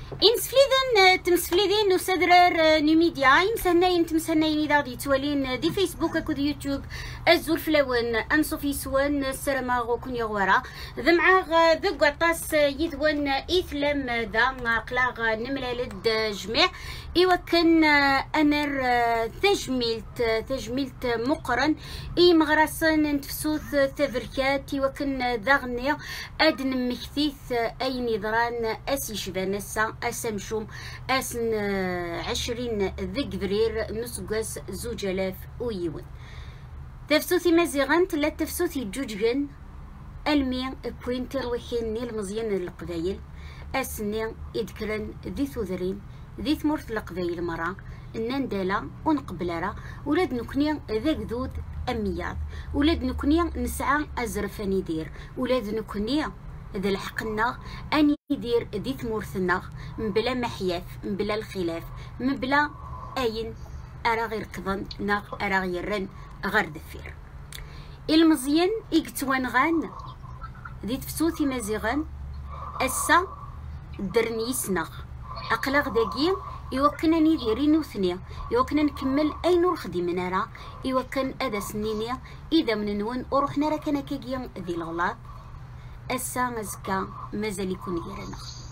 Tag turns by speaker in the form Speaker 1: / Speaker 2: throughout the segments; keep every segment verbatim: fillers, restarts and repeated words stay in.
Speaker 1: إنسفليدن تمسفليدين وسدرر نيميديا يمسهناين تمسهناين إذا غادي توالين دي فيسبوك أكود يوتيوب الزور فلاون أنصوفي سوان السلامة غوكون يغورا ذمعاغ ذوق عطاس يذون إثلام ذا قلاغ نملالد جميع إيوا كان أنر تجميلت تجميلت مقرن إي مغرسن نتفسوث تفركات إيوا كان ذا غنيا أدن مكثيث أي نظران أسي شبانسا أسمشوم أسن عشرين ذي قبرير نسقاس زوج آلاف ويون تفسوثي مزيغان تلا تفسوثي جوجغن المي بوينتر وحين نيل مزيان القبايل أسني إذكرن ذي ثوذرين ذي ثمورث القبايل مرا النندالة ونقبلارا ولاد نكنيا ذاك ذود أمياض ولاد نكنيا نسعى أزرفاني دير ولاد نكنيا ذا الحقنا أني يدير ذي ثمورثنا من بلا محياف من بلا الخلاف من بلا أين أرا غير قضن ناغ أرا غيرن غير دفير المزيان إيكتوان غان ذي تفسوثي مزيغان أسا درنيس ناغ أقلاغ داقي يوكنا نديرين وثنيا يوكنا نكمل أي نور خديمنا راه يوكن أدا سنينيا إذا من نون وروحنا راه كان كيجيان ذي الغلاط أسا مزكا مازال يكون غيرنا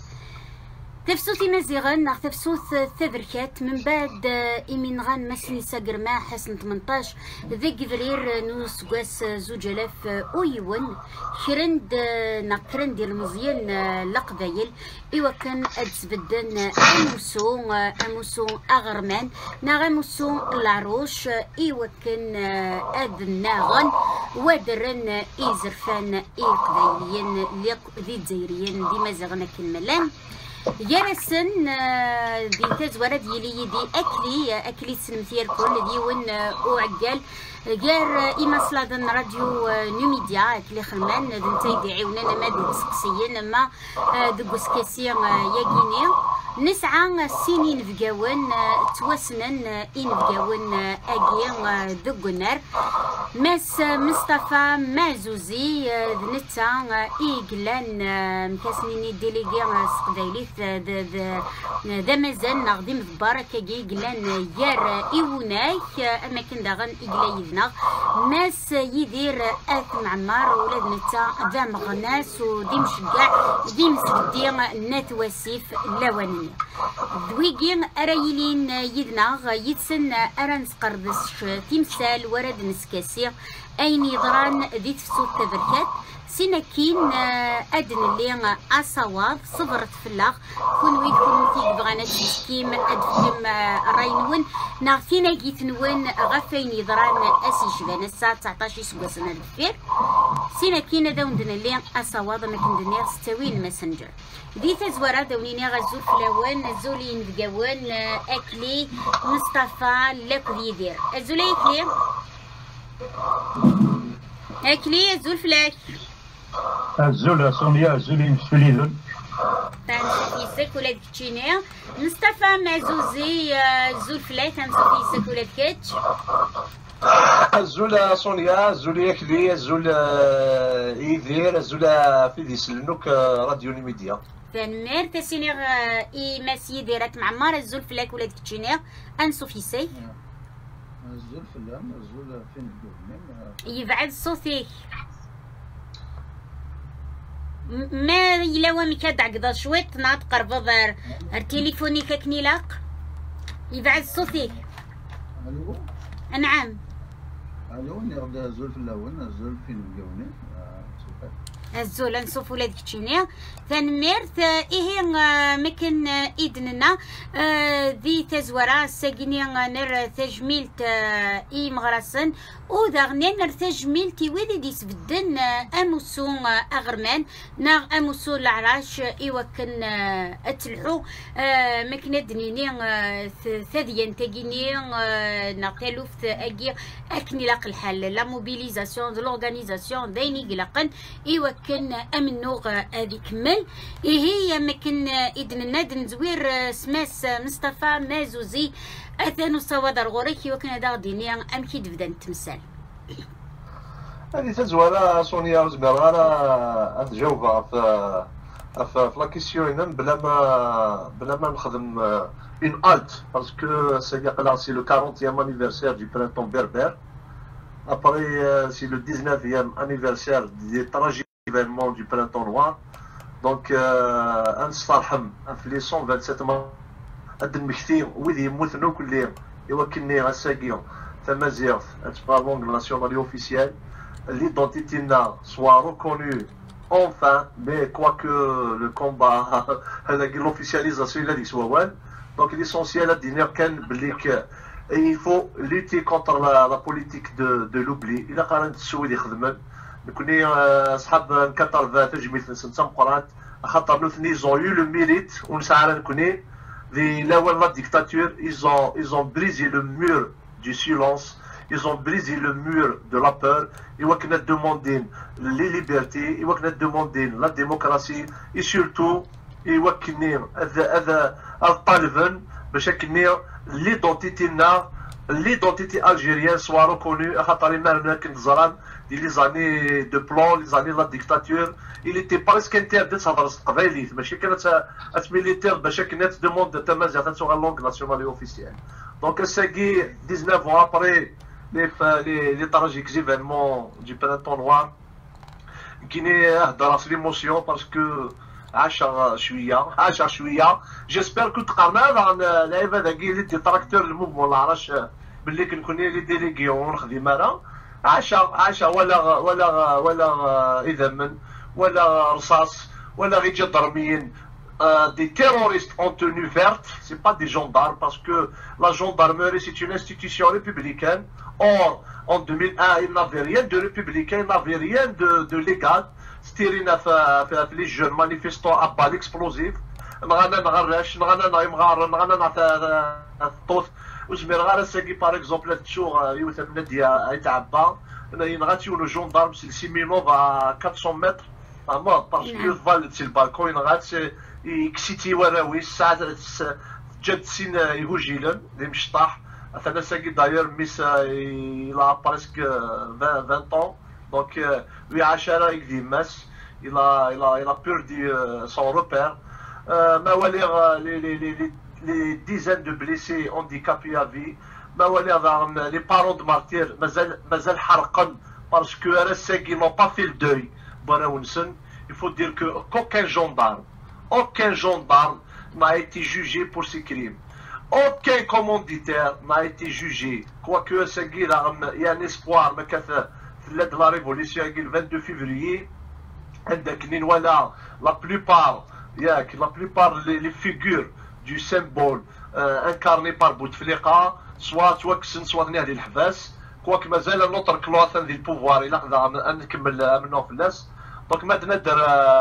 Speaker 1: تفسوثي مزيغان ناغ تفسوث ثبركات من بعد إيمين غان مسني ساقر ما حسن ثمنطاش ذي قفرير نوس قاس زوج آلاف أويون كرند ناغ كرند ديال مزيان لقبايل إوا كان أتسبدن أموسو أموسو أغرمان ناغ أموسو العروش إوا كان أذناغن ودرن إيزرفان إي قبايليين ذي تزايريين دي مزيغنا كنملان يارسن دي تزورة ديالي دي أكلي أكلي سنمثير كل ديون وعقال غير إما صلادن راديو نيميديا أكلي خلمان دنتاي دي عيوننا ما دي سكسيين ما دقوس كاسيا ياقيني نسعى سينين فقاون توسنن إن فقاون أجي دقنار ماس مصطفى مازوزي ذنتا إيقلان مكاسنيني ديليغي سقدايليث ذا مازال نغدي مضبارك إيقلان يار إيوناك أما كان داغن إيقلايذنا ماس يدير آت معمار ولاد نتا ذا مغناس ودي مشقع دي مسكدي نات واسيف لوانية دويقين أرايلين يدنا يتسن أرانس قردش تمثال ورد نسكاسي أين يضران ذي تفسود تبركات سيناكين أدن اللي أصواب صبرت فلاغ كون ويد كون فيك بغانا تسكيم أدفكم راينون ناغتينا جيتنون غفين يضران أسي شبان الساعة تسعطاش يسواسنا الدفير سيناكين داون دن اللي أصواب ما كندنيا ستاوين ماسنجر دي تزورا دونيني غزول فلاوان زولين فقاوان أكلي مصطفى لك يدير الزولي أكلي أكلي الزول فلاك
Speaker 2: الزول سونيا الزولين فليدون
Speaker 1: تنسفيسك ولاد كتشينيا مصطفى معزوزي الزول فلاك تنسفيسك ولاد كتش
Speaker 2: الزول سونيا الزول ياكلي الزول يدير الزول في دي سلنوك راديو نيميديا
Speaker 1: تنمير تسينيغ إي ماسي ديرات معمار الزول فلاك ولاد كتشينيا أنسفيسي
Speaker 3: الزول فلان الزول فين الدومين
Speaker 1: يبعد صوتي ما إلا وامك دعقض شويت ناط قرب التليفوني كاكني لاق يبعد صوتي
Speaker 3: الو
Speaker 1: نعم
Speaker 3: الو نغدا الزول فلاون الزول فين الجوني
Speaker 1: الزول نصوف ولاد كتشينيا ثانميرت إيه مكن إدننا ذي تزورا ساقيني نر تجميلت إي مغرسن وداغني نر تجميلتي ويدي دي سبدن أموسو أغرمان ناغ أموسو العراش إيوكن أتلحو مكن دنيني ثديان تاقيني ناقلوف أجي أكني لاق الحل لا موبيليزاسيون دو لورغانيزاسيون دايني قلقن إيوكن كان أمنوغ هذي كمل هي مكن إذن النادن زوير سماس مصطفى مازوزي أثانو صوادر غوريكي وكان هذا دينيا أم كي دفدان تمثال
Speaker 2: هذه تزوالة سونيا وزمير أنا أتجاوبها في في لا كيسيون بلا ما بلا ما نخدم اون الت باسكو سي قال سي لو quarantième anniversaire du printemps berbère. Après c'est le dix-neuvième anniversaire des tragiques événements du printemps noir. Donc نسترحم في لي cent vingt-sept هاد المكثير ويدي يموتنو كل يوكلني غساكيو تمازيغ تبقى لونغ ناسيونال اوفيسيال ليدونتيتي نا سوا ريكونو enfin mais quoique le combat هذاك l'officialisation il a dit soit donc l'essentiel à dire كان بلي il faut lutter contre la, la politique de, de l'oubli. إلا قارنت السويد يخدمن نكوني أصحاب نكتر تجميل نسنسم قرات خاطر نوثني ils ont eu le mérite ونسعى نكوني les الأول la dictature ils ont ils ont brisé le mur du silence, ils ont brisé le mur de la peur. Ils vont demander les libertés, ils vont demander la démocratie et surtout ils vont demander l'identité l'identité algérienne soit reconnue. Les années de plan, les années de la dictature, il était presque interdit de travailler. Mais chaque militaire, chaque net demande de tamaziat sur la langue nationale et officielle. Donc, c'est dix-neuf ans après les, les, les tragiques événements du printemps noir, qui n'est dans l'émotion parce que عشر شويه عشر شويه جيسبر كنت قرنا عن لعيبه ذاكي اللي ديتراكتور الموفمون لا عرفش باللي كنكون لي ديليغيون نخدم انا عشر عشر ولا ولا ولا اذا من ولا رصاص ولا غير جدرميين des terroristes en tenue verte, c'est pas des gendarmes parce que la gendarmerie c'est une institution républicaine. Or, en deux mille un, il n'avait rien de républicain, il n'avait rien de, de légal. ستيرينا في لي جون مانيفيستون ابا ليكسبلوزيف نغانا نغرش نغانا نغار نغانا نعطي الطوط وزمير غير ساكي باغ اكزومبل تشوغ يوث من ديا يتعبى ينغاتيو لو جوندارم سي سيمينوف ا أربعمية متر اما باسكو فالد سي البالكون ينغات يكسيتي وراويس ساعات جات سين يهوجيلن لي مشطاح انا ساكي داير ميس الى بريسك عشرين ans. Donc, lui, Achara, il dit, il a, il a, il a perdu euh, son repère. Euh, les, les, les, les dizaines de blessés handicapés à vie. Les parents de martyrs, Mazel Harkan, parce qu'ils n'ont pas fait le deuil. Il faut dire qu'aucun gendarme, aucun gendarme n'a été jugé pour ces crimes. Aucun commanditaire n'a été jugé. Quoique, il y a un espoir, mais de la révolution le vingt-deux février voilà la plupart la plupart les, les figures du symbole euh, incarnées par Bouteflika soit soit que ce soit نهدي الحباس quoique مازال نوتر كلوث ذي البوفوار الى نقدر نكمل منهم في الناس دونك ما ندير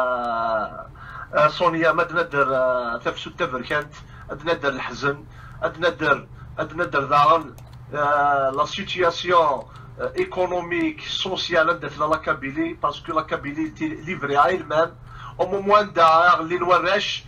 Speaker 2: صونيا ما ندير تفسد تفركانت ندير الحزن ندير ندير دارن لا سيتياسيون économique, sociale de la Kabylie, parce que la Kabylie était livrée à elle-même. Au moment derrière l'île Ouaresh,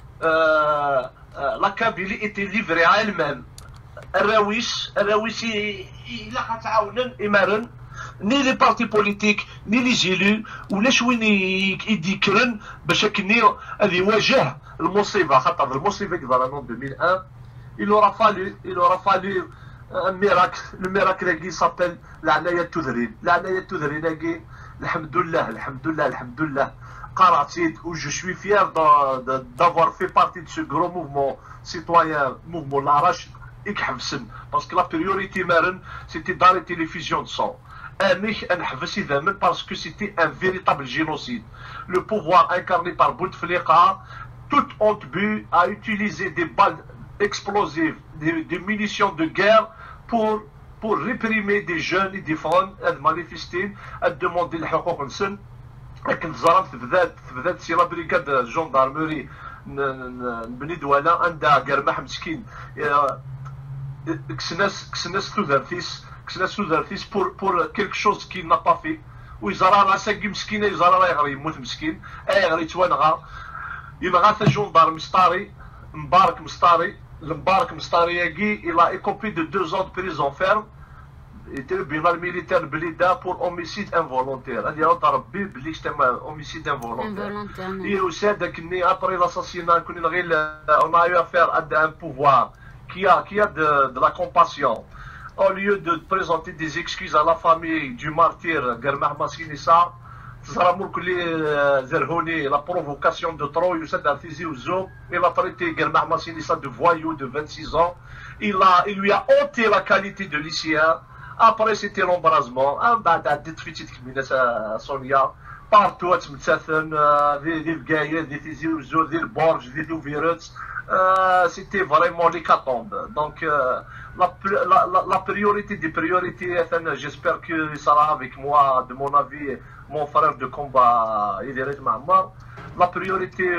Speaker 2: la Kabylie était livrée à elle-même. Rawis, Rawis, il a تعاونن ni les partis politiques, ni les élus, ou les chouins يديكرن باش كني هذه واجه المصيبة خاطر المصيبة كذا en deux mille un, il aura fallu, il aura fallu un miracle, le miracle qui s'appelle l'Anaya Toudrin. L'Anaya Toudrin, alhamdoulilah, alhamdoulilah, alhamdoulilah. Karatit, où je suis fier d'avoir fait partie de ce gros mouvement citoyen, mouvement l'Arash, parce que la priorité marine, c'était d'arrêter l'effusion de sang. Parce que c'était un véritable génocide. Le pouvoir incarné par Bouteflika, tout honte but à utiliser des balles explosives, des, des munitions de guerre pour, pour réprimer des jeunes et des femmes, à manifester, à demander le حقوق الإنسان. لكن ظهرت بدات بدات سي لا بريغاد الجندرمري بني دواله عندها قرمح مسكين كسناس كسناس تودرتيس كسناس تودرتيس بور بور كيلك شوز كي نا با في ويزرا راه ساكي مسكينه يزرا راه يغري يموت مسكين اي غري توانغا يبغى حتى جندار مستاري مبارك مستاري المبارك مستاري ياكي الى ايكوبي دو deux ans de prison ferme tribunal militaire Blida pour homicide involontaire. Il y a un tarbi blistement homicide involontaire. Et aussi, après l'assassinat, on a eu affaire à un pouvoir qui a, qui a de, de la compassion. Au lieu de présenter des excuses à la famille du martyr Germah Massinissa, la provocation de trop, il a traité Germah Massinissa de voyou de vingt-six ans. Il, a, il lui a ôté la qualité de lycéen. Après, c'était l'embrasement. Partout, c'était vraiment l'hécatombe. Donc, euh, la, la, la, la priorité des priorités, j'espère que ça sera avec moi, de mon avis, mon frère de combat, Idriss Maamar. La priorité,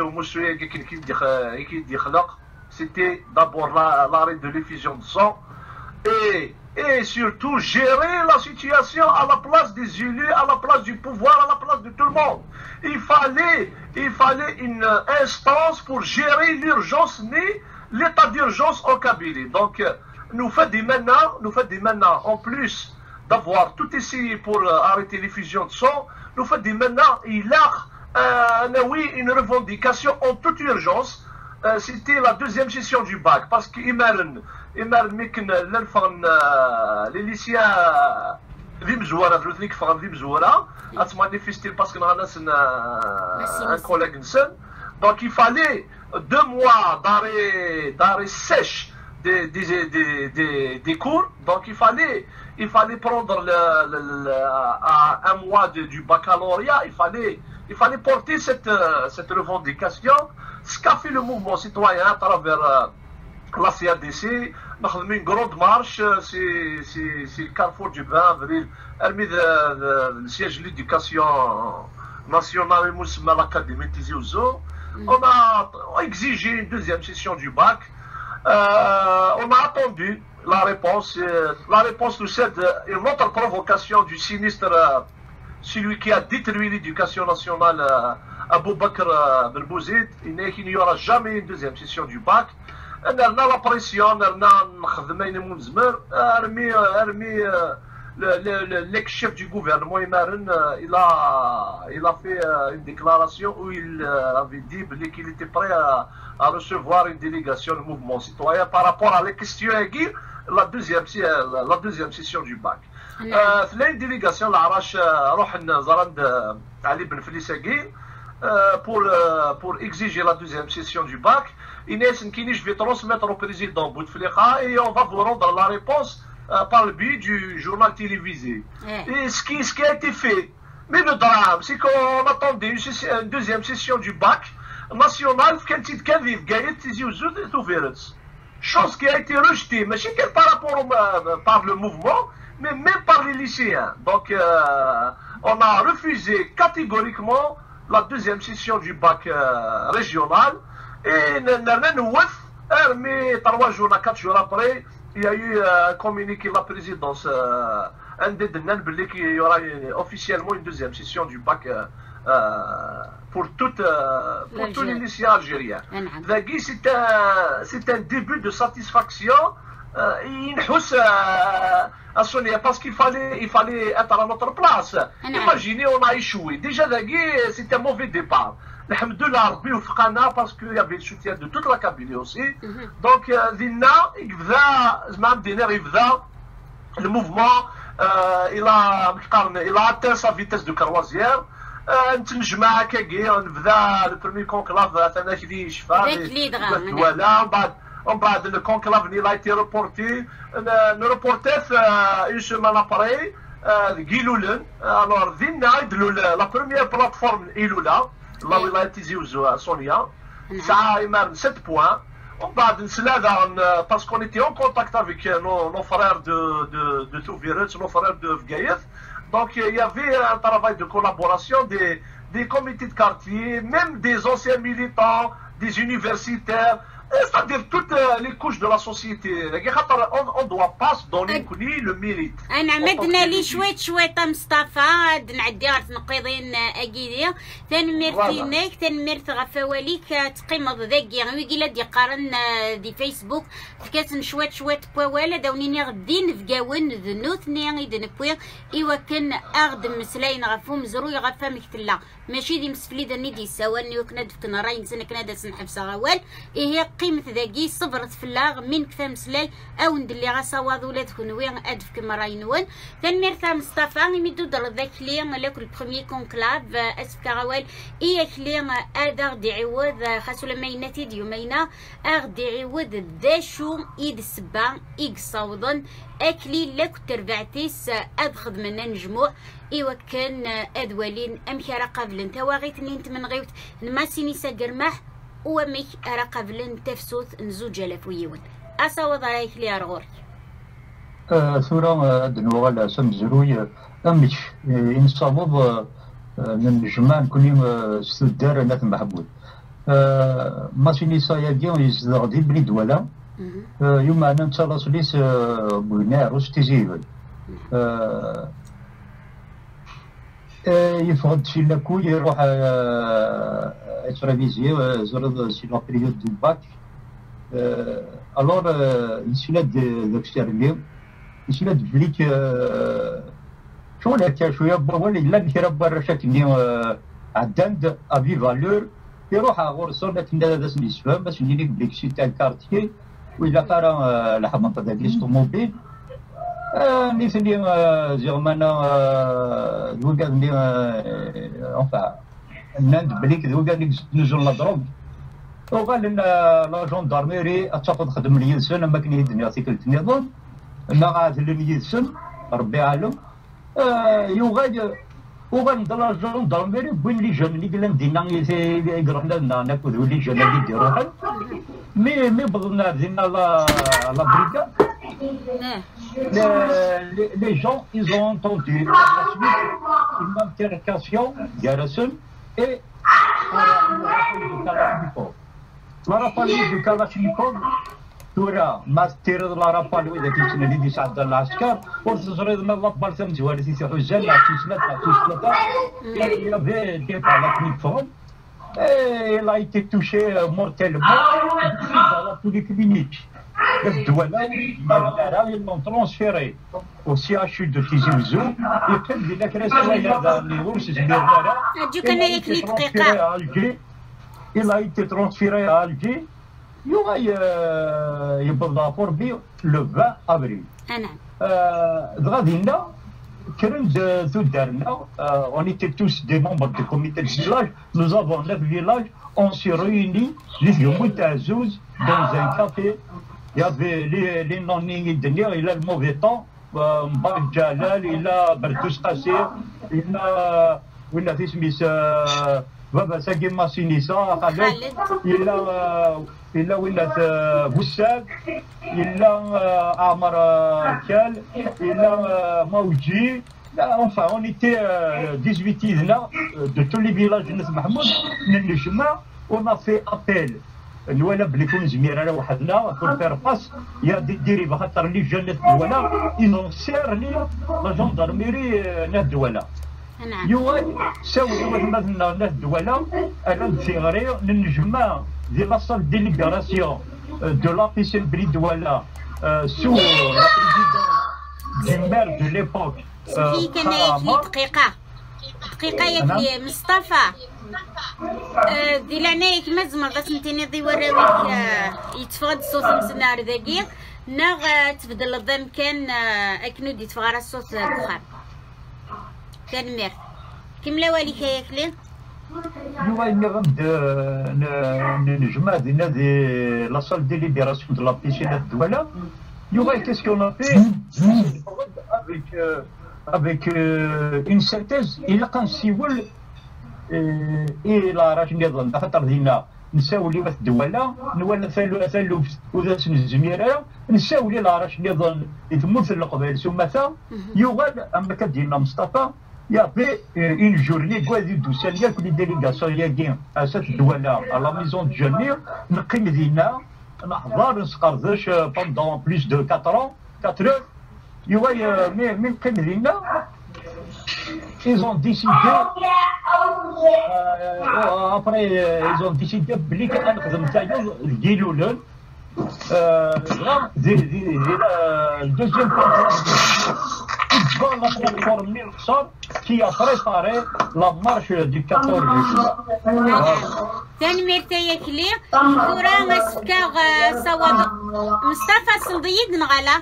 Speaker 2: c'était d'abord l'arrêt de l'effusion de sang et, et surtout gérer la situation à la place des élus, à la place du pouvoir, à la place de tout le monde. Il fallait, il fallait une instance pour gérer l'urgence née, l'état d'urgence en Kabylie. Donc, nous faisons maintenant, nous faisons maintenant, en plus d'avoir tout essayé pour arrêter l'effusion de sang, nous faisons maintenant, il a euh, oui, une revendication en toute urgence. Euh, c'était la deuxième session du bac, parce que Imaren, Imaren Miken, les lycéens, Vimzouara, le truc Fran Vimzouara, a se manifesté parce qu'on a un, un collègue. Donc il fallait deux mois d'arrêt, d'arrêt sèche des, des, des, des, des cours. Donc il fallait, il fallait prendre le, le, le, un mois de, du baccalauréat, il fallait, il fallait porter cette, cette revendication. Ce qu'a fait le mouvement citoyen à travers euh, la C A D C, une grande marche, c'est le carrefour du vingt avril, le siège de l'éducation nationale et l'Académie Tizi Ouzou. On a exigé une deuxième session du bac. Euh, on a attendu la réponse. La réponse nous cède une autre provocation du sinistre, celui qui a détruit l'éducation nationale. Abou Bakr Ben Bouzid, il n'y aura jamais une deuxième session du bac. On a la pression, on a remis l'ex-chef du gouvernement, il a, il a fait une déclaration où il avait dit qu'il était prêt à, à recevoir une délégation du mouvement citoyen par rapport à la question aiguë, la deuxième, la deuxième session du bac. Euh, la délégation, l'Arash, Rohan Zarand Ali Ben Felice Aguil, Euh, pour, euh, pour exiger la deuxième session du bac. Inès Nkini, je vais transmettre au président Bouteflika et on va vous rendre la réponse euh, par le biais du journal télévisé. Yeah. Et ce qui, ce qui a été fait. Mais le drame, c'est qu'on attendait une, une deuxième session du bac national, chose qui a été rejetée, mais c'est par rapport au, euh, par le mouvement, mais même par les lycéens. Donc, euh, on a refusé catégoriquement la deuxième session du bac euh, régional et mais trois jours, quatre jours après, il y a eu un communiqué de la présidence euh, qu'il y aura officiellement une deuxième session du bac euh, euh, pour, toute, euh, pour tous les lycéens algériens. C'est un, c'est un début de satisfaction. Euh, parce qu'il fallait, il fallait être à notre place. Imaginez, on a échoué. Déjà, c'était un mauvais départ. Alhamdoulilah, parce qu'il y avait le soutien de toute la Kabylie aussi. Donc, le mouvement, euh, il, a, il a atteint sa vitesse de croisière. نتنجمع كاكي نبدا le premier conclave انا كدي شفا voilà on بعد le conclave il a été reporté le reporter une semaine après Giloulen alors دينا la première plateforme Iloula la ولاية تيزي وزو Sonia ça a sept points. On va parce qu'on était en contact avec nos, nos frères de, de, de Touvirets, nos frères de Vgaïef. Donc il y avait un travail de collaboration des, des comités de quartier, même des anciens militants, des universitaires. C'est-à-dire toutes les couches de la société. On ne doit pas se donner le mérite.
Speaker 1: أنا عمدنا لي شويت شويط مصطفى عاد نعدي غير تنقيضين أكيديا ثاني ميرتينيك ثاني ميرت غفواليك تقيمض ذاكي ويقيلا دي قارن دي فيسبوك فكات شويت شويت بوالا داونيني غدين فقاون ذنوثني غيدن بويا إوا كان أخدم مسلاين غفو مزروي غفا مكتلا ماشي دي مسفليدا ني دي سواني وكنا دفكنا راي نسنا كنا داس نحبس غوال إيه قيمة ذاكي صبرت في اللاغ من كثا مسلاي أو ندلي غاسا ولاد كنوي أدفك مراي نوان ثاني ميرتا مصطفى يمدو در ذاك لي ملاك البروميي كونكلاف أسفك غوال إيه كلي هذا غدي عوض خاصو لما يناتي ديومينا أغدي عوض داشو إيد السبا إيك صوضن أكلي لك تربعتيس أدخد منا نجموع إيوا كان أدوالين أمك راه قابلن تواغيتني انت من غيوت نماسيني ساقرماح وميك راه قابلن تفسوث نزوج الاف ويون أصوض رايك لي أرغوري
Speaker 4: ثورة أدنو على سم زروي أمك إنصابوب من جمان كل يوم ستدار ناس محبوب ماسيني ساياقيون يزدغدي بلي دولا يوم أنا نتصرص ليس بوينار وستيزيبل يفقد شي لاكو يروح اترافيزي زرد سي لا بريود دو باك الور يسلاد داك الشيء اللي يسلاد بليك شغل هكا شويه هو اللي لا كي راه رشاكني عداند افي فالور يروح غور صورنا كنا داس الاسلام باش ندير لك بليك شي تاع كارتيي وإلا قرا الحمامة داك الطوموبيل اللي ثاني زعما ذوك اللي انفا ناند بليك ذوك اللي نزول لا دروب وقال لنا لا جوندارميري تاخذ خدم لي سنه ما كان يدني يعطيك النظام ما غاد اللي يدسن ربي عالم يوغاد وغاد لا جوندارميري بوين لي جون اللي قلنا دينا يقرحنا لنا ناكل ولي جون اللي يديروها مي مي بدنا دينا لا لا بريكا Les, les gens, ils ont entendu la suite une altercation Garrison et la rapale de Kalachnikov. تورا ما تيرد لا رابال وإذا كنت ندي سعد العسكر وتصريد من الله برسم جوالي سي حجان لا تسلت لا تسلت il avait des balles et il a été touché mortellement dans tous les cliniques. الدولة ils l'ont transféré au C H U de Tizi Ouzou يقدم لك رسالة هذا اللي ورث جبيرنا
Speaker 1: أجوك أنا يكلي دقيقة
Speaker 4: il a été transféré à Alger يوغا يبدا فوربي لو vingt avril
Speaker 1: نعم
Speaker 4: غادينا كرن دارنا on était tous des membres du comité de village nous avons neuf villages on s'est réunis les يومين تاع زوز dans un café il y avait les les نونين الدنيا الى الموفي طون مبارك جلال الى بردوس قصير الى ولا في سميس بابا ساقي ماسينيسا خالد الى الى ولات بوساد الى عمر كال الى موجي enfin on était dix-huit là de tous les villages de Nes Mahmoud نجمع on a fait appel الولا بلي يكون زمير على وحدنا كل فيرفاس يا ديري بخاطر اللي جنة الولا إذا سير لي لا جوندارميري ناس الولا
Speaker 1: نعم
Speaker 4: يوا ساوي مثلا ناس الولا انا صغيري نجمع دي لا سال ديليغاسيون دو لا بيسين بلي دولا سو لا بريزيدون دي مير دو ليبوك
Speaker 1: في كان ياكلي دقيقة دقيقة ياكلي مصطفى دي لعنايك مزمر بس نتيني ضي وراويك يتفقد الصوت مسنار ذاكي ناغ تبدل الضم كان اكنو دي تفغر الصوت كخام كان مير كملا واليك ياكلي
Speaker 4: يوا إني غد نجمع دينا دي لا سال دي ليبيراسيون دو لا بيسين الدولة يوا كيس كون ا في افيك افيك اون سيرتيز إلا كنسيول إلا راش نظن خاطر دينا نساولي واحد الدولة نولى ثالو ثالو وذا سن الزميرة نساولي لا راش نظن يتموت القبائل ثم ثا يوغال أما كدينا مصطفى يابي اون جورني كوادي دوساليا كل ديليغاسيون ياكين أسات الدولة على ميزون دو جانير نقيم دينا نحضر نسقردش بوندون بليس دو كاتر كاتر اور يوا مي من قبل لنا ils ont décidé euh, après ils ont décidé بلي كنخدم تاعي الجيلولون زي زي زي الدوزيام la plateforme Milksor qui a préparé la marche du quatorze juillet.
Speaker 1: ثاني مرتايا كلي كورا مسكا صواب مصطفى صلديد نغالا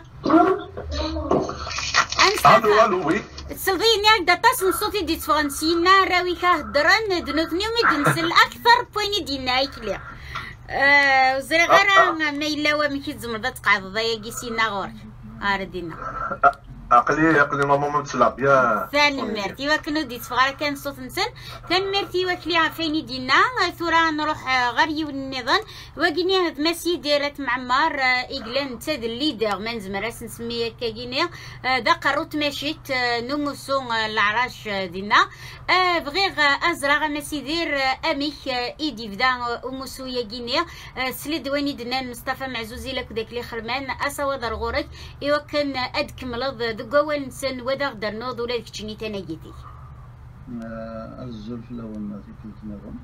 Speaker 2: الو الو وي
Speaker 1: صلديد نياك داتاس نصوتي دي تفرنسينا راوي كهدران دنوثني وميدنسل اكثر بويني دينا يكلي أه وزري غير ما يلا ومكي تزمر تقعد ضيا كيسينا غورك اردينا
Speaker 2: عقلي عقلي ماما ما تلعب يا
Speaker 1: ثاني مرتي وكنو ديت فغارة كان صوت نسن كان مرتي وكلي عفيني دينا ثورا نروح غري والنظام وكيني هاد ماسي ديرت معمار إيجلان تاد الليدر من زمراس نسميه كاكيني دا قروت ماشيت نموسو العراش دينا بغيغ أزرع ماسي دير أميك إيدي بدا أموسو ياكيني سليد واني دنان مصطفى معزوزي لك داك لي خرمان أسا ضرغورك إيوا كان أدكملض دقوال نسن ودا غدر نوض ولا كتشني تناجيتي
Speaker 3: الزلف الأول ما كنت نظن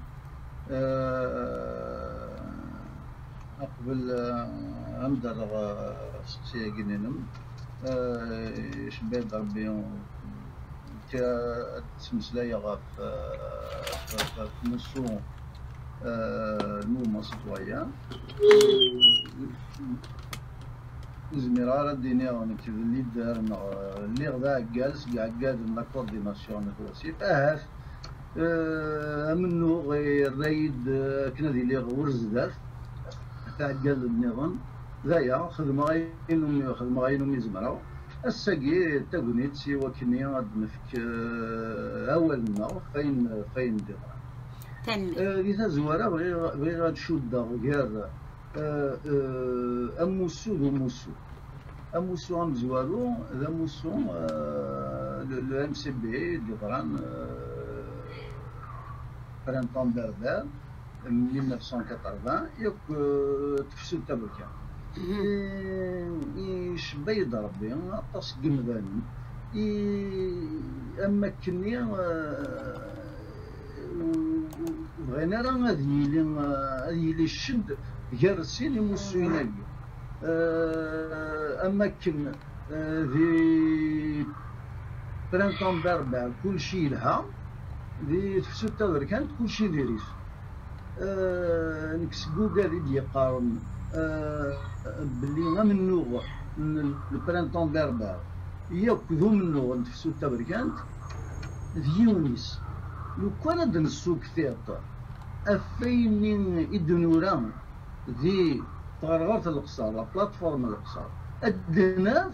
Speaker 3: أقبل أمدر سقسيا جنينم شباب ربي تسمسلايا غاف في نصو الموما سيتويان زميرة الدنيا ونكتب اللي دار اللي غدا جالس كاع قاد لا كورديناسيون توسيف اهاف منو غير رايد كنا ديالي غورز دار تاع قال النظام ذايا خدمه غاينو خدمه غاينو مزمرة الساقي تاكونيت سي وكني غاد نفك اولنا فين فين دير ثاني دي زواره بغي بغي غتشد غير اموسو وموسو اموسو ام زوالو ذا موسو لو ام سي بي دي غران برانطون بربر ألف وتسعمية وثمانين ياك تفسد تبركا يشبه يضربي طاس قمداني اما كني بغينا راه غادي يلي غادي يلي الشد جرسين يمسويناك اما كن ذي برانطون بربع كلشي لها ذي تفسد تبركان كلشي ديريس نكسبو قاعد يقارن بلي غا منو البرانطون بربع ياك ذو منو نتفسو تبركانت ديونيس لو كان هاد السوق ثيط افين ادنوران ذي تغرغرة القصار لا بلاتفورم القصار الدناف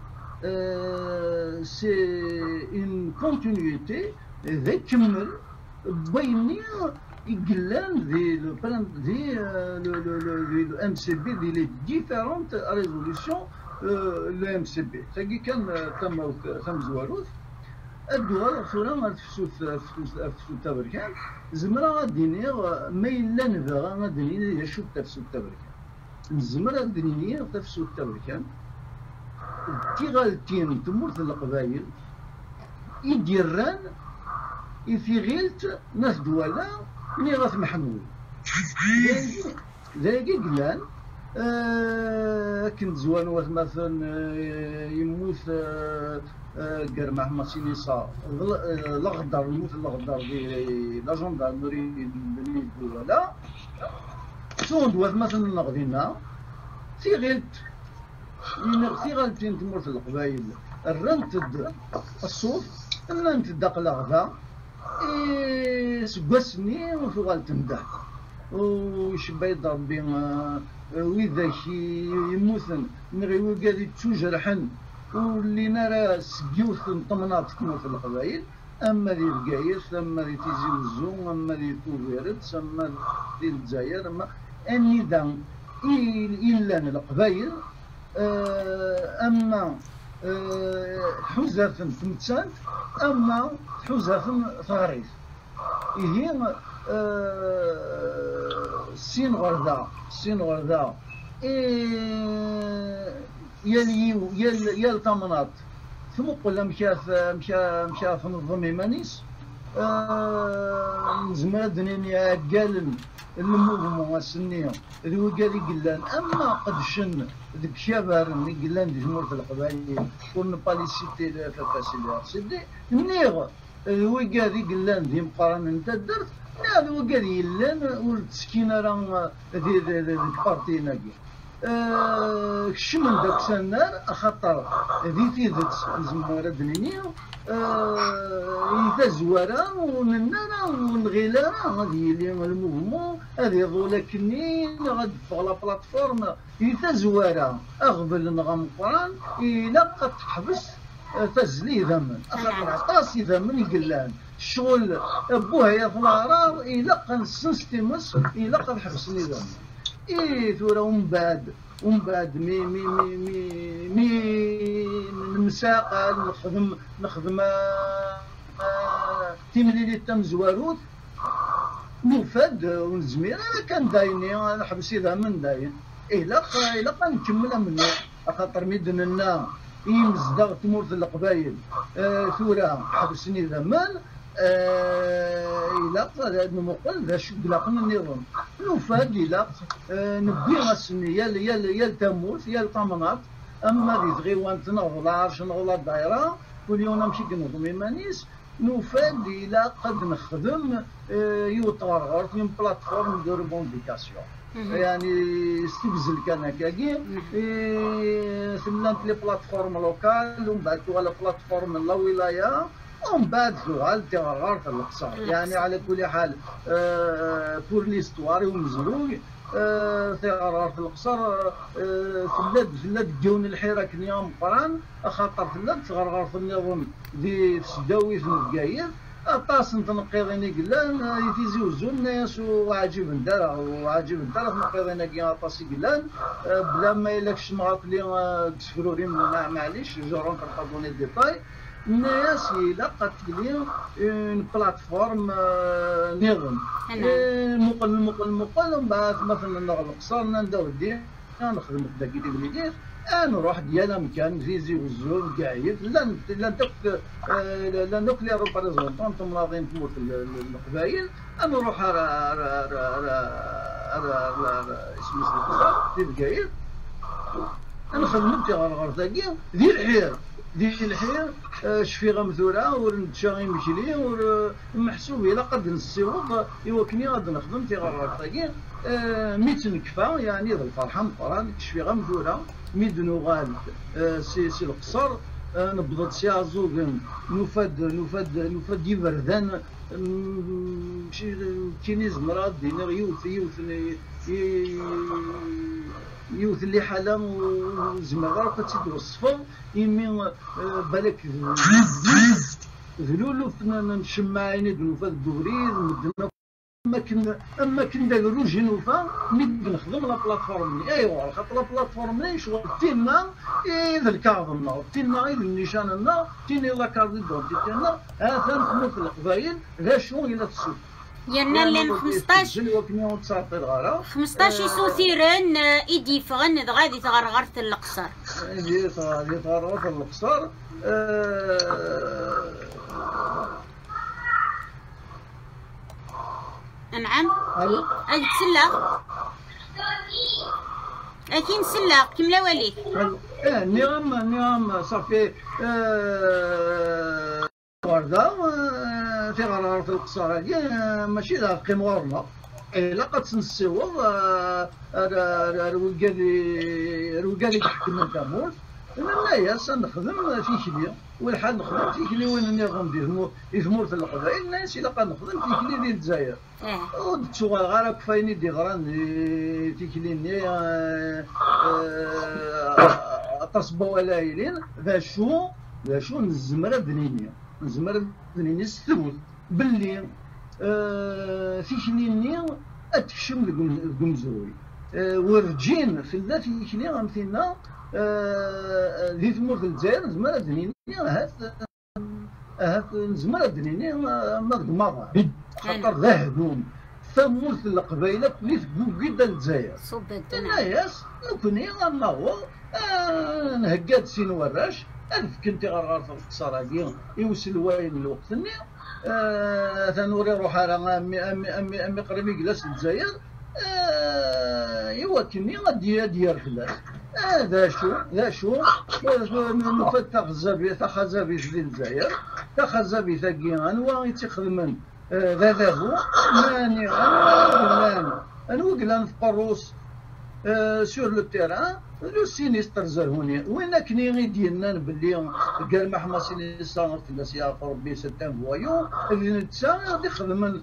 Speaker 3: أه سي اون كونتينيتي ذا كمل بيني يقلان ذي لو ذي لو ام سي بي ذي لي ديفيرونت ريزوليسيون لو ام سي بي تاكي كان تم تم زواروث الدول ثورا ما تفسو تفسو تبركان زمرا غاديني ما إلا نبغى غاديني شو تفسو تبركان زمرا غاديني تفسو تبركان تيغالتين تمورت القبايل يديران يفيغيلت ناس دولا ملي غاث محمود ذاكي قلان آه كنت زوان واث مثلا يموت آه قرمح ماسينيسا الأخضر الموت الأخضر دي لا جوندارمري ولا سوند واث مثلا نغدينا تيغيلت تيغالتين تمورت القبايل الرنت الصوف أنا نتدق الأغذى سقسني وفغال تمدح وشبا يضرب بين وإذاك يموثن نغيو قاعد تجرحن واللي نرى سقيوث طمنات كما في القبائل أما ذي بقايس أما ذي تيزي وزون أما ذي توفيرت أما ذي الجزائر أما أني دام إلا القبائل أما حزة تمتسان أما حزة ثغريث هي السين غردا السين غردا يال يال يال تمناط ثم قلنا مشى مشى مشى في نظم يمانيس زماد نيني قال الموفمون السنيه ذو قال يقلان اما قد شن ذيك شابر اللي قلان دي جمهور القبائل كون بالي سيتي فاسيلي سيدي منيغ ذو قال يقلان دي مقارنه انت درت لا ذو قال يلان والتسكينه راه ذي ذي بارتي ناقي كشمن داك السنار خاطر ذي تيدت زمارة دنيني إذا زوارا وننارا ونغيلارا غادي يلي الموفمون هادي ولكني غادي في لا بلاتفورم إذا زوارا أغبل نغم قران إلا قد تحبس تزلي ذمن خاطر عطاس ذمن يقلان الشغل بوها يا في الأعراض إلا قد نسنستيمس إلا قد حبسني ذمن إيه ثورة ومن بعد ومن بعد مي مي مي مي مي نمساقل نخدم نخدم تيمليلي تم زواروت نوفد ونزمير انا كان دايني انا حبسي ذا من داين إيه لا لا نكملها منه خاطر ميدنا يمزدغ تمورت القبايل آه ثورة حبسني ذا مال إلا هذا مقل ذا شو قلقنا النظام نوفاد إلا نبي غاسني يا يا يا تموت يا الطمنات أما ذي تغيوان تنغلا عرش نغلا الدايرة كل يوم نمشي كنظم يمانيس نوفاد إلا قد نخدم يوتغرغر في بلاتفورم دو ريفونديكاسيون يعني استبزل كان هكاكي ثمانت لي بلاتفورم لوكال ومن بعد على بلاتفورم لا ولاية ومن بعد سؤال تغرغر في القصار يعني على كل حال بور ليستوار ومزروق تغرغر في القصار ثلاث ثلاث ديون الحيرة كنيا مقران خاطر ثلاث تغرغر في النظام دي في سداوي في الجاير طاس نتنقيضيني قلان يتيزوزو الناس وعجيب ندار وعجيب ندار تنقيضينا كي طاسي قلان بلا ما يلاكش معاك لي تسفروري معليش جورون كنقضوني ديتاي الناس إلا قد تلي اون بلاتفورم نظم المقل المقل المقل ومن بعد مثلا نغلق القصر نداو الدين نخدم داكي اللي دير نروح ديالا مكان فيزي وزول قايد لا لا دوك لا دوك لي ريبريزونطون تمراضين تموت القبايل نروح را را را را را اسمي القصر في قايد نخدم تي غرغر ثاقي ذي الحير ذي الحير شفيغه مثوره ونتشاغي مشلي ومحسوب الى قد نسيوض يوكني غادي نخدم تي غرغر ثاقي ميت نكفى يعني ذا الفرحه مقران شفيغه مثوره ميدنو غاد سي سي القصر نبضت سي عزوق نفد نفد نفد يبردان مشي كيني زمرات دينار يوث يوث يوث اللي حاله وزمرة كتسد الصفر يمي بالك ذلولو نشمعيني نفد الدوريد مدنا اما كنا اما كنا داك الروج نوفا ملي نخدم لا بلاتفورم ايوا خاطر لا بلاتفورم لي شغل تينا اذا الكاظمنا تينا اذا النيشاننا تيني لا كارت دونتيتينا هذا نخدمو في القبايل ذا شو الى السوق
Speaker 1: ديالنا اللي خمسطاش خمسطاش يسوثيرن ايدي فغن غادي تغرغر في القصر
Speaker 3: ايدي غادي تغرغر في القصر
Speaker 1: نعم هاديك سلا اكين سلا كملا وليك
Speaker 3: اه نعم نعم صافي ورده في غرار في القصر هادي ماشي لا قيمورنا الا قد تنسيوض رجالي رجالي تحكم التامور لا يا سنخدم في كلي والحال نخدم في كلي وين النظام ديال يثمر في القبائل الناس الا قد نخدم في كلي ديال الجزائر ودتو غير كفايني دي غران في كلي ني تصبوا لايلين ذا شو ذا شو الزمره بنينيه الزمره بنينيه ستوت باللي في كلي ني اتكشم القمزوي ورجين في ذا في كلي غمثينا ذي ثمور في الجزائر زمرة دنينية هات هات زمرة دنينية ما ماضي خاطر ذا هدوم ثمورث القبائل اللي تبوكيد الجزائر
Speaker 1: صبت
Speaker 3: الناس نكوني غناو نهكاد سين وراش ألف كنتي غرغر في القصراكي يوصل وين الوقت آه ثانوري روح على أمي أمي أمي أمي قريب يجلس الجزائر آه يوكلني غادي ديال فلاس هذا شو ذا شو نفتح الزبي تخزبي في الجزائر تخزبي ثقي أنواع يتخدمن ذا ذا هو ماني أنا أنا وقلان في قروس سور لو تيران لو سينيستر زرهوني وين كني غي ديالنا باللي قال محمد سينيستر فلاس يا ربي ستان فوايو اللي نتسا غادي يخدم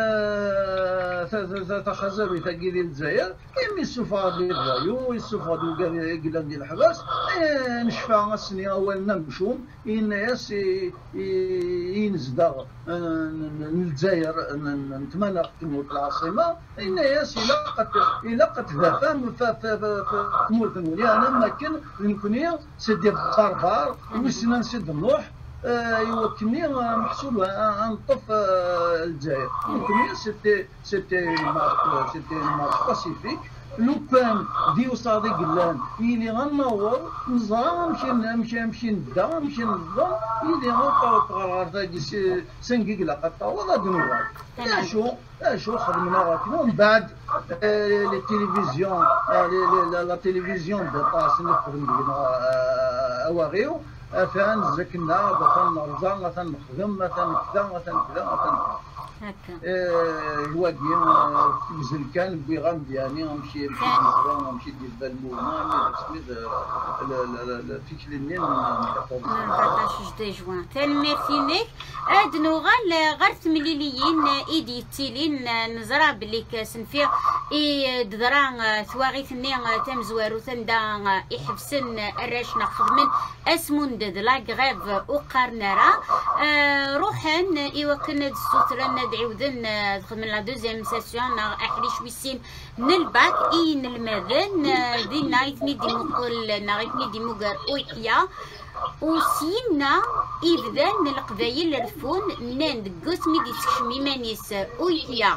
Speaker 3: تخزبي ثقي ديال الجزائر يمي السفار ديال فوايو السفار ديال قلان ديال الحباس نشفى السنين اول نمشوم الناس ينزدا الجزائر نتمنى تموت العاصمه الناس الا قد الا قد فهم في تموت المولي انا ما كان نكوني سيدي بربر وسنا نسيد النوح يوكلني محسوب نطف الجزائر نكوني سيتي سيتي مارك سيتي مارك باسيفيك لو كان ديو صادي قلان يلي غنور نزرع نمشي نمشي نمشي نبدا نمشي نظن يلي غنطاو تغرغر تاكي سنكيك لاقطا ولا دنوار لا شو لا شو خدمنا غاكنا ومن بعد لي تيليفزيون لا تيليفزيون دو طاس نخدم بينا اواغيو فان زكنا مثلا نرجع مثلا نخدم مثلا كذا مثلا كذا مثلا
Speaker 1: هكا
Speaker 3: الوادي تنزل كان بيغام ديالي غنمشي غنمشي ديال بالموما سميت الفكر النين
Speaker 1: أربعطاش دي جوان تنميرتينيك اد نوغال غير تمليليين ايدي تيلين نزرا بلي كاسنفير اي ددرا ثواغيثني تمزوارو تندا يحبسن الراشنا خدمن اسمون دد لا غريف وقارنرا روحن ايوا السوتران عاودن تخدم لا دوزيام سيسيون احلي شويسين نلباك اين المذن دي نايتني دي مقول نايتني دي موغر اويكيا وسينا إبدان القبايل الرفون نان دقوس ميدي تشمي مانيس اويكيا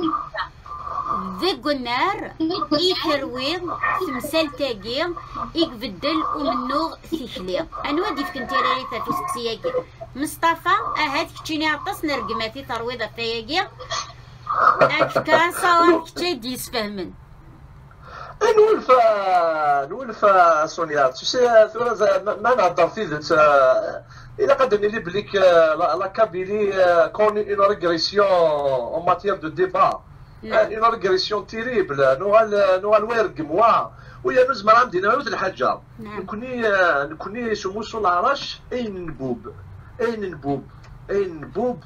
Speaker 1: ذاك النار يترويض تمثال تاقي يقبدل ومنو ثيخلي انا ودي فكنت راني تفسكسياكي مصطفى اهات كتشيني عطاس نرقماتي ترويضه تاقي اكا صواب كتشي ديس فهمن
Speaker 2: نولف نولف سونيا تسي ما نهضر في ذات إلا قدرني لي بليك لا كابيلي كوني اون ريغريسيون اون ماتيير دو ديبا اون ريغريسيون تيريبل نوال نوال ويرقم وا ويا نوز مرام دينا ولد الحاجه نكوني نكوني سموسو العرش اين نبوب اين نبوب اين نبوب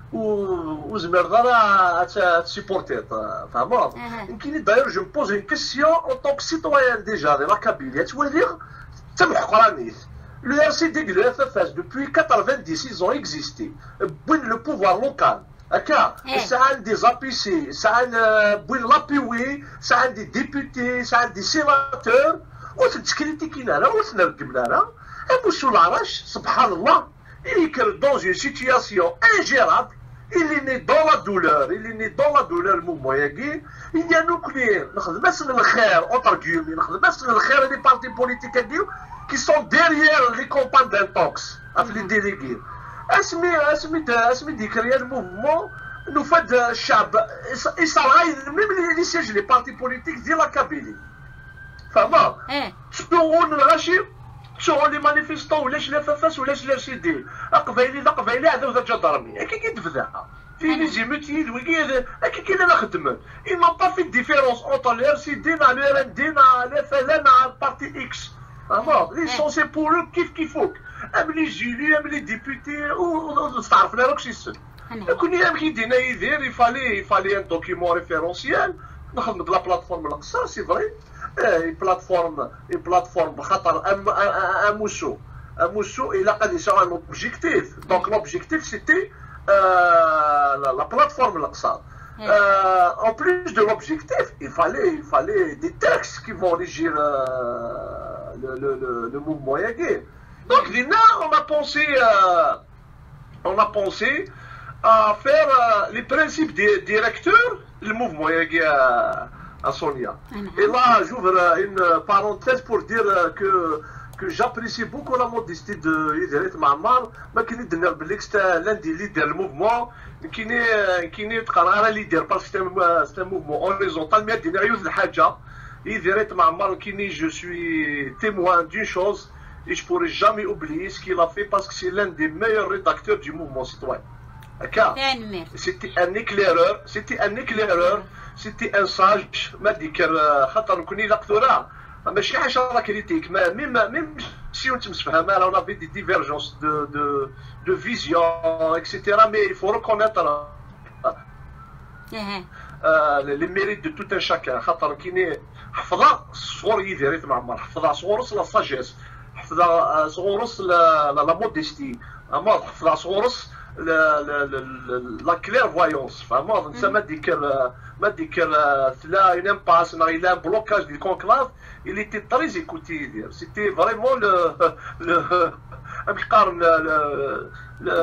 Speaker 2: وزمر دارا تسيبورتي فهمت يمكن داير جو بوز اون كيسيون اون طونك سيتويان ديجا دي لا كابيلي توالي تمحق رانيث لو ار سي دي لو اف اف اس دوبوي quatre-vingt-dix ils ont existé بوين لو بوفوار لوكال هكا ساعة دي زابيسي ساعة بوين لابيوي ساعة دي ديبوتي ساعة دي سيناتور وتتكريتيكينا لا وتنرقمنا لا موسو العرش سبحان الله il est dans une situation ingérable, il est né dans la douleur, il est né dans la douleur mouvement ياكي il y a nucléaire نخدم اسم الخير entre guillemets نخدم اسم الخير des partis politiques ياكي qui sont derrière les campagnes d'intox في les délégués اسمي اسمي اسمي ديك ريال موفمون نفد الشعب يصراي ميم لي سيج لي بارتي بوليتيك ديال لا كابيلي فما شنو الغاشي شغل لي مانيفيستون ولاش لا فافاس ولاش لا سيدي قبايلي لا قبايلي عذاب ذا جدرمي هكا كي تفذاها في لي زيموتي وكي هكا كي لا خدمن il n'a pas fait de différence entre le R C D مع le R N D مع le F L N مع البارتي اكس فهمت لي سونسي بور لو كيف كيفوك ام لي جيلي ام لي ديبوتي وتعرفنا راك شي السن كوني ام كي دينا يدير يفالي يفالي ان دوكيمون ريفيرونسيال نخدم بلا بلاتفورم القصار سي فري اي بلاتفورم اي بلاتفورم بخاطر ام ام موسو ام موسو الى قد يسوى ان اوبجيكتيف دونك لوبجيكتيف سيتي لا بلاتفورم القصار en plus de l'objectif il fallait il fallait des textes qui vont régir le le le, le mouvement yagé donc Lina on a pensé on a pensé à faire euh, les principes di directeurs du mouvement à, à Sonia. Et là, j'ouvre une parenthèse pour dire que, que j'apprécie beaucoup la modestie de Idriss Maamar, mais qui est l'un des leaders du mouvement, qui n'est pas un leader parce que c'est un mouvement horizontal, mais il y a une chose. Idriss Maamar, qui je suis témoin d'une chose, et je ne pourrai jamais oublier ce qu'il a fait parce que c'est l'un des meilleurs rédacteurs du mouvement citoyen. C'était un éclaireur, c'était un éclaireur, c'était un sage, ما ذكر خاطر نكوني لاكتورا ماشي حاجه راه كريتيك ميم ميم si on se fait mal, on avait des divergences de de de vision, et cetera. Mais il faut reconnaître euh, les mérites de tout un chacun. خاطر كيني حفظها صغور يدير معمر حفظها صغورس لا ساجيس حفظها صغورس لا لا موديستي اما حفظها صغورس la clairvoyance. Vraiment, ça m'a dit que m'a dit que là une impasse, il a un blocage du conclave. Il était très écouté. C'était vraiment le le le le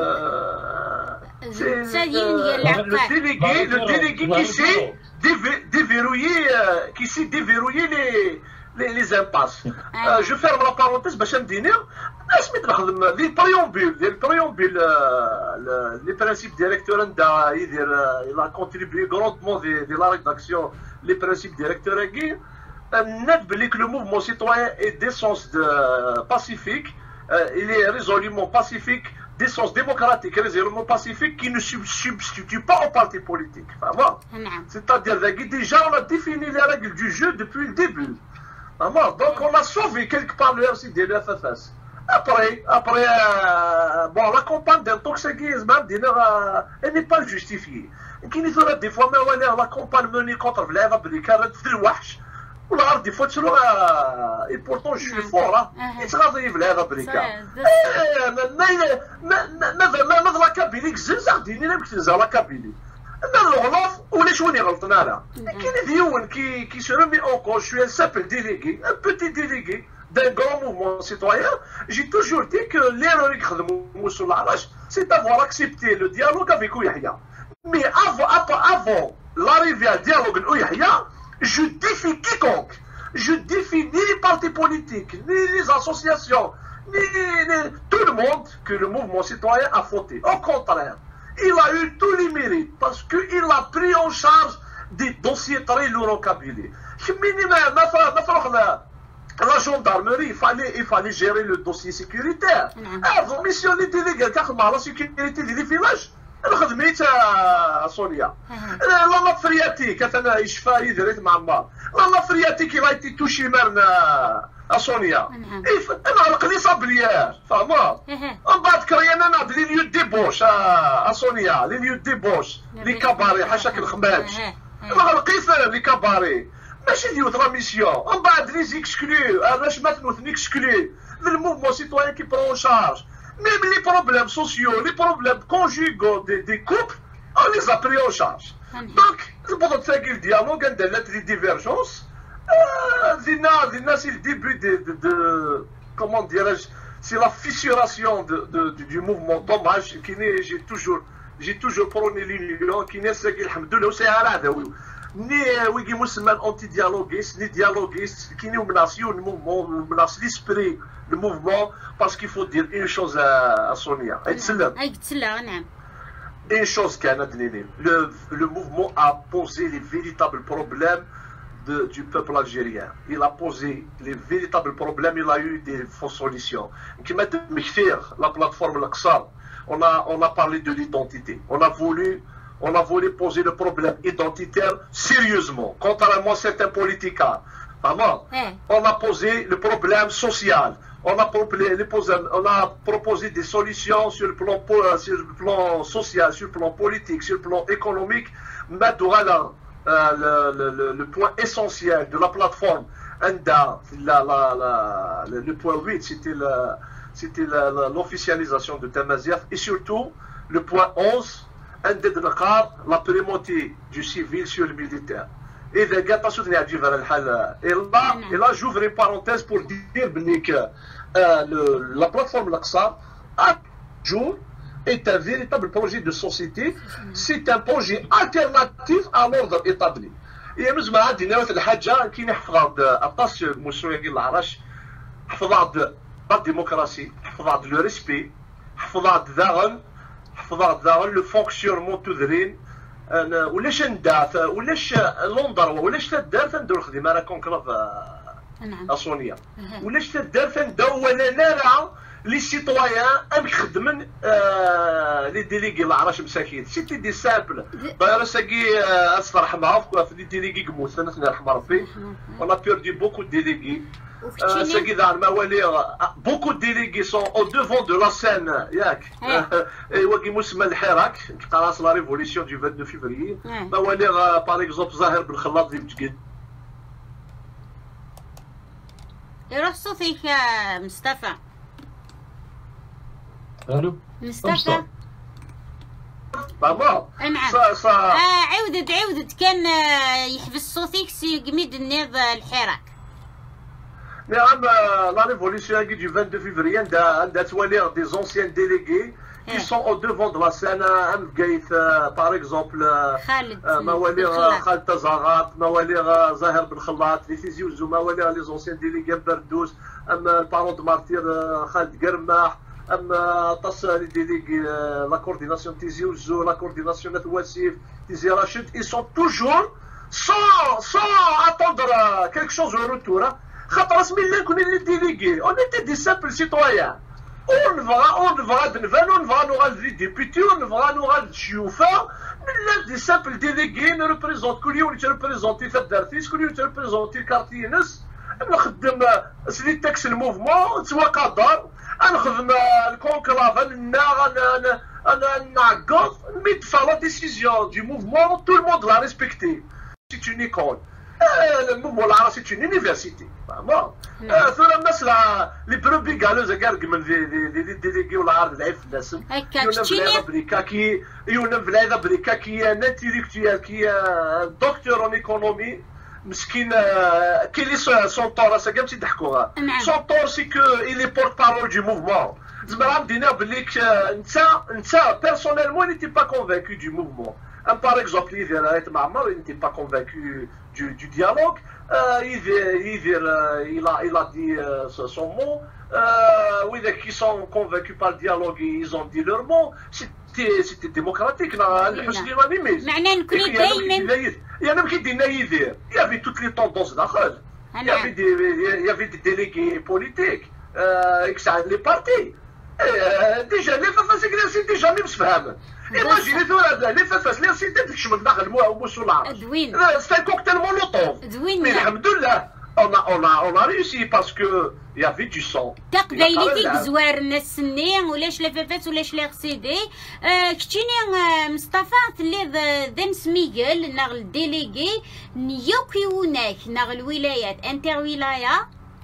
Speaker 2: le délégué le délégué qui sait déverrouiller qui sait déverrouiller les les, les impasses. Euh, je ferme la parenthèse, باش نديني اسميت نخدم لي بريومبول ديال البريومبول لي برانسيب ديريكتور نتا يدير il a contribué grandement de la rédaction les principes directeurs كي نات بلي que le mouvement citoyen est d'essence pacifique, il est résolument pacifique, d'essence démocratique et résolument pacifique qui ne se substitue pas au parti politique. C'est-à-dire déjà on a défini les règles du jeu depuis le début. Donc on a sauvé quelque part le R C D, le F F S. Après, après euh, bon, la campagne d'intoxiquisme, euh, elle n'est pas justifiée. Qui nous aurait des fois, mais la campagne menée contre Vlève, Bricard, Frilwash, ou la des fois, et pourtant je suis fort, hein. Il sera de Vlève, Bricard. Mais la Kabylie, c'est ça, c'est la Kabylie. Ou les chouines غلطنا qui est qui qui se remet en cause. Je suis un simple délégué, un petit délégué d'un grand mouvement citoyen. J'ai toujours dit que l'erreur sur la rage, c'est d'avoir accepté le dialogue avec Ouyahia. Mais avant, avant l'arrivée à dialogue avec Ouyahia, je défie quiconque. Je défie ni les partis politiques, ni les associations, ni, ni tout le monde que le mouvement citoyen a fauté. Au contraire. Il a eu tous les mérites parce qu'il a pris en charge des dossiers très lourds en Kabylie. La gendarmerie, il fallait, il fallait gérer le dossier sécuritaire. Ils ont missionné des délégués la sécurité des villages. خدمت سوريا لا لا فرياتيك انا يشفى يدريت مع بعض لا لا فرياتيك il a été touché مرنا سوريا انا رقني صابليار فهمت ومن بعد كرينا نعد لي ليو ديبوش سوريا لي ليو ديبوش لي كاباري حاشاك الخماج انا لقيت لي كاباري ماشي ديال لا ميسيون ومن بعد لي زيكسكلو علاش ما تنوثني اكسكلو الموفمون سيتويان كي برون شارج. Même les problèmes sociaux, les problèmes conjugaux des, des couples, on les a pris en charge. Donc, c'est pour ça que le dialogue a des divergences. Euh, c'est le début de, de, de comment dirais-je, c'est la fissuration de, de, de, du mouvement dommage qui n'est, j'ai toujours, j'ai toujours prôné l'union, qui n'est ce qu'il y a ni ويجي مسلمان anti dialoguiste ni dialoguiste qui nous menace le mouvement menace l'esprit le mouvement parce qu'il faut dire une chose à, à Sonia une chose كانت le le mouvement a posé les véritables problèmes de, du peuple algérien. Il a posé les véritables problèmes, il a eu des fausses solutions. Qui m'a dit la plateforme l'Aqsar, on a on a parlé de l'identité, on a voulu On a voulu poser le problème identitaire sérieusement, contrairement à certains politiciens. Vraiment, hey. On a posé le problème social. On a, proposé, on a proposé des solutions sur le, plan, sur le plan social, sur le plan politique, sur le plan économique. Mais voilà, euh, le, le, le, le point essentiel de la plateforme, la, la, la, le, le point huit, c'était l'officialisation de Tamaziaf. Et surtout, le point onze, la primauté du civil sur le militaire. Et les gars, pas soutenir du vers Et là, et là, j'ouvre une parenthèse pour dire que euh, le, la plateforme L'Aqsa a jour est un véritable projet de société. C'est un projet alternatif à l'ordre établi. هي مزما عندي نوات الحاجة كاين حفظ الطاس المشروع ديال العرش، حفظ لا ديموكراسي، حفظ لو ريسبي، حفظ داغن حفظ داغن لو فونكسيونمون تودرين. ولاش ندار ولاش لندر ولاش تدار تندور الخدمه راه كونكلاف اصونيه ولاش تدار تندور ولا نرى لي سيتويان ام خدمن لي ديليغي العراش مساكين سيتي دي سامبل داير ساكي اصفر معاك في لي ديليغي كموت انا نرحم ربي ولا بيردي بوكو ديليغي ساكي دار موالي بوكو ديليغي سون او دوفون دو لا سين ياك ايوا كي مسمى الحراك قراص لا ريفوليسيون دو اثنين فيفري موالي باغ اكزومبل زاهر بن خلاط اللي بتقد
Speaker 1: يروح صوتك مصطفى.
Speaker 4: الو
Speaker 1: مصطفى
Speaker 2: بابا
Speaker 1: نعم
Speaker 2: صا
Speaker 1: اه عودت عودت كان يحبس صوتك سي قميد النيض الحراك.
Speaker 2: نعم لا ريفوليسيون du vingt-deux février عندها توالي دي زونسيان ديليغي qui sont au devant de la scène. ام قايت par exemple
Speaker 1: خالد
Speaker 2: موالي خالد تزاغات موالي زاهر بن خلاط لي تيزيوزو موالي لي زونسيان ديليغي بردوس ام البارون دو مارتير خالد قرماح ام طاس لي ديليغي لا كورديناسيون تيزيوزو لا كورديناسيون تواسيف تيزي راشد ils sont toujours sans sans attendre quelque chose au retour. خاطر اسمي اللي كنا لي ديليغي اون ايتي دي سامبل سيتويان on va on va نفان on va نوغال لي ديبوتي on va نوغال الشيوفه من دي سامبل ديليغي نريبريزونت كل يوم تريبريزونتي تدارتيس كل يوم تريبريزونتي كارتينس نخدم سلي تاكس الموفمون سوا قدر نخدم الكونكلاف انا انا انا نعقد ميدفع لا ديسيزيون دو موفمون تو الموند لا ريسبكتي سي اون ايكول الموفمون العربي سي اون يونيفرسيتي فاهمة ثم الناس لي بروبي قالوا كاع من لي ديليغي والعرض العيب في الاسم يونم في بريكا كي يونم في العيد بريكا كي انتيليكتويال كي دكتور اون ايكونومي مسكين كي لي سون طور سا كاع تيضحكوها سون طور سي كو إلي بورت بارول دو موفمون زعما غادينا بليك انت انت بيرسونيلمون نيتي با كونفانكو دو موفمون ام باغ اكزومبل يدير رايت معمر نيتي با كونفانكو du, du dialogue, euh, il, il, il, a, il a dit euh, son mot, euh, oui, qui sont convaincus par le dialogue, ils ont dit leur mot, c'était démocratique, il y en a qui disaient, il y avait toutes les tendances d'Akhel, il y avait des, il y avait des délégués politiques, euh, les partis. ديجا لي فافاس كلاسي ديجا مي مسفهم ايماجيني ثورة لي فافاس لي سيتي تكشمل داخل الموس والعرش
Speaker 1: زوين
Speaker 2: سي كوكتيل مولوطوف
Speaker 1: زوين
Speaker 2: مي الحمد لله on a on a on a réussi parce que il y avait du sang
Speaker 1: تقبايليتك زوار الناس سنين ولاش لافافات ولاش لا غسيدي كتيني مصطفى تلي ذن سميغل ناغ الديليغي نيوكيوناك ناغ الولايات انتر ولايه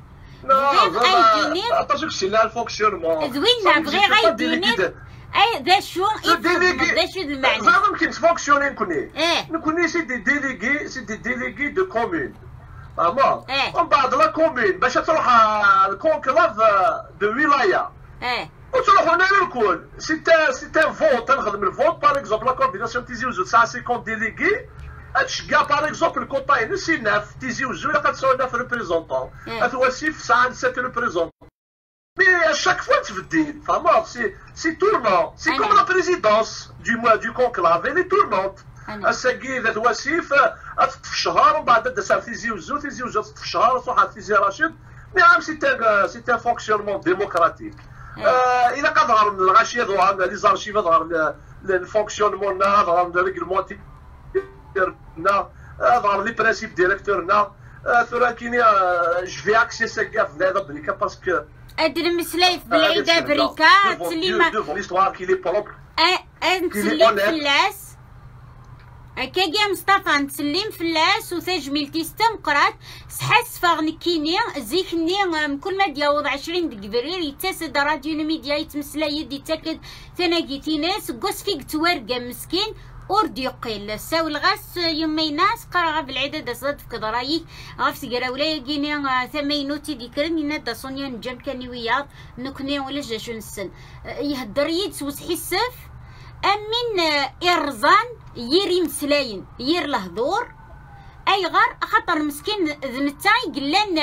Speaker 2: عطاتك سينا الفونكسيونمون
Speaker 1: زوين بغي غايديني اي ذا شو ذا شو المعنى
Speaker 2: زعما ما كاينش فونكسيوني نكوني نكوني سي دي ديليغي سي دي ديليغي دو كومون فاهمة ومن بعد لا كومون باش تروح الكونكلاف دو ولايه وتروحوا هنا الكل سي سي ان فوت تنخدم الفوت باغ اكزومبل لا كورديناسيون تيزيوزو تسعة خمسين ديليغي هادشكا باغ اكزومبل الكوطا هنا سي ناف تيزيوزو الا كتساوي ناف ريبريزونطون اتواسيف تسعة سبعة ريبريزونطون مي اشاك فوا تبدل فاهمة سي سي تورنون سي كوم لا بريزيدونس دو دو كونكلاف لي تورنونت الساكي ذات واسيف تطف الشهر ومن بعد دسا تيزيوزو تيزيوزو تطف الشهر وصح تيزي راشد نعم سي تان سي تان فونكسيونمون ديموكراتيك الا كظهر من الغاشيه ظهر لي زارشيف ظهر الفونكسيونمون ظهر الريغلمونتي نا ظهر لي برانسيب ديريكتورنا ثورا كاين جو في اكسي ساكا في هذا بريكا باسكو
Speaker 1: ادير مسلايف بالعيده بريكا تسليما
Speaker 2: ليستوار كي لي بروبر
Speaker 1: ا نتسلم فلاس كاكيا مصطفى نتسلم فلاس وتجميلتي استمقرات سحاس فاغنكيني زيكني كل ما دياوض عشرين دقبرير يتسد راديو ميديا يتمسلا يدي تاكد تناقيتي ناس قوس فيك توارقا مسكين أوردي يقيل ساول غاس يمي ناس قرا بالعدد صدف كضرايك غاف سجرا ولا يجيني ثمينوتي ذكرني ندا صونيا نجم كاني وياض نكني ولا جاشو نسن يهدر يدس وسحي السف أمين إرزان يري مسلاين ير له دور أي غار خطر مسكين ذنتاي قلان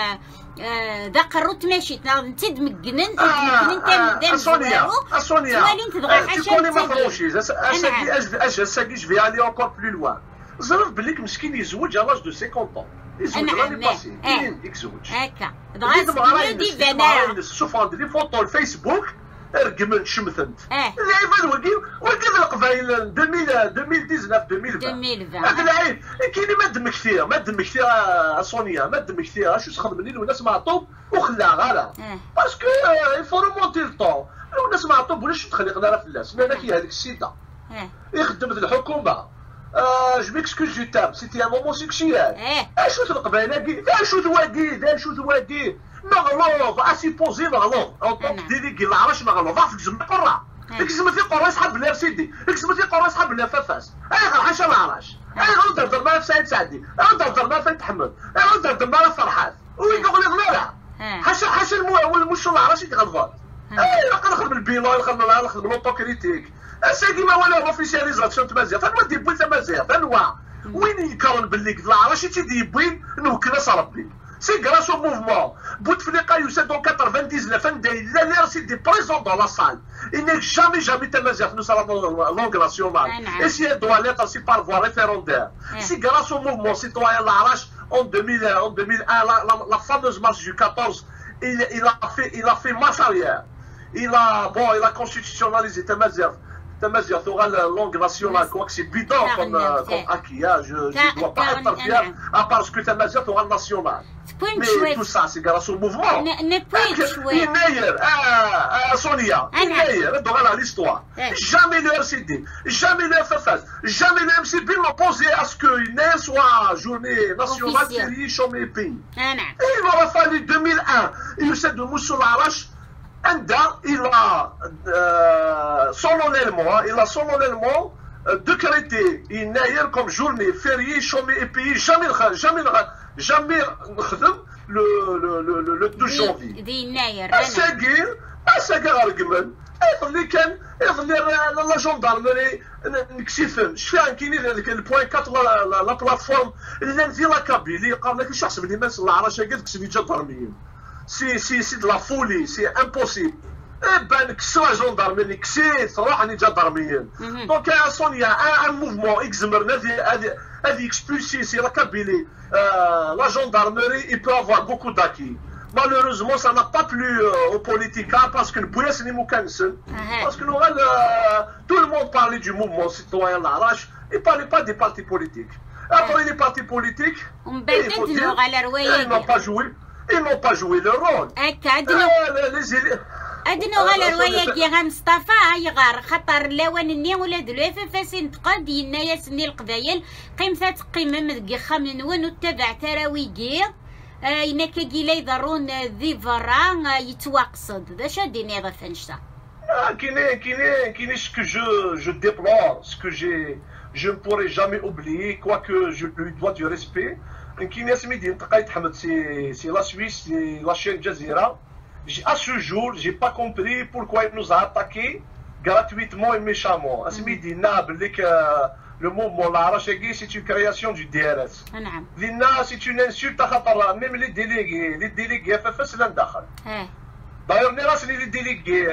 Speaker 1: ذا قروت ماشي تنتد مجنن مجنن تام دام
Speaker 2: سونيا سونيا
Speaker 1: سوالين تبغى حاجه
Speaker 2: تكوني ما فروشيز اساكي اج اساكي جو في علي اونكور بلو لوان زرف بليك مسكين يزوج على لاج دو خمسين يزوج راني باسي كاين يتزوج
Speaker 1: هكا دغا دي فانا
Speaker 2: شوف عندي لي فوتو الفيسبوك رقم شمثنت
Speaker 1: اه
Speaker 2: العيب وقيف وقيف القبائل ألفين وتسعطاش ألفين وعشرين هذا العيب كاين ما دم كثير ما دم كثير سونيا ما دم كثير شو تخدم مني والناس معطوب وخلاها غالا باسكو يفو ريمونتي الطون والناس معطوب ولا شو تخليقنا راه فلاس مالك هي هذيك السيده يخدم الحكومه جو ميكسكوز جو تاب سيتي ان مومون سيكسيال اشو القبائل اشو ذواقي اشو ذواقي نغلوظ اسيبوزي نغلوظ او طونك ديليكي العرش نغلوظ في الجزم قرا اكزم في قرا يسحب بلا سيدي اكزم في قرا يسحب بلا فافاس اي غير حاشا العرش اي غير دردر ما في سعيد سعدي اي دردر ما في تحمد اي دردر ما في فرحات ويقول لي غليرة حاشا حاشا المش العرش يتغلظ اي نخدم بالبيلون نخدم نخدم بالوطوكريتيك اساكي ما ولا اوفيسياليزاسيون تمازيغ تنودي بوين تمازيغ تنوع وين يكرن باللي العرش تيدي بوين نوكل ربي C'est grâce au mouvement. Bouteflika Youssef en quatre-vingt-dix-neuf, l'air c'est des présents dans la salle. Il n'est jamais, jamais Tamaziaf, nous sommes dans la langue nationale. Et si elle doit l'être, c'est par voie référendaire. C'est grâce au mouvement citoyen Larache en deux mille un, la, la, la fameuse marche du quatorze, il, il, a fait, il a fait marche arrière. Il a, bon, il a constitutionnalisé Tamaziaf. Tamaziaf, tu auras la langue nationale, quoi que c'est bidon comme, euh, comme acquis. Hein. Je ne dois pas être fier, à part ce que Tamaziaf, tu auras le national. Mais tout ça, c'est grâce au mouvement.
Speaker 1: Ne peut jouer.
Speaker 2: Il est meilleur, ah, Sonia, il est meilleur, dans l'histoire. Jamais le R C D, jamais le F F S, jamais le M C B n'ont posé à ce qu'une soit journée nationale série chômé et pays. Et il aura fallu deux mille un, Youssef de Moussoul Arash, il a euh, solennellement, il a solennellement euh, décrété une ailleurs comme journée fériée chômé et pays. Jamais, jamais, jamais le, le, le, le, le deux janvier. Asagir, Asagir argument, اللي كان يظل لا جوندارمري نكسيفهم شفاهم كاينين البوان quatre لا بلاتفورم اللي نزي لا كابيلي قال لك الشخص اللي ما سلا عرشه قال لك سمي جدارميين سي سي سي دو لا فولي سي امبوسيبل بان كسوا جوندارمري كسي صراحه ني جدارميين دونك سونيا ان موفمون اكزمر هذه هذه هذه اكسبولسي سي لا كابيلي la gendarmerie, il peut avoir beaucoup d'acquis. Malheureusement, ça n'a pas plu euh, aux politiciens parce que parce que nous, euh, tout le monde parlait du mouvement citoyen Larache et ne parlait pas des partis politiques. Après les partis politiques, il faut dire, ils n'ont pas joué, ils n'ont pas joué leur rôle. Euh, les élites.
Speaker 1: أدنو غالا رواية كي مصطفى يغار خطر لوان الني ولاد الوفا فاسين تقاد ينا سني القبايل قيمة قيمة مذكي خامن ونو تبع تراويكي إنا كي لا يضرون ذي فرا يتواقصد ذا شاديني هذا فنشتا
Speaker 2: كاينين كاينين كاينين سكو جو جو ديبلور سكو جي جو ne pourrai jamais oublier quoique je lui dois du respect كاين اسمي تقايت حمد سي سي لا سويس سي لا شين جزيرة. À ce jour, je n'ai pas compris pourquoi il nous a attaqués gratuitement et méchamment. Asmidi Nab, le mouvement Larachegui, c'est une création du D R S. Lina, c'est une insulte à même les délégués, les délégués F F S l'un d'achal. D'ailleurs, les délégués,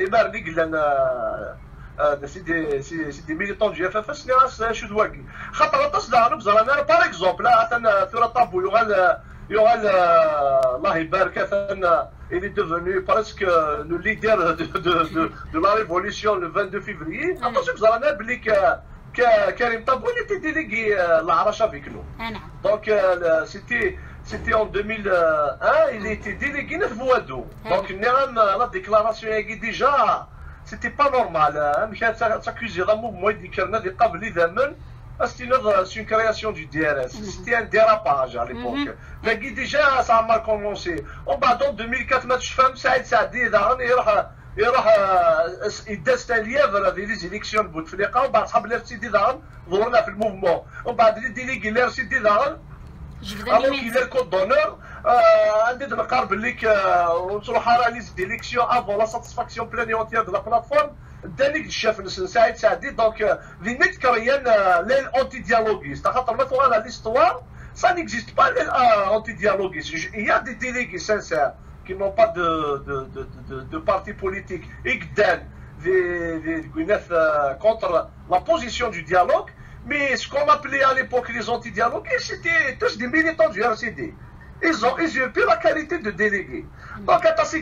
Speaker 2: c'est des militants du F F S, c'est des Choudouagi. Par exemple, il y aura Allah Ibarka, il est devenu presque le leader de, de, de, de la révolution le vingt-deux février. Attention, vous allez oublier que Karim Tabou était délégué l'Arache avec nous. Donc c'était c'était en deux mille un, il était délégué neuf Voadou. Donc la déclaration est déjà, c'était pas normal. Il s'accusait d'un mouvement qui était قبل زمن. C'est une création du D R S. C'était un dérapage à l'époque. Mais déjà, ça a mal commencé. En bas, en deux mille quatre, Saïd Saadi, يروح يداز تاليافر هذه لي زيليكسيون بوتفليقه ومن بعد صحاب لي سيدي داغن ظهرنا في الموفمون ومن بعد لي ديليغي لي سيدي داغن الوغ كي لي كود دونور عندي نقارب ليك ونروح على لي زيليكسيون افون لا ساتيسفاكسيون بلانيونتيير دو لا بلاتفورم دانيك الشاف سعيد سعدي دونك ذي نيت كريان لي اونتي ديالوغيست خاطر مثلا على ليستوار ça n'existe pas les euh, anti-dialoguistes. Il y a des délégués sincères qui n'ont pas de, de, de, de, de parti politique et qui donnent des, des, des, euh, contre la position du dialogue. Mais ce qu'on appelait à l'époque les anti-dialoguistes, c'était tous des militants du R C D. Ils ont usurpé la qualité de délégués. Donc,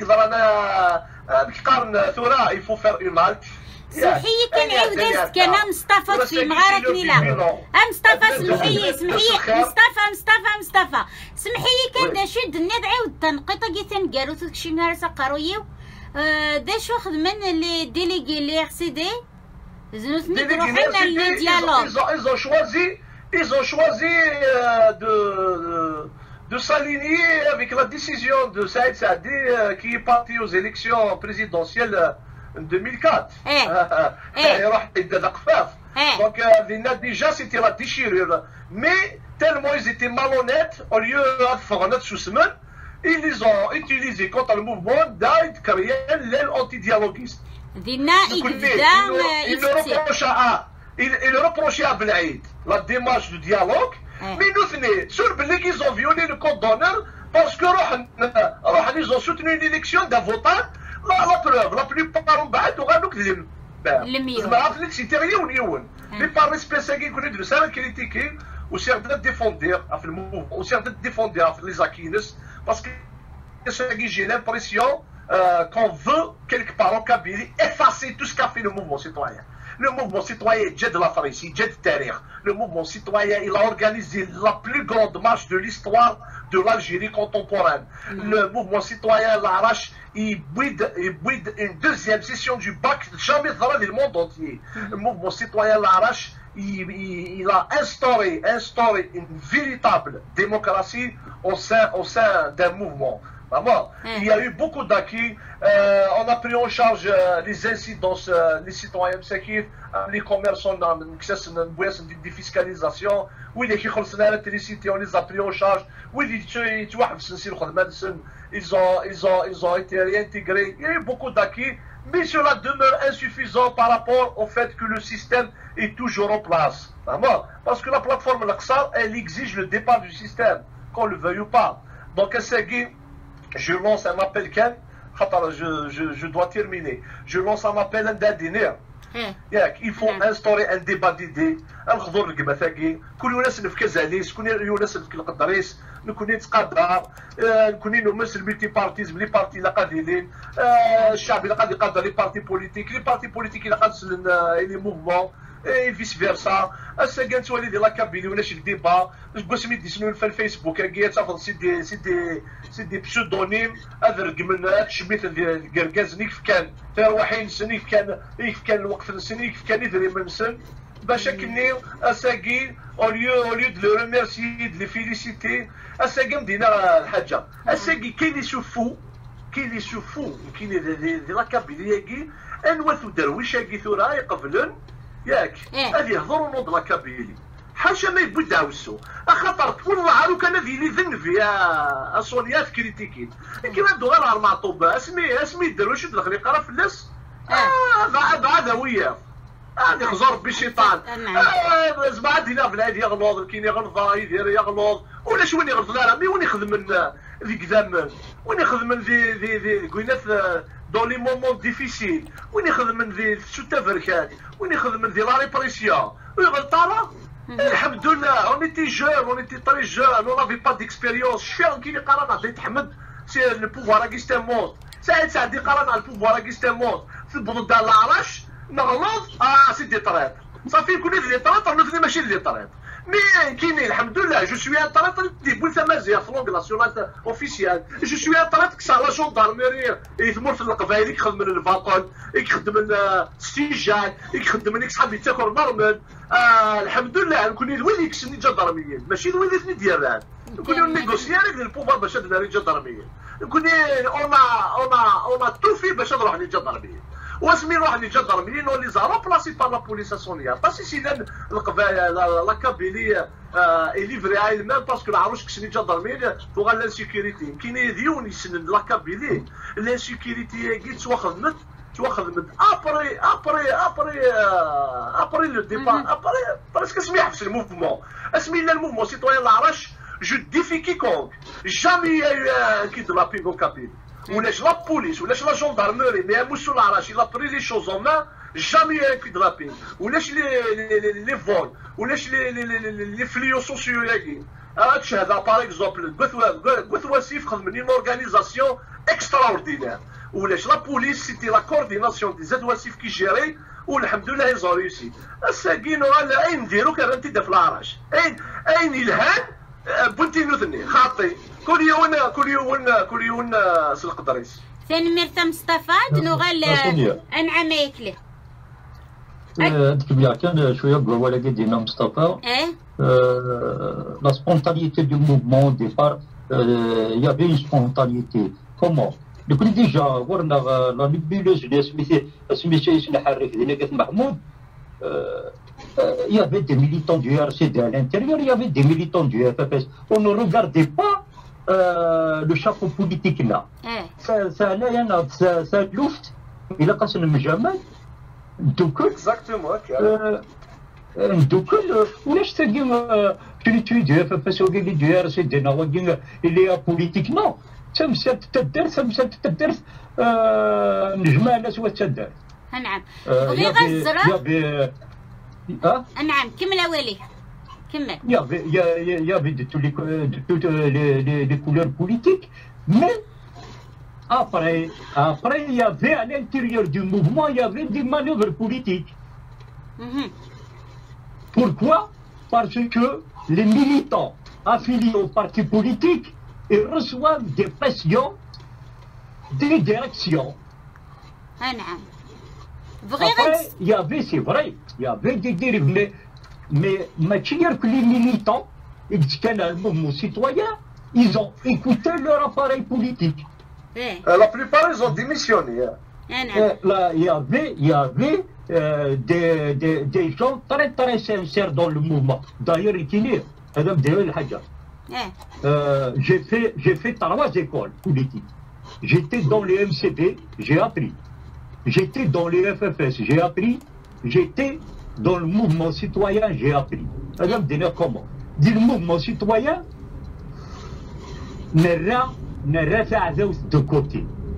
Speaker 2: il faut faire une halte.
Speaker 1: سمحي كنعاود كان مصطفى في مغارة كنيلة مصطفى سمحي سمحي مصطفى مصطفى مصطفى سمحي كان دا شد الناد عاود تنقيطة كيثان قالوا تكشي نهار سقرويو دا شو خدمن لي ديليغي لي ار سي دي زنوثني روحنا لي ديالوغ
Speaker 2: ils ont choisi ils ont choisi de de s'aligner avec la décision de Saïd Saadi qui est parti aux élections présidentielles en deux mille quatre. يروح يداد قفاف. Donc déjà c'était la déchirure. Mais tellement ils étaient malhonnêtes, au lieu de faire sous semaine, ils les ont utilisés contre le mouvement d'aide créer l'aile anti-dialoguiste.
Speaker 1: Ils le
Speaker 2: reprochaient à ils reprochaient à Belaïd la démarche du dialogue. Mais nous venons sur Belaïd ils ont violé le code d'honneur parce que ils ont soutenu une élection d'un votant. La, la preuve, la plupart بعد وغادو كذب ما عرفت سيتي غير ونيون مي بار ريسبي ساكي كنا درسنا كريتيكي وسيرنا ديفوندير في الموف وسيرنا ديفوندير في لي زاكينس باسكو ساكي جي لامبرسيون كون فو كيلك بار en Kabylie effacer tout ce qu'a fait le mouvement citoyen. Le mouvement citoyen جد l'Afrique, جد التاريخ. Le mouvement citoyen, il a organisé la plus grande marche de l'histoire de l'Algérie contemporaine. Mm. Le mouvement citoyen l'arrache, il bouide, il bouide une deuxième session du bac jamais dans le monde entier. Mm. Le mouvement citoyen l'arrache, il, il, il a instauré, instauré une véritable démocratie au sein, au sein d'un mouvement. Vraiment, mm. il y a eu beaucoup d'acquis. Euh, on a pris en charge euh, les incidences, euh, les citoyens psychiques, les commerçants, une défiscalisation. Oui, les qui l'électricité, on les a pris en charge. Oui, les tu vois, ils ont, ils ont, ils ont été réintégrés. Il y a eu beaucoup d'acquis, mais cela demeure insuffisant par rapport au fait que le système est toujours en place. Vraiment, parce que la plateforme L'Aqsa, elle exige le départ du système, qu'on le veuille ou pas. Donc, je lance un appel, Ken. Je, je, je dois terminer. Je lance un appel à dîner. Il faut instaurer un débat d'idées. الخضور القمثاقي كل الناس اللي في كازاليس كل الناس اللي في القدريس نكون نتقادر نكون نمثل الملتي بارتيزم لي بارتي اللي قادرين الشعب اللي قاد يقادر لي بارتي بوليتيك لي بارتي بوليتيك اللي قاد لي موفمون اي فيس فيرسا هسا كانت ولي ديال لا كابيلي ولا شي ديبا قسمي ديسنون في الفيسبوك كي تاخذ سي دي سي دي سي دي بسودونيم هذا من تشميت الكركاز نيك كان تروحين سنيك كان كيف كان الوقت السني كيف كان يدري من سن باش كني اساكي اوليو اوليو دو لو ريميرسي دو لي فيليسيتي اساكي مدينا الحاجه اساكي كاين اللي يشوفوا كاين اللي يشوفوا كاين دي لا كابيلي كي انوث درويش كي ثورا يقبلن ياك هذه يهضروا نوض لا كابيلي حاشا ما يبغوا يدعوسوا خاطر والله عارو كان هذه اللي ذنب يا اصونيات كريتيكين كيما عنده غير عرماطوب اسمي اسمي درويش دخل يقرا في اللص اه بعد هذا وياه هذه خزور بالشيطان زعما عندنا بلاد يغلط كاين يغلط يدير يغلط ولا شوين يغلط لا مي وين يخدم من ذي قدام وين يخدم من ذي ذي ذي كوينات دون لي مومون ديفيسيل وين يخدم من ذي شو تفركان وين يخدم من ذي لا ريبريسيون ويغلط راه الحمد لله اون ايتي جون اون ايتي طري جون اون لافي با ديكسبيريونس شفير كي قرانا غادي تحمد سي لو بوفوار كي مود ساعد ساعد قرانا البوفوار كي مود في البلد تاع العرش نغلط اه سي دي طريط صافي كون لي طريط نوثني ماشي لي طريط مي كاينين الحمد لله جو سوي ان طريط دي بول تمازيغ في لونغ ناسيونال اوفيسيال جو سوي ان طريط كسا لا جوندارميري يثمر في القبائل يخدم من الفاقون يخدم من السجان يخدم من صحابي تاكل نورمال آه الحمد لله نكون الويلي كسني جدرميين ماشي الويلي ثني ديالان نكون نيغوسيا لك البوفوار باش هاد الجدرميين يقول لي اون اون اون تو في باش نروح للجندرميين واسمي نروح للجندرميين ولي زارو بلاسي بار لا بوليس اسونيا باسي سي القبايا لا كابيلي اي ليفري اي ميم باسكو ما عرفوش كشني جندرميين فوق لانسيكوريتي كاين ديون يسند لا كابيلي لانسيكوريتي كي تواخذ تواخذ ابري ابري ابري ابري لو ديبار ابري باسكو سميح في الموفمون اسمي لا الموفمون سيتويان العرش جو ديفي كيكونك جامي كي دو لا بيغو كابيل ولاش لا بوليس ولاش لا جوندارموري مي موسو العرش لا بري لي شوز اون مان جامي كي دو لا بيغ ولاش لي لي فول ولاش لي لي فليو سوسيو ياكي هادشي هذا باغ اكزومبل قلت واسيف خدمني اورغانيزاسيون اكسترا اوردينير ولاش لا بوليس سيتي لا كورديناسيون دي زاد واسيف كي جيري والحمد لله يزو ريوسي الساكين ولا اين نديرو كان انت في العرش اين اين الهان بنتي نوثني خاطي كل يوم كل يوم كل يوم سلق دريس
Speaker 1: ثاني مرتم مصطفى نغال انعم ياكله
Speaker 4: هذيك بيا كان شويه قوه دينا مصطفى
Speaker 1: ايه
Speaker 4: لا سبونتانيتي دو موفمون ديبار يا بي سبونتانيتي كومون دوك ديجا ورنا لا نبيلوز اللي سميتي سميتي الحريك ديال كاث محمود il y avait des militants du R C D à l'intérieur, il y avait des militants du F F S. On ne regardait pas euh, le chapeau politique là. Ça, ça, ça, ça, ça luft. Il a cassé le Mjamal. Donc,
Speaker 2: exactement.
Speaker 4: Donc, ولاش تلقى tu du F F S ou du R C D il est apolitique non. تمسات تدرس تمسات تدرس نجمع الناس وتدرس.
Speaker 1: نعم. بغي غزرة.
Speaker 4: Ah?
Speaker 1: نعم كمل أولي كمل.
Speaker 4: Il y avait, il y a, il y avait de, tous les, de toutes les, les, les couleurs politiques, mais après, après, il y avait à l'intérieur du mouvement, il y avait des manœuvres politiques.
Speaker 1: Mm-hmm.
Speaker 4: Pourquoi? Parce que les militants affiliés aux partis politiques ils reçoivent des pressions, des directions.
Speaker 1: Ah non.
Speaker 4: Après, il y avait, c'est vrai, il y avait des dérives, mais, mais matière que les militants, le mouvement citoyen, ils ont écouté leur appareil politique.
Speaker 1: Eh.
Speaker 2: La plupart, ils ont démissionné.
Speaker 4: Eh, là, il y avait, il y avait euh, des, des, des gens très très sincères dans le mouvement. D'ailleurs, euh, j'ai fait, j'ai fait trois écoles politiques. J'étais dans les M C P, j'ai appris. J'étais dans les F F S, j'ai appris. J'étais dans le mouvement citoyen, j'ai appris. Madame Dena, comment? Dit le mouvement citoyen, n'est pas de côté.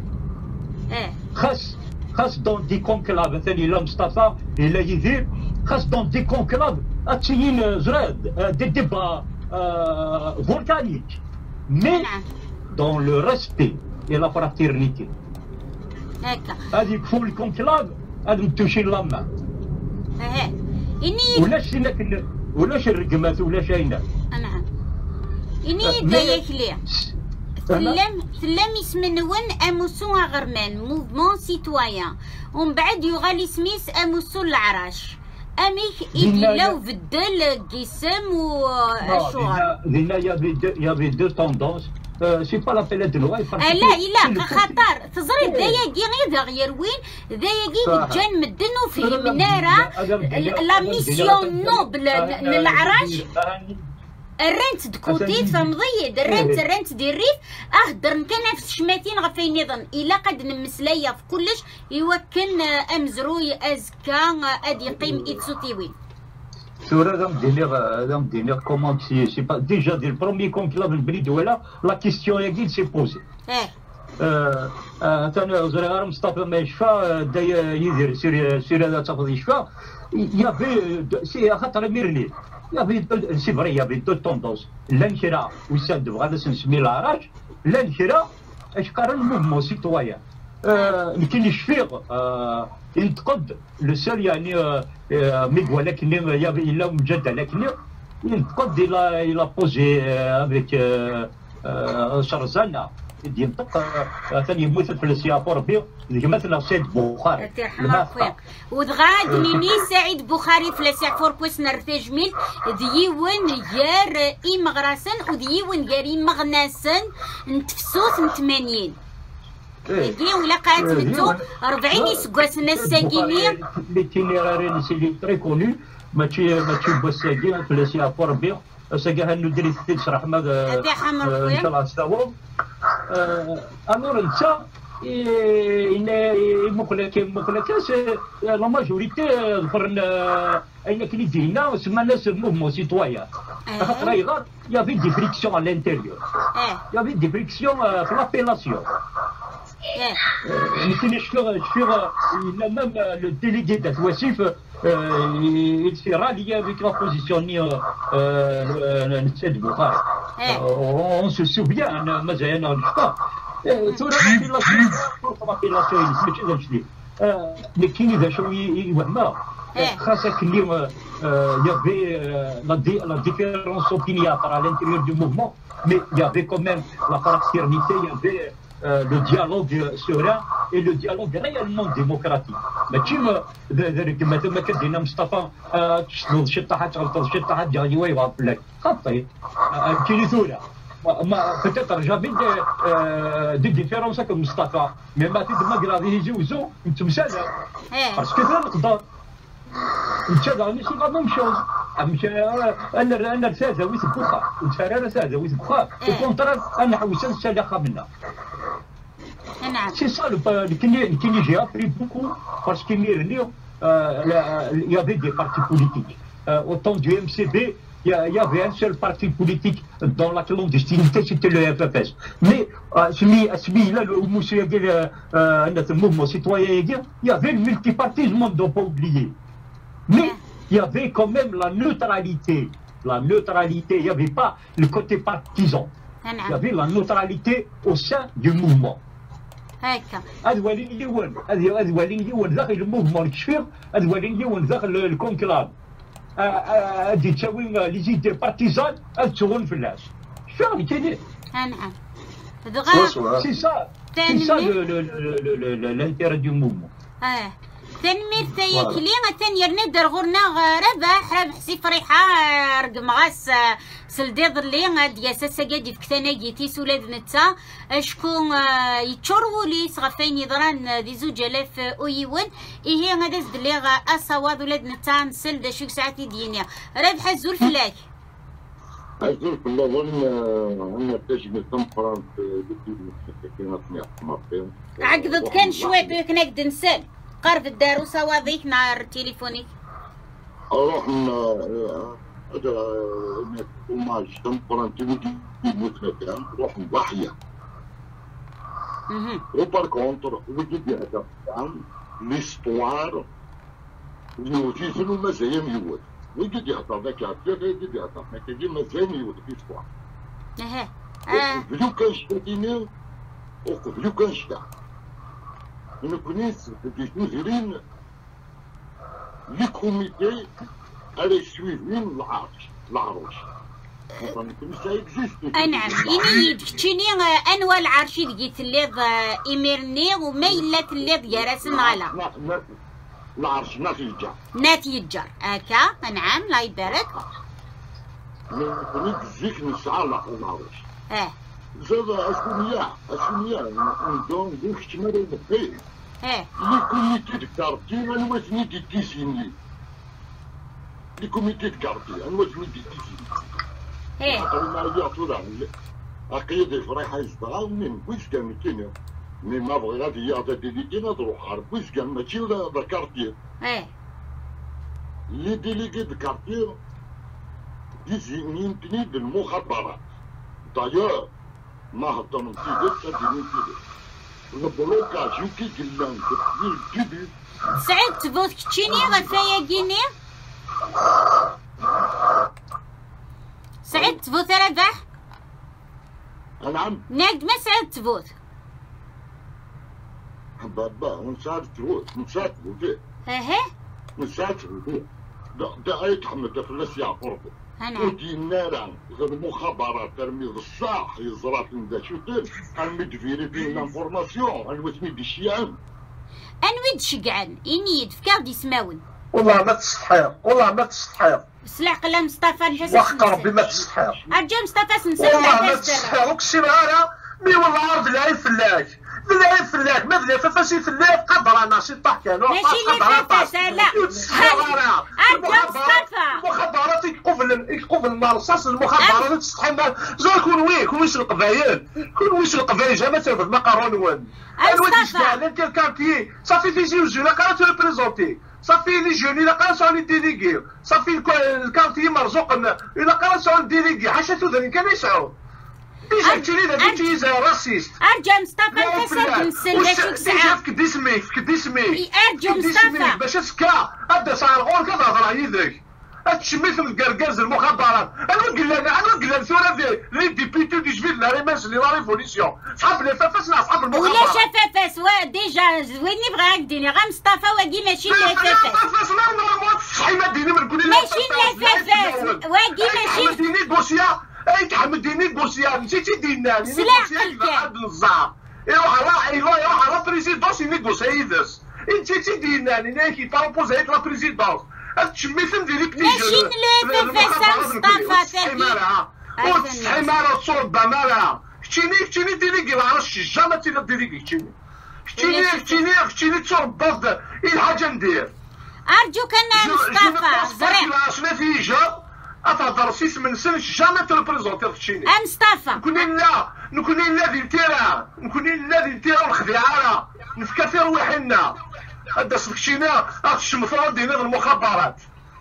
Speaker 4: Khas, khas dans des conclaves, il a Mustafa, il a dit, khas dans des conclaves, des débats euh, volcaniques. Mais dans le respect et la fraternité. هذه كفول الكونكلاب هذا تمشي لما
Speaker 1: اها اني
Speaker 4: ولاش هناك ولاش الرقمات ولاش هنا
Speaker 1: نعم اني دايك لي سلم سلم يسمنون اموسو غرمان موفمون سيتويان ومن بعد يغالي سميس اموسو العراش اميك يديلاو بدل قسم وشغل
Speaker 4: هنا يافي دو توندونس سي با لابيل دو لوا
Speaker 1: لا لا خطر تزري داياكي غير غير وين داياكي جان مدنو فيه مناره لا ميسيون نوبل للعراش الرنت دكوتي فمضيد الرنت الرنت ديال الريف اهدر كان في الشماتين غفين يظن الا قد نمسلايا في كلش يوكن امزروي ازكا ادي قيم ايتسوتيوين
Speaker 4: Sur dire comment c'est pas déjà dès le premier conclave le Brid voilà la question est s'est posée. Euh euh vous avez Mustafa Meshfa d'ailleurs sur sur la tafadhi shfa il y avait c'est خاطر ميرني il y avait c'est vrai il y avait deux tendances l'enchira ou ça devrait نسمي العراش l'enchira اش قرا الموفمون سيتويان اللي كاين الشفيق ينتقد لو سول يعني ميغوا لكن الا مجد لكن ينتقد الى الى بوزي افيك شرزانه ينطق ثاني يموت في السيابور بيو مثلا سيد بخاري
Speaker 1: ترحم خويا ودغاد نيني سعيد بخاري في لاسيافور كويس نرتجميل ديون يار اي مغرسن وديون ياري مغناسن نتفسوس نتمانين كي ولا قاعد نتو أربعين يسكواسنا الساكيني
Speaker 4: ليتينيراري سي تري كوني ماشي ماشي بوساكي في لاسيافور بيو ساكا هندير تشرح ماذا ان شاء الله نستوعب الور انت مقلك مقلكاش لا ماجوريتي ظفرنا اين كلي دينا سما الناس موفمون سيتوايان خاطر يغار يافي دي فريكسيون على الانتيريور يافي دي فريكسيون في لابيلاسيون يمكن شفيغ شفيغ il a même le délégué d'Atouassif il s'est rallié avec la position de Saïd Boukhari. On se souvient, مازال انا نشطا ثورة لابيلاسيون سميتو هذا الجديد اللي كاين اذا شو يوهمها خاصك اللي يافي لا ديفيرونس اوبينياتر à l'intérieur du mouvement mais il y avait quand même la fraternité, il y avait le dialogue serein et le dialogue réellement démocratique. ماشي ذلك مثلا كدينا مصطفى تشنوض شي طاحه تغلط شي طاحه ديالي وي يغلط لك خطي كاين ثوره ما peut-être jamais des différences comme مصطفى mais ما تدما كرافي يجوزو نتمثال باسكو نقدر نتشابه ماشي لا ميم شوز مشى انا انا رساله ويس بوخا وتفرا رساله ويس بوخا وكونترا انا حوسه السلاخه منا
Speaker 1: نعم
Speaker 4: سي سا اللي كاين كاين جي ابري بوكو باسكو كاين il y avait des partis politiques au temps du M C B il y avait un seul parti politique dans la clandestinité c'était le F F S mais سمي سمي لا الموسى ديال الناس الموفمون سيتويان il y avait le multipartisme on ne doit pas oublier mais il y avait quand même la neutralité la neutralité il y avait pas le côté partisan il y avait la neutralité au sein du mouvement
Speaker 1: هكا
Speaker 4: هذا هو اللي يون هذا هذا هو اللي يون داخل الموفمون الكشفير هذا هو اللي يون داخل الكونكلاب هادي تساوي لي زيدي بارتيزان هاد تشغل فلاش شنو اللي كاين
Speaker 1: نعم دغا
Speaker 4: سي سا سي سا لانتيري دو موفمون
Speaker 1: اه تنمير تايا كليغا تنيرنا درغورنا ربح ربح سي فريحة رقم غاس سلديض اللي دياسا ساقادي في كتاناكي تيس ولاد نتا شكون يتشورولي صغفين يضران دي زوج الاف اويون ايه غادا زدليغ اصواد ولاد نتا نسل دا شوك ساعتي دينيا ربح الزول فلاك
Speaker 5: الزول فلاك وانا تجمي تنفران في
Speaker 1: عقدت كان شوي بيك نقد نسل قرب الدار صواديك نار تليفونيك
Speaker 5: اروح هذا ماج تنفران تبدي مثلا نروح ضحيه وبار كونتر وجدي هذا ليستوار يوجي شنو مازال يود وجدي يهضر ذاك العبد يجي يهضر ما كاين مازال يود في ليستوار
Speaker 1: اها
Speaker 5: اه بدو كنشتي وقبلو كنشتا انا كنت بديت نجرين لي كوميتي على سويفين العرش العروش
Speaker 1: اي نعم يني تشيني انواع العرش ديت الليض ايميرني وما الا الليض يراس نغلا
Speaker 5: العرش ناتيجر
Speaker 1: ناتيجر هكا نعم لا يبارك
Speaker 5: كنت زيك نسعى العروش
Speaker 1: اه
Speaker 5: زاد اشكونيا اشكونيا ندون ديك تمارين فيه
Speaker 1: اه
Speaker 5: لي كوميتي دو كارتي انا واسني دي ديسيني لي كوميتي دو كارتي انا واسني دي ديسيني
Speaker 1: ايه
Speaker 5: خاطر ما يعطونا عقيدة فريحة يصدغا من كويس كان كاين مي ما بغي غادي يعطي ديليكي نروح عارف كويس كان ماشي دا كارتي
Speaker 1: ايه
Speaker 5: لي ديليكي دو كارتي ديزينينتني بالمخابرات دايوغ ما هضرنا نتيجة تديني نتيجة البلوكاج يمكن كلان ديال الديبي
Speaker 1: سعيد تبوت كتشيني غفايا كيني سعيد تبوت ربح
Speaker 5: نعم
Speaker 1: ناقد ما سعيد تبوت
Speaker 5: بابا ونساعد تبوت نساعد تبوت
Speaker 1: اها
Speaker 5: نساعد تبوت دا دا اي تحمل دا فلاس يعقرب ودينا راه المخابرات ترمي الصح يزرات ندا شوتر المي تفيريفي لانفورماسيون المسمي بالشيان
Speaker 1: انويد شقعن انيد فكار دي سماون
Speaker 2: والله ما تستحق والله ما تستحق
Speaker 1: سلعق لا مصطفى نفس
Speaker 2: وحق ربي ما تستحق
Speaker 1: ارجع مصطفى سنسى
Speaker 2: والله ما تستحق اقسم بالله مي والله عرض العين فلاك العين فلاك ما بلا فاسي فلاك قدر انا سي طاح كانوا
Speaker 1: ماشي اللي فاس لا ارجع مصطفى
Speaker 2: المخابرات يقفل يقفل المرصاص المخابرات تستحمل زول كون وي كون ويش القبايل كون ويش القبايل جا مثلا في المقارون وين
Speaker 1: مصطفى
Speaker 2: انت الكارتيي صافي في زي وزولا قالت ريبريزونتي صافي لي جون الا قالوا سون ديليغي صافي الكارتيي مرزوق الا قالوا سون ديليغي حاشا تودن كان يسعوا ديجا تشري ذا ديجا راسيست
Speaker 1: ارجع مصطفى كسر نسل شوك ساعه
Speaker 2: فك دي سميك فك دي سميك
Speaker 1: ارجع مصطفى
Speaker 2: باش سكا هذا صار غور كتهضر يدك هتشميت الكركاز المخابرات انا نقول لك انا نقول لك سورة لي ديبيتي دي جفيد لا ريماس لي لا ريفوليسيون صحاب لي فافاس صحاب المخابرات
Speaker 1: ولا شفافاس وا ديجا زويني بغا يديني غا مصطفى واقي ماشي لي فافاس
Speaker 2: صحي ما ديني من كل
Speaker 1: ماشي لي فافاس واقي ماشي
Speaker 2: ديني دوسيا اي تحمديني دوسيا نسيتي دينا
Speaker 1: سلاح الكان
Speaker 2: النظام يروح على يروح على بريزيدونس ينيغوسي يدس نسيتي دينا ناكي تروبوزي لا بريزيدونس تشميتم ديري بتيجي
Speaker 1: ماشي لو فافاس مصطفى ثاني
Speaker 2: وتستحمارة تصور بمارة كتيني كتيني ديريكي ما عرفتش جامي تينا ديريكي كتيني كتيني كتيني كتيني تصور بض ايه الحاجة ندير
Speaker 1: ارجوك انا مصطفى زرع
Speaker 2: شنو في جا اتهضر سيس من سن جامي تريبريزونتي كتيني
Speaker 1: ام مصطفى
Speaker 2: نكون لا نكون لا ديال تيرا نكون لا ديال تيرا ونخدعها نفكا في رواحنا هذا سكتينا الشمفرة دينا المخابرات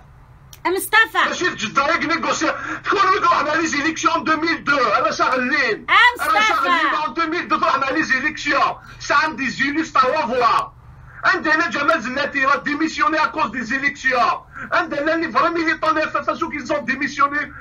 Speaker 1: مصطفى
Speaker 2: ماشي الجدارك نيغوسي تكون نروح على لي زيليكسيون ألفين واثنين انا شاغلين انا شاغلين ألفين واثنين تروح على لي زيليكسيون سا عندي زيليست لا فوا عندنا جمال زناتي راه ديميسيوني اكوز دي زيليكسيون عندنا لي فري ميليطون فاسو كي زون ديميسيوني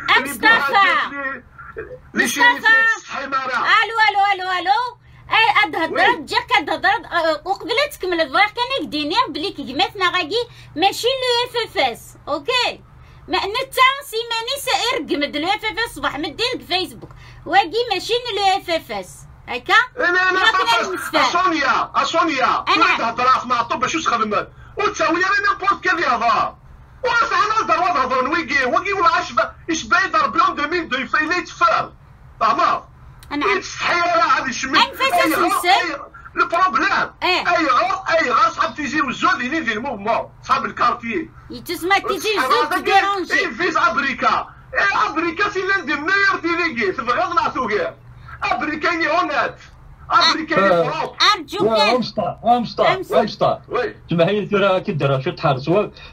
Speaker 1: مصطفى
Speaker 2: لي شيريفات حماره
Speaker 1: الو الو الو الو ادهضر جاك كتهضر وقبل تكمل الضوء كان يديني بلي كيماتنا غاكي ماشي لو اف اف اس اوكي ما نتا سيماني سائر قمد لو اف اف اس صباح مدينك فيسبوك واكي ماشي لو اف اف اس هكا
Speaker 2: انا انا سونيا سونيا انا تهضر في معطوب باش تخدم وتساوي انا نيمبورت كيف يهضر واش انا نهضر ونهضر نويكي وكي ولا عشبه اش بايدر بلون ألفين واثنين فايلي يتفر فهمت
Speaker 1: انا
Speaker 2: الحياه هذه الشمس
Speaker 1: انفاس السن
Speaker 2: لو بروبليم
Speaker 1: اي
Speaker 2: غا اي غا صحاب تيجي وزول اللي ديال الموفمون صحاب الكارتيي
Speaker 1: يتسمى تيجي وزول تديرونجي
Speaker 2: اي فيز ابريكا اي ابريكا سي لان دي ميور ديليغي تبغى نعطو كاع ابريكاني هونات ابريكاني فروط
Speaker 1: ارجوك
Speaker 4: امسطا امسطا امسطا
Speaker 2: وي
Speaker 4: جمعيه راه كدير شي تحرس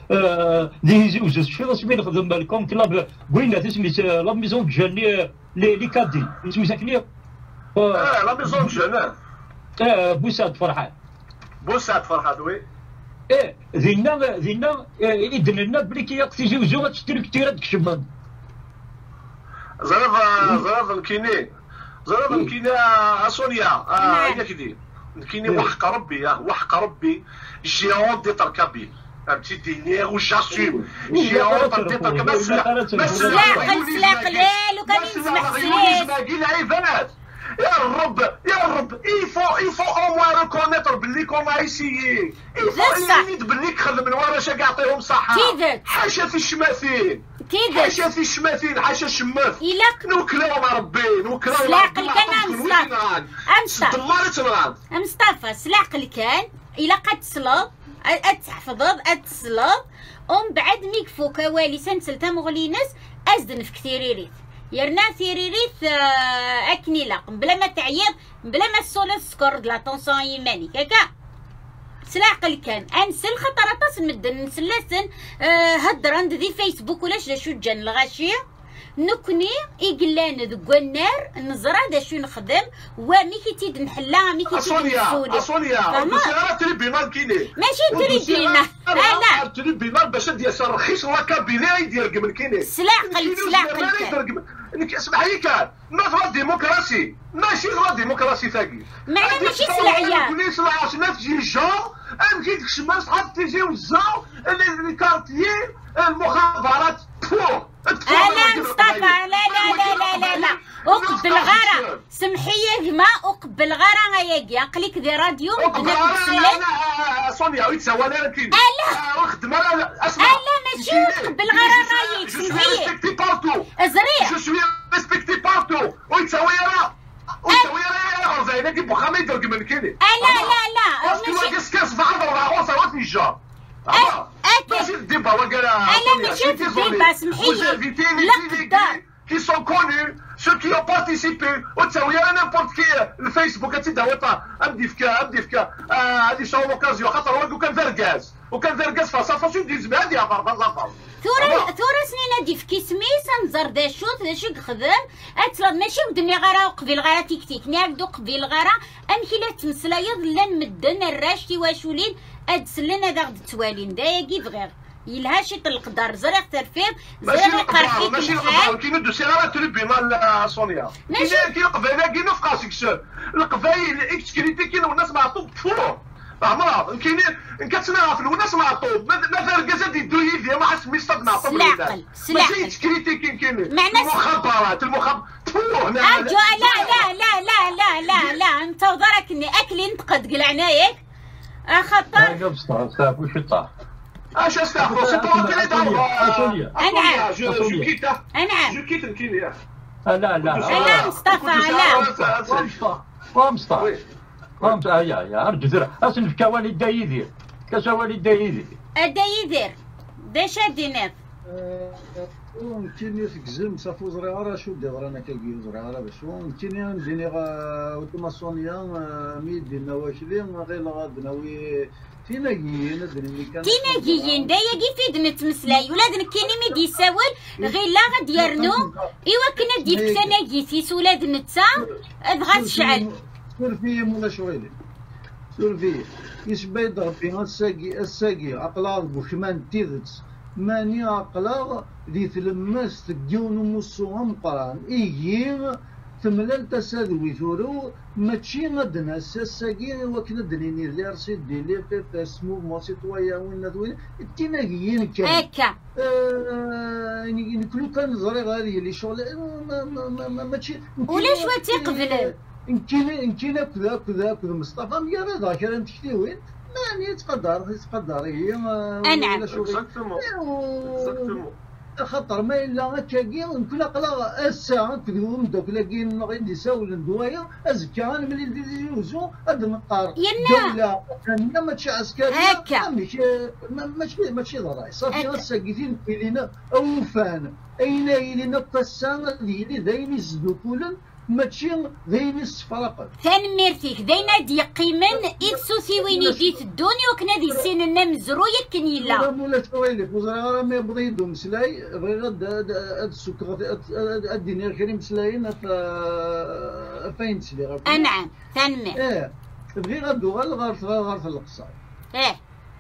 Speaker 4: دي زوج شي رسمي نخدم لكم كلاب بغينا تسميت لا ميزون جاني لي لي كادي اسمي ساكني
Speaker 2: اه لا ميزون جاني
Speaker 4: اه بوساد فرحان
Speaker 2: بوساد فرحان وي
Speaker 4: ايه زينا زينا يدن لنا بلي كي تيجي وزو تشتري كثير هذاك الشمال
Speaker 2: زرف زرف كيني زرف كيني سونيا هي كدي كيني وحق ربي وحق ربي جيرون دي تركبي فهمتي دينير وجاسوم جيرون دي تركبي
Speaker 1: سلاق سلاق ليل وكان يسمح
Speaker 2: سيد بنات يا رب يا رب يفو يفو او موان ريكونيتر بلي كون ايسيي يفو يد بلي خدم من ورا شا يعطيهم صحه حاشا في الشماثين حاشا في الشماثين حاشا الشماث نوكلاو مع ربي نوكلاو
Speaker 1: سلاق الكان مصطفى
Speaker 2: مصطفى
Speaker 1: مصطفى سلاق الكان الا قد تصلب اتحفظض اتسلط ومن بعد ميكفو كوالي سنسلتا مغلينس ازدن في كثيريريث يرنا ثيريريث اكني لا بلا ما تعيط بلا ما السولو سكور لا طونسون يماني هكا سلاق الكان انسل خطر تصل مدن نسلسن هدر عند ذي فيسبوك ولاش لا شو جان الغاشيه نكني إقلان ذو النار نزرع دا شو نخدم ومي كي تيد نحلا مي كي تيد نسولي
Speaker 2: أصوليا أصوليا تريبينال كيني
Speaker 1: ماشي تريبينال لا
Speaker 2: تريبينال باش ديال رخيص ولا كابيني يدير من كيني
Speaker 1: سلاقل سلاقل
Speaker 2: اسمح لي كان ما فغا ديمقراسي ماشي فغا ديمقراسي ثاقي
Speaker 1: معناها ماشي سلعية
Speaker 2: كوني سلعة سنة تجي الجو أمشي تكشمس حاب تيجي وزاو لي كارتيي المخابرات بو
Speaker 1: لا مصطفى لا لا لا لا لا لا اقبل غارة سمحي يا جماعة اقبل غارة ياكي عقلك ذي راديو
Speaker 2: اقبل غارة سونيا ويتسوى لا كاين
Speaker 1: لا
Speaker 2: خدمة لا اسمع
Speaker 1: لا ماشي اقبل غارة رايك سمحي
Speaker 2: ريسبكتي بارتو
Speaker 1: ازريع
Speaker 2: جو سوي ريسبكتي بارتو ويتسوى لا ويتسوى لا زينك بوخا ما يدرك من كده
Speaker 1: لا لا لا
Speaker 2: ماشي كاس كاس بعض ولا صوت الجار ماشي الديبا وقال
Speaker 1: لا ماشي الديبا سمحي لا
Speaker 2: qui sont connus, ceux qui ont participé, وتساوي n'importe qui الفيسبوك تداوطا ابدي فكا ابدي فكا هذه شو اوكازيون خاطر هو وكان فاركاز وكان فاركاز فاصا فاصو ديز بهادي فاصا
Speaker 1: ثورة ثورة سنين دي فكي سميس نزر داشوت داشي خدم اتلا ماشي ودني غارا قبيل غارا تيك تيك ناكدو قبيل غارا امكي لا تمسلايض لا نمدن الراشتي واشولين ادسلن هذا غد توالين داياكي فغير يلها شي القدر زريق ترفيض زريق قرفيك
Speaker 2: ماشي القدر كي ندو سيرا تربي مال سونيا ماشي كي القبايله كي نفقا سكسور القبايل اكسكريتي كاين والناس ما عطوك فور عمرها كاين كتسمع في الناس ما عطوك ما فاركازا ديدو يدي ما حس ميستاد ما عطوك
Speaker 1: سلاقل سلاقل
Speaker 2: ماشي اكسكريتي كاين كاين
Speaker 1: المخابرات
Speaker 2: المخابرات فور
Speaker 1: لا لا لا لا لا لا لا لا انت وضرك اني اكلي نتقد قل عنايك خطر
Speaker 4: واش طاح
Speaker 2: اش استغفر سي بور كي دابا
Speaker 1: انا
Speaker 2: جو كيت
Speaker 1: انا
Speaker 2: جو كيت الكينيا
Speaker 4: لا لا
Speaker 1: لا مصطفى لا
Speaker 4: مصطفى قامت يا يا ارجع اسن في والد يدير كاش والد يدير
Speaker 1: ادا يدير داش دينات
Speaker 3: كيني تكزم صافو زريعه راه شو دير انا كنجي زريعه راه باش كيني نديني اوتوماسيونيا ميدينا واشرين غير غادنا وي تيناكيين
Speaker 1: تيناكيين داياكي في دمت مسلاي ولادن كيني ميدي يساول غير لا غادي يرنو ايوا كنا ديك تناكيتيس ولاد نتا بغات تشعل
Speaker 3: سور فيا مولا شويلي سور فيا يشبه يضربي الساقي الساقي عقلا بوشمان تيدت ماني عقلا دي تلمس تجون موسوها مقران إيجي ثملال تسادوي ثورو ماشي غدنا الساقي وكنا دنيني لي رصيد دي لي في فاسمو مو سيتويا وين ذوين التناقيين كان
Speaker 1: هكا
Speaker 3: يعني كلو كان زري غادي اللي شغل ماشي
Speaker 1: ولاش وا تيقبل
Speaker 3: يمكن يمكن كذا كذا كذا مصطفى ميا هذا كان تشتي وين ماني تقدر تقدر هي
Speaker 1: انعم
Speaker 3: خاطر ما الا هكاكي نكون قلا الساعه كذوم دوك لاقيين غادي يساول ندوايا ازكى ملي ندوزو هاد النقار دوله ثانيه ماشي عسكريه
Speaker 1: هكا
Speaker 3: ماشي ماشي ماشي ضراي صافي الساكتين كاينين اوفان اين اين قسان اللي داين يزدوكولن ماشي داين السفراق
Speaker 1: ثان ميرتيك داينا دي قيمن إكسوسي وين يديت الدوني وكنا دي سيننا مزروية كن يلا
Speaker 3: مولا تويلي وزرا راه ما بغيدو مسلاي بغي غاد هاد السكر هاد الدنيا كريم مسلايين فاين تسلي
Speaker 1: انعم ثان مير
Speaker 3: اه بغي غادو غير غارت غارت القصار
Speaker 1: اه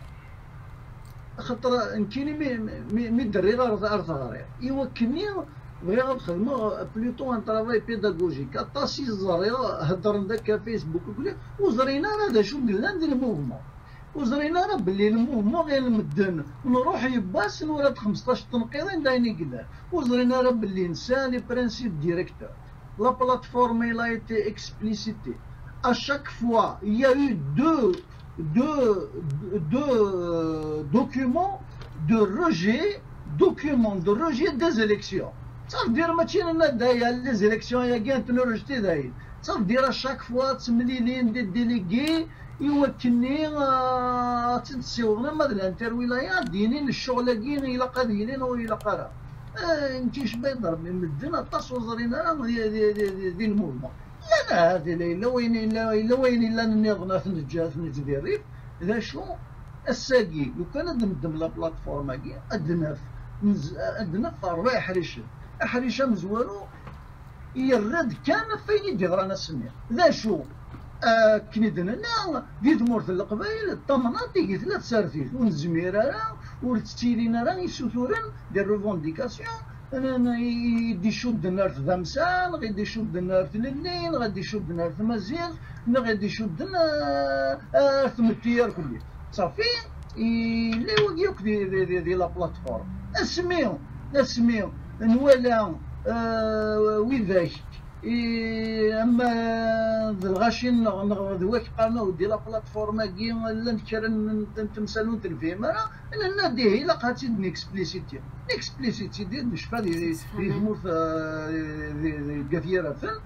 Speaker 3: خاطر نكيني مي مي دري غارت غارت غاري ايوا كني بغي غنخدمو بلوتو ان ترافاي بيداغوجيك اطاسي الزرير هضر داك فيسبوك وكل وزرينا راه شو قلنا ندير موفمون وزرينا راه بلي الموفمون غير المدن نروح يباس نورد خمسطاش تنقيضين دايني قلنا وزرينا راه بلي نسى لي برانسيب ديريكتور لا بلاتفورم il a été explicité à chaque fois il y a eu deux deux deux documents de rejet documents de rejet des élections صافي دير ماشي انا دايا لي زيليكسيون يا كانت نورجتي داير صافي دير شاك فوا تمليلين دي ديليغي يوكلني تنسيوغنا ما الانتر ولايات دينين الشغل كاين الى قادينين والى قرا انت شبا يضرب من الدنا طاس وزرينا راه دي الموفمون لا لا هذه لا وين الا وين الا نضنا في نجا في نجدي الريف ذا شو الساقي لو كان ندم لا بلاتفورم كي ادنا ادنا ربع حريشه حريشه مزوالو يرد كان فين يدير رانا سمير ذا شو آه كنيدنا لا دي تمورت القبائل الطمناطي ثلاث سارتيت ونزميرا راه ورتسيلينا راه يسوثورن دي ريفونديكاسيون انا يدي يشد النار في ذمسان غادي يشد النار في الليل غادي يشد النار في مزيغ غادي يشد النار في التيار كلي صافي اللي هو يوك دي دي دي لا بلاتفورم اسميو اسميو نولا وذاك اما الغاشين ذواك قالنا ودي لا بلاتفورم كي لا نكرن نتمثلوا تلفيهم انا انا ناديه الا قالت نيكسبليسيتي نيكسبليسيتي ديال نشفى ديال المورث كثيره فن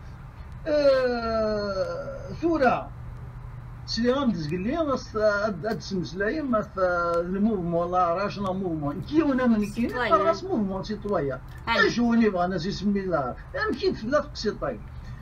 Speaker 3: ثوره سي غامدز قال لي هاد السمسلايه ما في الموفمون والله راشنا موفمون كيونا من كاين راس موفمون سيتويا اجوني بغا الناس يسمي الله مشيت في لا تقسيطاي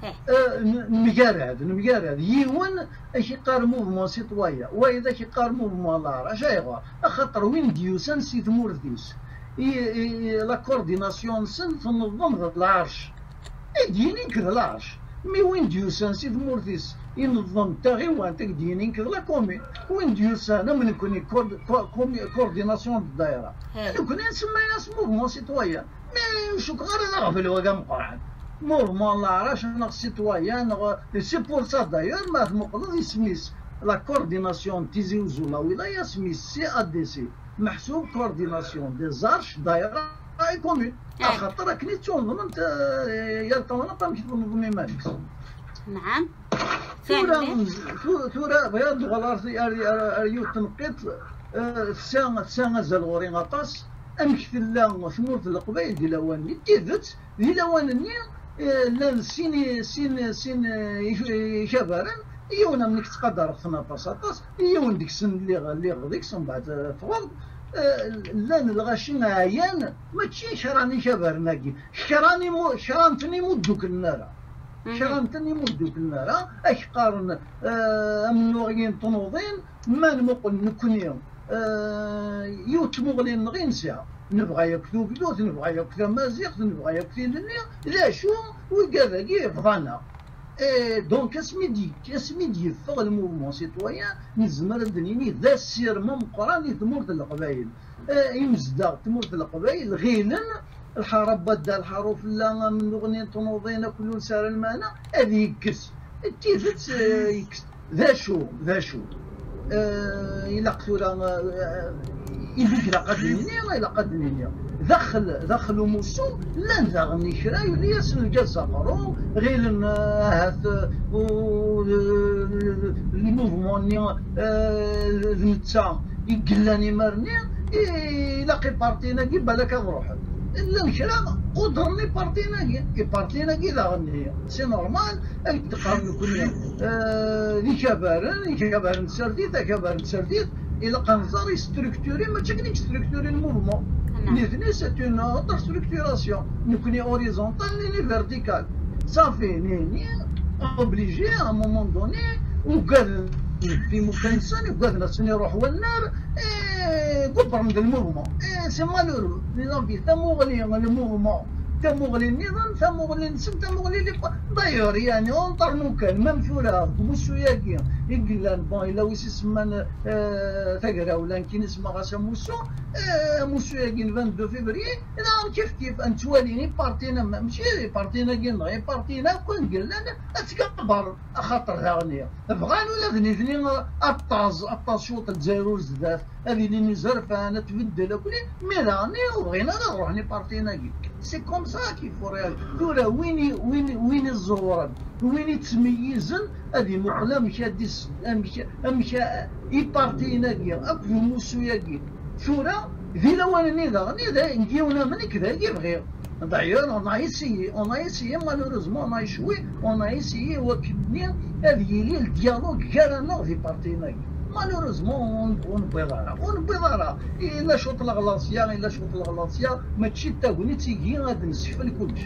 Speaker 3: نمكارد نمكارد يون اش يقار موفمون سيتويا واذا كيقار موفمون الله راش يغوا خاطر وين ديوسان سي تمورديس لا كورديناسيون سن تنظم العرش ديني كذا العرش مي وين ديوسان سي تمورديس ينظم تغيوان تقدينين كذا لا كومي وين ديوسان من كوني كورديناسيون الدائره كون نسمى ناس موفمون سيتويا مي شو غير نغفل وقام قرعان موفمون الله عراش نغ سيتويان سي بور سا دايور ما مقلد يسميس لا كورديناسيون تيزي وزولا ولايه سميس سي ا دي سي محسوب كورديناسيون دي زارش دايره اي كومي خاطر كني تنظم انت يا طونا تمشي تنظمي مالك
Speaker 1: نعم
Speaker 3: ثورة ثورة بيان غلارتي اريو تنقيط ساعة ساعة زالغوري غطاس امكثل لا ثمورت القبائل ديال لواني تيفت ديال لوانني لا سين سين سين شبارن يونا منك تقدر خنا طاس يون ديك السن اللي اللي غديك سن بعد فوق لا الغاشين عيان ماشي شراني شبارناكي شراني مو شرانتني مدوك النار شرانتني مدوك النار اش قارن امنوغين تنوضين ما نمقل نكونيهم يوت مغلين غين ساعة نبغى يكتب بلوت نبغى يكتب مازيغ نبغى يكتب لنا لا شو وكذا كي فغانا دونك اسمي دي اسمي دي فغ الموفمون سيتويان نزمر الدنيني ذا السير مقراني تمورت القبائل يمزدا تمورت القبائل غيلا الحرب بدا الحروف لا من اغنية تنوضين كل سار المانا هذه يكس تيفت يكس ذا شو ذا شو إلا قتولا يبيك لا قدنيني ما إلا قدنيني دخل دخلوا موسو لا نزاغني شراي ولا ياسن الجزا قرو غير هاث الموفمون نتا يقلاني مرني يلاقي بارتينا كي بالك نروح لا نشرا قدرني بارتينا كي بارتينا كي داغني سي نورمال تقارن كل ذي كبارن ذي كبارن سرديت كبارن سرديت إلا قنزار ستركتوري ما تكنيك ستركتوري الموفمون نيفني سي اون اوتر ستركتوراسيون نكوني اوريزونتال ني فيرتيكال صافي ني اوبليجي ا مومون دوني وكاد في مكانسان وكاد ناس يروحوا النار كبر من الموفمون سي مالورو نظام تموغلي الموفمون تموغلي النظام تموغلي النسم تموغلي لي دايور يعني اونطرنو كان ميم فورا موسو ياكي يقلان بون الا ويس يسمان ثقرا ولا كي نسمى غاسا موسو موسو ياكي اثنين وعشرين فبراير انا كيف كيف انتواليني بارتينا ماشي بارتينا كي نغي بارتينا كون قلان اتكبر خاطر ثانيه بغان ولا ذني ذني اطاز اطاز شوط الجزائر زدات هذه اللي نزرف انا تبدل كلي ميراني وبغينا نروح بارتينا كي سي كوم سا كيف ريال ثورة وين وين وين الزوران وين يتميزن هذه مقله مشى ديس مشى مشى يبارتينا كي اكو موسويا كي ثورة ذي لوان نيدا نيدا نجيونا من كذا يبغي d'ailleurs on a essayé on a essayé malheureusement on a échoué on a essayé وكبني هذه لي الديالوج كارنا في بارتينا كي مالوريزمون ونبغيها ونبغيها الا شوط الغلاصيه الا شوط الغلاصيه ماشي تاكوني تيجي غادي نسفل كلشي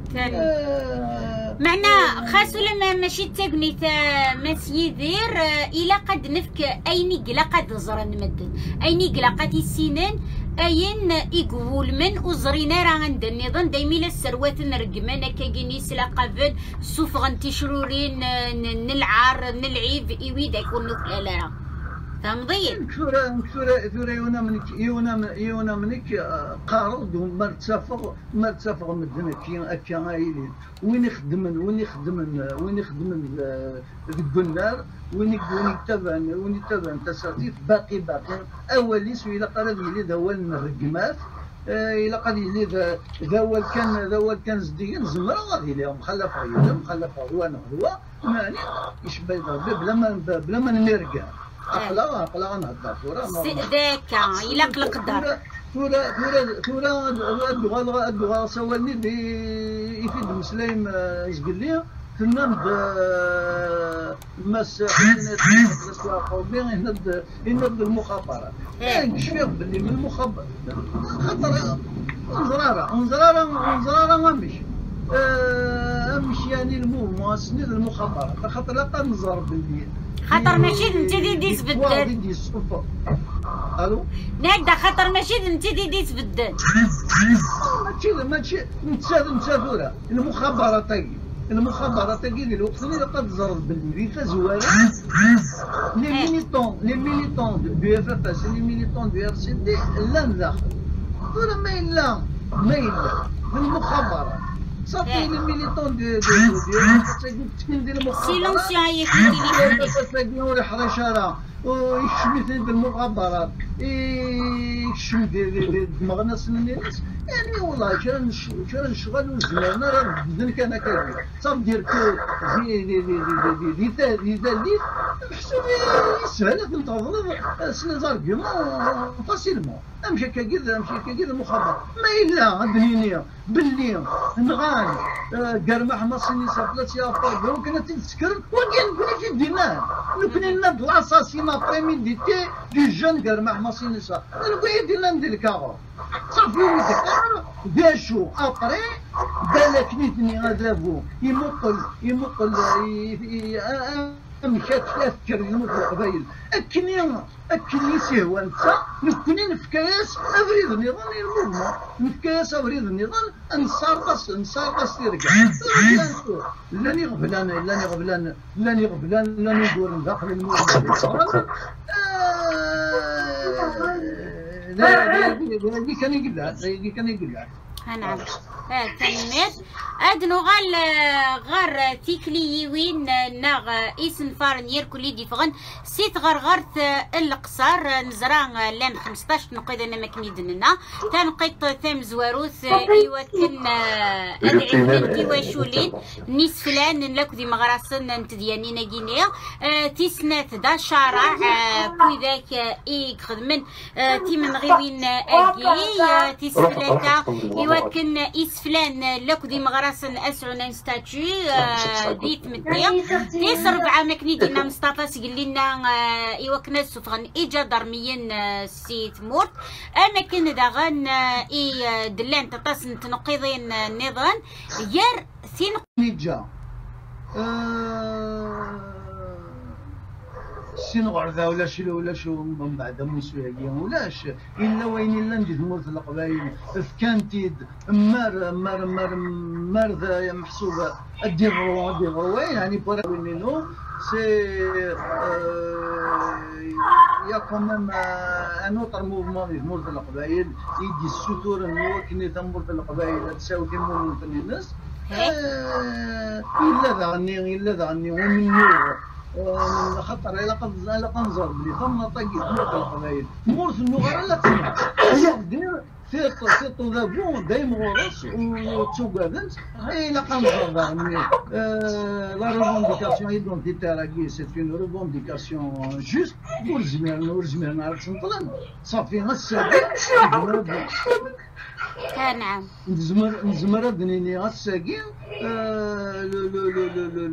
Speaker 1: آه معنا خاصو لما ماشي تاكوني ما سيدير الا قد نفك اين قلا قد زرن مدن اين قلا قد السنان اين يقول من وزرينا راه عند النظام دايما السروات نرقمان كايني سلاقافن سوفغن تشرورين نلعار نلعيب ايوي دا يكون نفلا تمضين
Speaker 3: كثورة كثورة كثورة يونا منك يونا يونا منك قارض ومرتفق مرتفق مدن كي كي غايلين وين يخدمن وين يخدمن وين يخدمن النار وين وين يتبعن وين يتبعن تسرتيف باقي باقي اولي سويلا قرب يلي ذا هو الرقمات الا قد يلي ذا هو كان ذا هو كان زديا زمرا غادي لهم مخلف غير مخلف هو هو ماني يشبه يضرب بلا ما بلا ما نرجع عقلا عقلا غنهضر فورا
Speaker 1: ذاك الا قلق الدار
Speaker 3: فورا فورا فورا الدغا الدغا سوالني يفيد مسلم يزقل تنام مس حسنا قومي هند هند المخابرات نكشف باللي من المخابرات خاطر انزراره انزراره انزراره غامش امشي يعني الموفمون سند المخابرات خاطر لا تنزر باللي
Speaker 1: خاطر ماشي انت اللي ديت بالدن
Speaker 3: الو
Speaker 1: نهكدا خاطر ماشي انت اللي ديت بالدن
Speaker 3: ماشي ماشي نتساد نتسادوره المخابرات المخابرات تاكيد الوقت اللي قد زرد باللي في زواره لي ميليتون لي ميليتون دو اف اف اس لي ميليتون دو ار سي دي لا ندخل ولا ما الا ما الا بالمخابرات صافي لي ميليتون دو دو دو ندير المخابرات
Speaker 1: سيلونسيو هي كيدير
Speaker 3: ولا حرشاره ويكشف بالمخابرات يكشف دماغنا الناس يعني والله كان كان شغل وزمرنا راه بدنا كان كذا صافي دير كو دي دي دي دي دي دي دي محسوب يسهل تنتظر سنا زاركيومون فاسيلمون امشي كذا امشي كذا المخابرات ما الا الدنيا باللي نغان قرمح مصني صافلات يا فرق وكنا تنسكر وكان كنا في الدماغ لو كنا ناد لاساسينا بريميديتي دي جون قرمح مصني صافلات نقول يدينا ندير الكاغو صافي وليدك داشو ابري بالك نيتني غادابو يمقل يمقل مشات تفكر يموت القبايل اكني اكني سهوا انت نكوني نفكاس ابريد النظام الموفمون نفكاس ابريد النظام نسارقص نسارقص ترجع لاني غفلان لاني غفلان لاني غفلان لاني ندور داخل الموفمون لا اللي كان يقول لها اللي كان يقول لها
Speaker 1: نعم اه تنميت ادنو غال غار تيكلي وين ناغ اسم فارنير كلي ديفغن سيت غار غارت القصار نزران لان خمسطاش نقيد انا ما كنيدنا تنقيط ثام زواروث ايوا كن ادعي ايوا شولين نيس فلان لاك دي مغراسن انت ديانينا غينيا تيسنات دا شارع كويداك اي خدمن تيمن غيوين اكي تيسفلاتا ايوا كن اس فلان لاك دي مغراسن اسعنا ستاتيو ديت متيا تيس ربعه مكني دينا مصطفى سقل لنا ايوا كنا سفغن ايجا درميين سي تمورت اما كن داغن اي دلان تطاس تنقيضين النظام يار سين
Speaker 3: نيجا سين غرزه ولا شنو ولا شو من بعد موسويه ولاش الا وين الا ندير مورث القبايل فكانتيد مار مار مار مار ذا محسوبه ادير ادير وين يعني بور وينينو سي يا كومام ان اوتر موفمون ديال مورث القبايل يدي السطور هو كني تمورث القبايل تساوي كيما من الناس الا ذعني الا ذعني ومن نور من خطر الى قد الى قنزر بلي ثم طقيت مورث القبايل مورث النغره لا تسمع دير سيط سيط ذابون دايما غرس وتوقادنت الى قنزر ذعني لا ريفونديكاسيون ايدونتيتير كي سيت اون ريفونديكاسيون جوست ورزميرنا ورزميرنا عرفت نطلع صافي غساكي
Speaker 1: نعم
Speaker 3: نزمر نزمر دنيني غساكي لو لو لو لو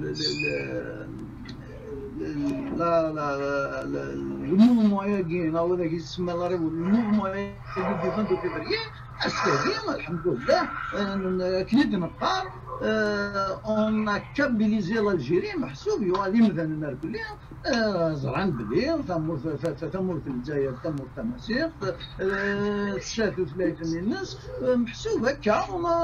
Speaker 3: لا لا لا الموفمون ياكين هو ذاك يسمى لا الموفمون ياكين في فندق فيفريي السلام الحمد لله كنيت نقار اون كابيليزي لالجيري محسوب يوالي مثلا نركلي زرعان بلي تمر تمر في الجزائر تمر تماسيق تشاتو ثلاثه من الناس محسوب هكا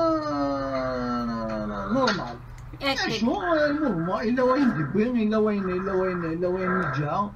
Speaker 3: نورمال شو الموفمون الا وين دبين الا وين الا وين الا وين نجا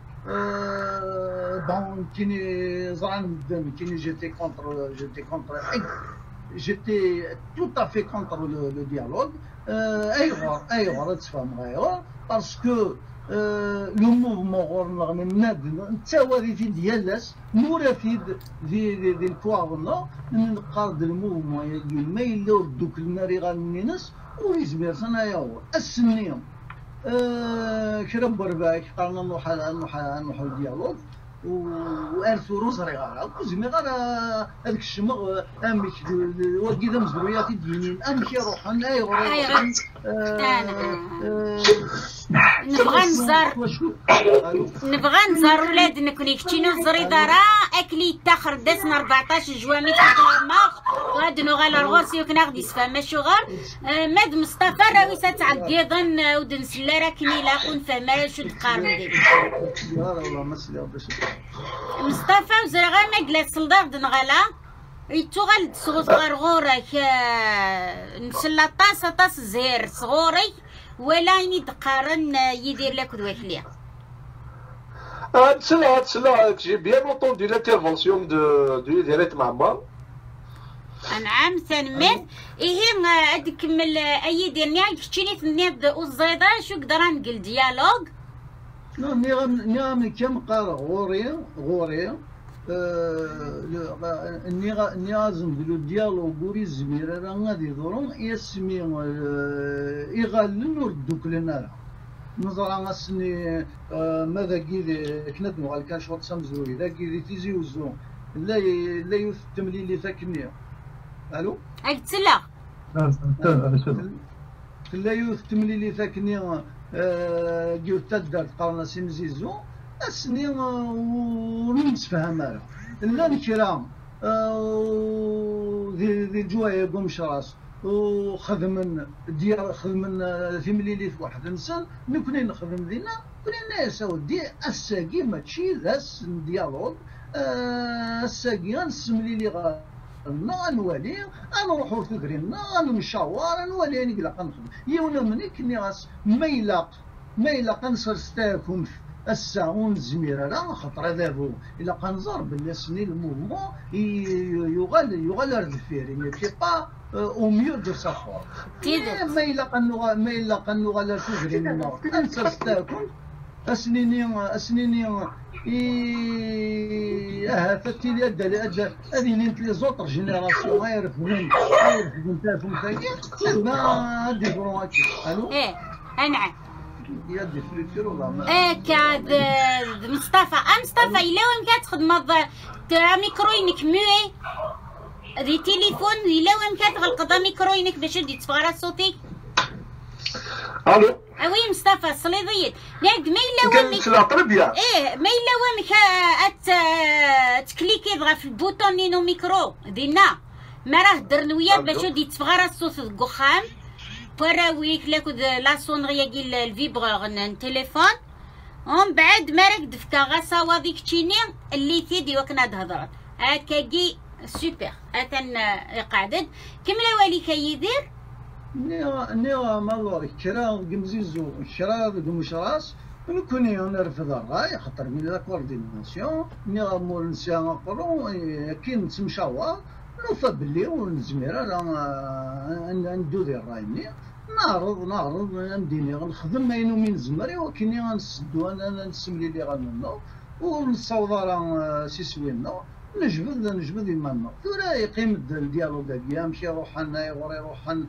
Speaker 3: دونك كيني زرعان قدامي كيني جيتي كونتر جيتي كونتر j'étais tout à fait contre le, le dialogue. اي غور اي غور تفهم غير باسكو لو موفمون غورنا من ناد تاواري في ديالاس نورا في في دي الكواغنا نقارد الموفمون يقول ما يلاو دوك الناري غالنينس ويزمير سنايا السنية كرم برباك قالنا نروح نروح نروح الديالوج وارثو روزري غالا وزمي غالا هذاك الشمغ امك وكذا مزرويات الدينين امك يروحن اي غير
Speaker 1: نبغى نزار نبغى نزار ولاد نكوني كتينو زريدة راه اكلي تاخر داسنا أربعطاش جوامي تاخر غاد نغال الغوسي وكنا غادي يسفهم شغل ماد مصطفى راوي تتعقيضن ودن سلا راه كني لاقون فما شو تقارن لي مصطفى وزرغا ما جلس صلدار دنغالا يتو غالد صغار غورك نسلا طاس طاس زهير صغوري ولا يني دقارن يدير لك دويكليا
Speaker 2: تسلا تسلا جي بيان اونطوندي لانترفونسيون دو دو ديريت معمر
Speaker 1: نعم تنمت إيه غادي نكمل أي ديرني كتشيني تنيض وزيدا شو قدر نقل ديالوج
Speaker 3: نعم نعم كم قال غوري غوري نيغا نيازم ديالو ديالوج غوري زمير راه غادي يدورون يسمي يغالن وردوك لنا نظرا غاسني ماذا كيدي كنا نوغال كان شوط سامزوري ذا كيدي تيزي وزو لا لا يثم لي اللي فاكني الو
Speaker 1: قلت لا
Speaker 3: لا يثم لي اللي فاكني جيو تدار قالنا سيمزيزو اسني ونتفهم انا لا نكرام ذي ذي جوايا قوم شراس وخدم ديال خدم في مليلي في واحد نسال نكوني نخدم دينا كوني ناس ودي الساقي ماشي ذاس ديالوج الساقي غنسملي لي غا نوالي غنروحو لتكرينا غنمشاور نوالي نقلق نخدم يونا مني كني غاس ما يلاق ما يلاق نسرستاكم السا ونزمير راه خاطر ذابو الا كنزور بلي سني الموفمون يغال يغال دفير يعني سي با او ميو دو سافور ما الا قنو ما الا قنو غالا تجرينا نسرستاكم اسنيني اسنيني اي اه فتي لي ادا ادا هذه نيت لي زوطر جينيراسيون غير فهم غير فهم تاعهم ثاني ما دي برون الو
Speaker 1: ايه نعم
Speaker 3: يدي فليكتور ولا
Speaker 1: ايه كاد مصطفى ام مصطفى الا وين كتخدم تاع ميكروينك موي دي تليفون الا وين كتغلق ميكروينك باش دي تفغر صوتي
Speaker 2: الو
Speaker 1: وي مصطفى صليضيت ناك ما الا وين
Speaker 2: كنت لا طربيا
Speaker 1: ايه ما الا وين ات تكليكي دغا في البوطون نينو ميكرو دينا ما راه درنا وياه باش دي تفغر الصوت الكخام وراويك لاكو لا سونغيا كيل الفيبغور التليفون ومن بعد ما راك دفكا غا صوابيك تشيني اللي تيدي وكنا تهضر هكاكي سوبر اتن قاعدد كملا والي كيدير
Speaker 3: نيا نيا مالوري كرا قمزيزو كرا قمشراس نكوني انا رفض الراي خاطر من لا كورديناسيون نيا مول نسيان قرو كي نتمشاور نوفى بلي ونزمير راه ندو ذي الراي نعرض نعرض نديني غنخدم ما ينو من زمري وكني غنسدو انا نسملي لي غنمنو ونصوض راه سيسوينا نجبد نجبد يمانا ثورا يقيم الديالوج داكيا مشي روحان يغوري روحان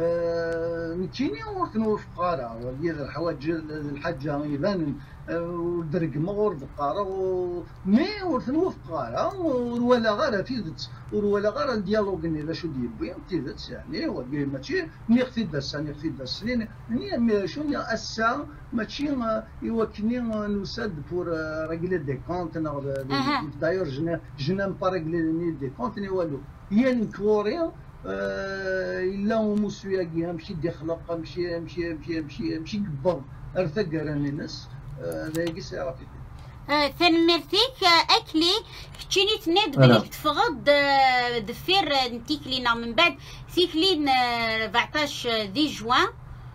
Speaker 3: نكيني ورث نوفق راه وديال الحوايج الحاجه يبان ودرك مغور دقاره مي ورث نوفق راه ولا غير تيدت ولا غير الديالوج اللي شو ديبي تيدت يعني هو ماشي نيختي داس نيختي داس سنين يعني شنو السا ماشي يوكني نوساد بور ريغلي دي كونت دايور جنا جنا با ريغلي دي كونت ني والو ين كوريا الا موسويا كي مشي دخلق مشي مشي مشي مشي مشي كبر ارثق راني ناس ذاك الساعه
Speaker 1: تنمرتيك اكلي كتشيني تناد بليك تفغض دفير نتيكلينا من بعد تيكلين أربعطاش دي جوان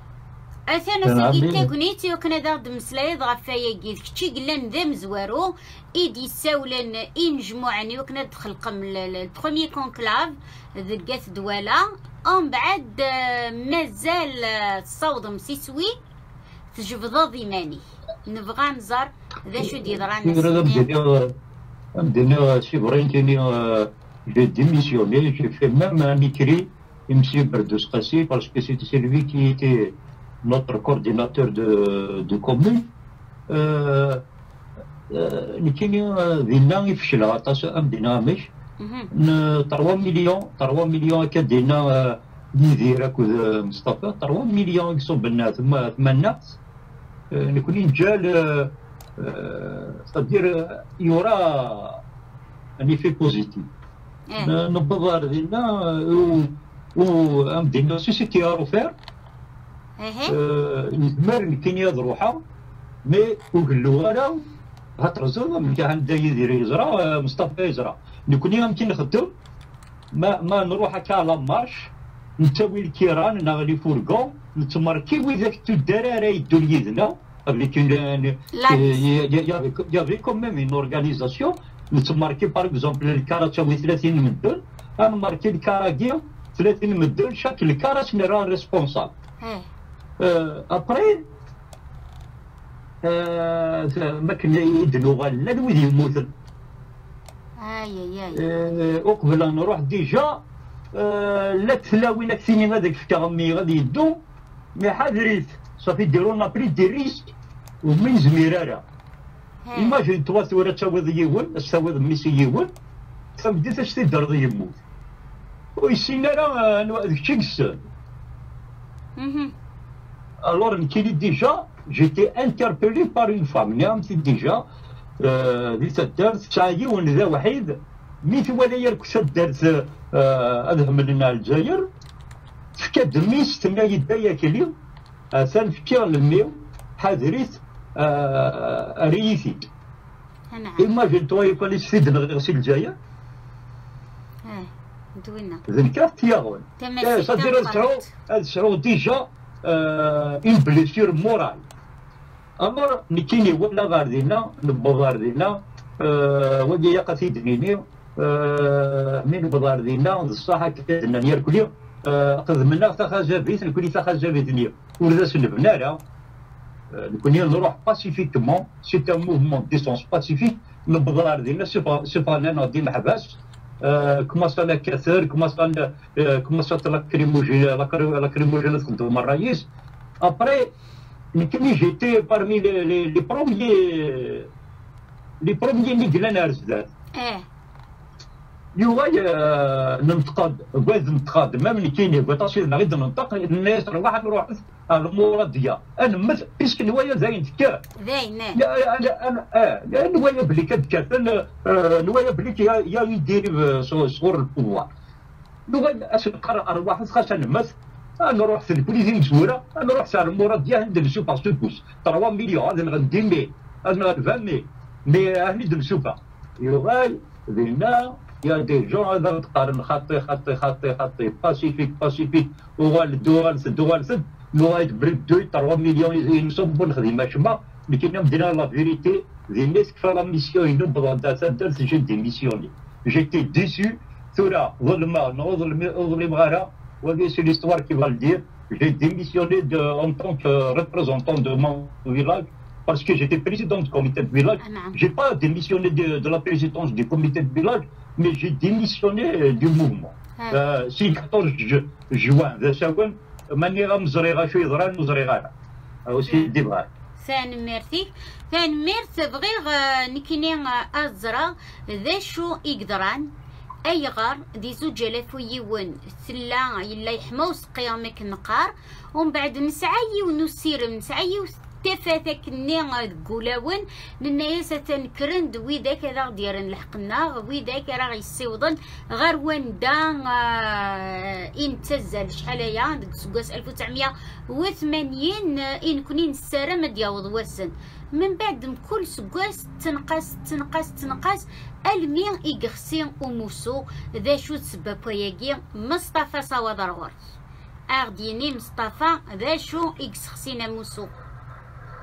Speaker 1: اثنا سيكي كونيتي وكنا داغد مسلايد غفايا كيف كتشي قلان ذا مزوارو ايدي ساولن انجموعني وكنا دخل قم البروميي كونكلاف ذقات دوالا ومن بعد مازال الصوت مسيسوي تجبض ضيماني نبغى نزار ذا شو ديضران
Speaker 4: هذا مدينة مدينة سي برينتيني j'ai démissionné, j'ai fait même un écrit à M. Berdous Kassi parce que c'était lui qui était notre coordinateur de, de commune. لكن دينا يفشل عطاس أمدنا مش ثلاثة مليون ثلاثة مليون كدينا مدير أكو مصطفى ثلاثة مليون يصوب لنا ثم ثمانية نكون نجال c'est-à-dire يورا ان ايفي بوزيتيف نبضار دينا و أمدنا سوسيتي أروفير نتمر كاين يد روحها مي وقلو انا هترزو من كان دا يدير يزرا مصطفى يزرا نكون يمكن نخدم ما ما نروح هكا على مارش نتاوي الكيران نغلي فوركو نتمركي وذاك الدراري يدو ليدنا لكن يافي كوم ميم اون اورغانيزاسيون نتمركي باغ اكزومبل الكارا تساوي ثلاثين مدن انا ماركي الكارا كيا ثلاثين مدن شاك الكارا نرى ريسبونسابل ابري ما كنا يدنو غالا الويد يموتن
Speaker 1: اي اي
Speaker 4: اقبل نروح ديجا لا تلاوي لك سينما داك الكرامي غادي يدو مي حاضريت صافي ديرو لنا بري دي ريسك ومن زميرارا ايماجين توا ثورة تاوض يون تاوض ميسي يون فبديت اش تدرض يموت ويسينا راه داكشي قسان الور نكيلي ديجا جيتي انتربيلي بار اون فام نعمتي ديجا دي تدارت تعايون ذا وحيد ميت ولا يركش دارت ادهم لنا الجزائر فكا دميس تما يدايا كلي اثان فكا لميو حاضريت ريثي
Speaker 1: نعم
Speaker 4: ايماجين توا يكون يستدن غسيل الجزائر
Speaker 1: اه دوينا
Speaker 4: ذنكات تياغون
Speaker 1: تمسك
Speaker 4: صدر الشعور الشعور ديجا اون بليسيور مورال امر نكيني ولا غاردينا نبو غاردينا ودي يقتي دنيني من بغاردينا الصحة كتدنا نيركلي قد منا تخرج بيت نكوني تخرج بيتني ولا سنبنا لا نكوني نروح باسيفيكمون سي ان موفمون ديسونس باسيفيك نبو غاردينا سي با سي با انا دي محباس كما صار كثر كما صار كما صار لاكريموجين لاكريموجين تخدم الرئيس ابري نكني جيتي بارمي لي لي بروميي لي بروميي اللي قلنا رزدات
Speaker 1: اه
Speaker 4: يوا ننتقد واز ننتقد ما من كاين بطاشي نريد ننطق الناس واحد نروح المورد ديال انا مثل بيسك نوايا زاين تكا
Speaker 1: زاين
Speaker 4: انا انا اه نوايا بلي كتكاتل نوايا بلي يا يدير صغور البوار نوايا اش نقرا ارواح خاصه نمثل نروح في البوليسي مسوره نروح في المورد ديال ندرسو باسكو كوس ثلاثة مليون هذا غندير مي هذا غنفهم مي مي هاني درسوها يغال دينا يا دي جون هذا تقارن خطي خطي خطي خطي باسيفيك باسيفيك وغال دوال سد دوال سد لغايه بريد دوي ثلاثة مليون ينصبوا الخدمه شما لكن يوم دينا لا فيريتي دي الناس كفا لا ميسيون ينوض داتا درت جي ديميسيوني جيتي ديسو ثورة ظلمه نظلم ظلم غاره وهذه سي ليستوار كي فال دير جي ديميسيوني دو اون طونك ريبريزونتون دو مون فيلاج parce que j'étais président du comité de village. J'ai pas démissionné de, de la présidence du comité de village, mais j'ai démissionné du mouvement. Si quatorze juin, ماني غمزريغا شوي ضران وزريغا aussi ديبغا.
Speaker 1: ثاني ميرتي ثاني ميرت بغيغ نكيني أزرا ذا شو يقدران أي غار دي زوج آلاف ويون ثلا يلا يحموس قيامك نقار ومن بعد نسعي ونسير نسعي تفاتك نيغ قولاون ننايا ستنكرند ويدا كذا ديرن لحقنا ويدا كرا غيسيوضن غير وين دا ان تزال شحاليا ديك سكاس ألف وتسعمية وثمانين ان كونين الساره ما دياوض وسن من بعد كل سكاس تنقص تنقص تنقص المين يغسي وموسو ذا شو تسبب وياكي مصطفى صواد الغرس اغديني مصطفى ذا شو يغسخسينا موسو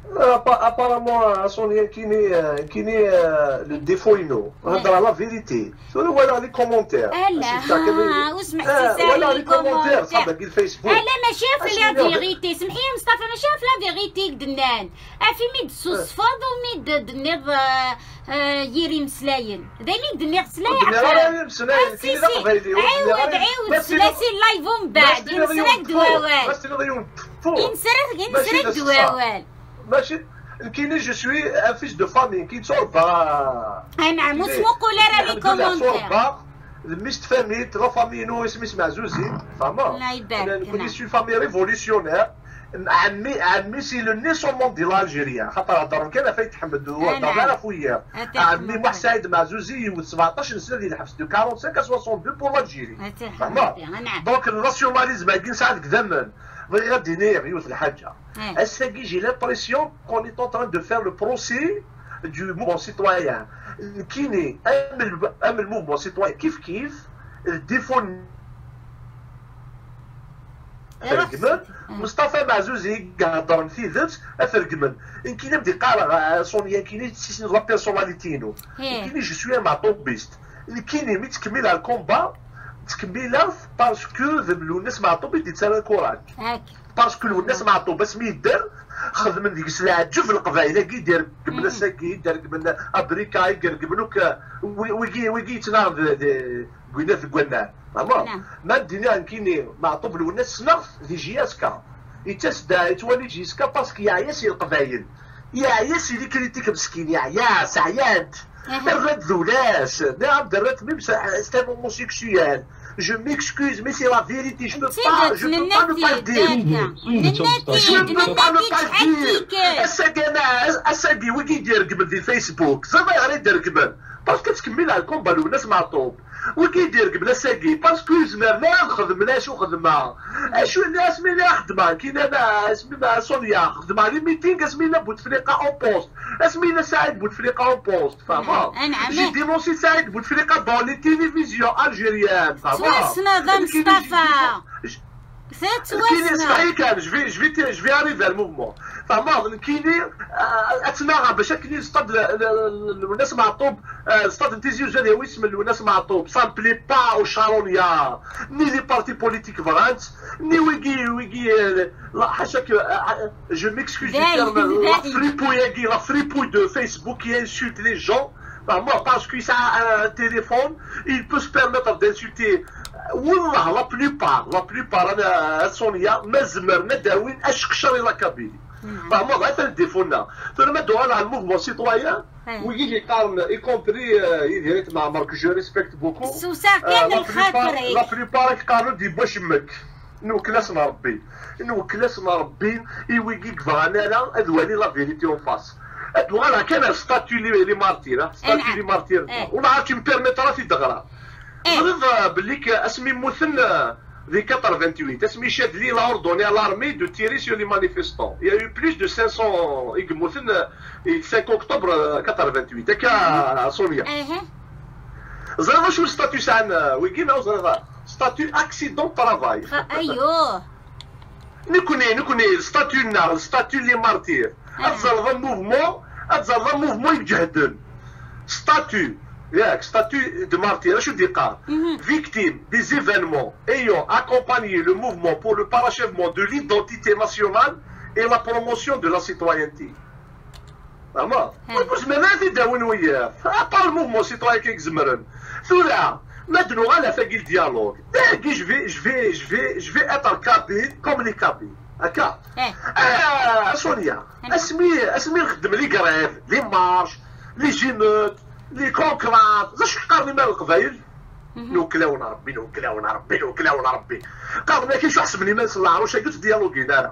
Speaker 2: ابارامون سونيا كيني كيني لو ديفو ينو نهضر على لا فيريتي ولا لي كومونتير
Speaker 1: لا وسمحتي
Speaker 2: ولا لي كومونتير صافي كي الفيسبوك
Speaker 1: لا ماشي في لا فيريتي سمحي لي مصطفى ماشي في لا فيريتي دنان افي ميد سوسفاض وميد دنيض يري مسلاين دايما دنيض سلاين
Speaker 2: دنيض مسلاين كاين لا قبايلي
Speaker 1: عاود عاود سلاسي اللايف من بعد ينسرق دواوال ينسرق ينسرق دواوال
Speaker 2: ماشي كاين جو سوي ان فيس دو فامي كي تصوربا
Speaker 1: نعم وسمو قولي راه لي كومونتير
Speaker 2: ميست فامي لا فامي نو اسمي معزوزين فاهمه
Speaker 1: الله يبارك
Speaker 2: نقول سوي فامي ريفوليسيونير عمي عمي سي لو نيسون ديال الجيريا خاطر هضر كان فايت حمد هو هضر على خويا عمي محمد سعيد معزوزي و سبعطاش سنه ديال الحبس دو خمسة وأربعين اثنين بور الجيري فاهمه دونك الناسيوناليزم كاين ساعات كذا غادي نير يوث الحاجه الساكي جي لامبرسيون كون ايت ان دو فير لو بروسي دو موفمون سيتويان كيني ام ام الموفمون سيتويان كيف كيف الديفو فرقمن مصطفى معزوزي هضر في ذات فرقمن كاين بدي قال سونيا كاين سيسن لا بيرسوناليتينو كاين جو سوي مع طوبيست كاين مي تكمل على الكومبا تكميله باسكو الناس مع طوبي ديتسالى الكوراج باسكو الناس مع طوب باش مي يدير خدم ديك السلاعه جوف القبائل كي يدير قبل الساكي يدير قبل ابريكا يدير قبلوك ويجي ويجي تنار قلنا في قلنا فهمت ما الدنيا كاين مع طوب الناس سنغ في جياسكا يتسدى يتولي جيسكا باسكو يعيا القبائل يعيا سيدي كريتيك مسكين يعيا سعيانت الرد ذولاش نعم درت ميم سي ان موسيكسيال جو ميكسكوز مي سي لا فيريتي جو بو با جو بو با نو با دير جو بو با نو با دير الساكي انا الساكي ويكي يدير قبل في الفيسبوك زعما غير يدير قبل باسكو تكمل على الكومبا والناس مع طوب وكيدير قبل الساكي باسكو زمان ما نخدم لا شو خدمه اشو الناس مين خدمه كاين انا اسمي سونيا خدمه لي ميتينغ اسمينا بوتفليقه اون بوست اسمينا سعيد بوتفليقه اون بوست فاهمه جي دينونسي سعيد بوتفليقه دون لي تيليفزيون الجيريان فاهمه
Speaker 1: توسنا ذا مصطفى
Speaker 2: كاين صحيح كان جو في جو في جو في اريفي الموفمون فاهمه كاين اتناغ باش كاين ستاد الناس مع طوب ستاد انتيزيو جاني هو اسم الناس مع طوب سان بلي با او شارونيا ني لي بارتي بوليتيك فرانت ني ويجي ويجي لا حاشاك جو ميكسكوز دو تيرم لا فريبوياكي لا فريبوي دو فيسبوك كي انسولت لي جون فاهمه باسكو سا ان تيليفون il peut se permettre d'insulter والله لا بليبار لا بليبار انا سونيا ما زمرنا داوين اشقشر الى كابيلي فاهمه غير تليفونا فلما دوى على الموفمون سيتويان ويجي يقارن ايكومبري يدير مع مارك جو ريسبكت بوكو
Speaker 1: سوسا كان الخاطري
Speaker 2: لا بليبار يقارنوا دي باش مك نوكلاسنا ربي نوكلاسنا ربي يويجي كفانا لا ادواني لا فيريتي اون فاس ادوانا كان ستاتيو لي مارتير ستاتيو لي مارتير وما عرفتش مبيرميت راسي دغرا غريض بليك اسمي مثل في ثمانية وثمانين اسمي شاد لي لاوردوني لارمي دو تيري سور لي مانيفيستون يا يو بلوس دو خمسمية يقمثل خمسة اكتوبر ثمانية وثمانين هكا سونيا زعما شو الستاتيو تاعنا ويكينا زعما ستاتيو اكسيدون طرافاي
Speaker 1: ايوه
Speaker 2: نكوني نكوني ستاتيو النار ستاتيو لي مارتير اتزرب موفمون اتزرب موفمون يجهدن ستاتيو ياك statut de martyr, je dis pas, victime des événements ayant accompagné le mouvement pour le parachèvement de l'identité nationale et la promotion de la citoyenneté. Vraiment. Je me dis d'où pas le mouvement citoyen qui existe. Là, maintenant, on a fait le dialogue. Je vais, je vais, je vais, je vais être cabine comme les cabines. هكا سونيا اسمي اسمي نخدم لي كريف لي مارش لي جينوت لي كونكرات زاش قارني مال القبايل نوكلاونا ربي نوكلاونا ربي نوكلاونا ربي قال ما كاينش احسن مني ما نصلى عروش قلت ديالوغين انا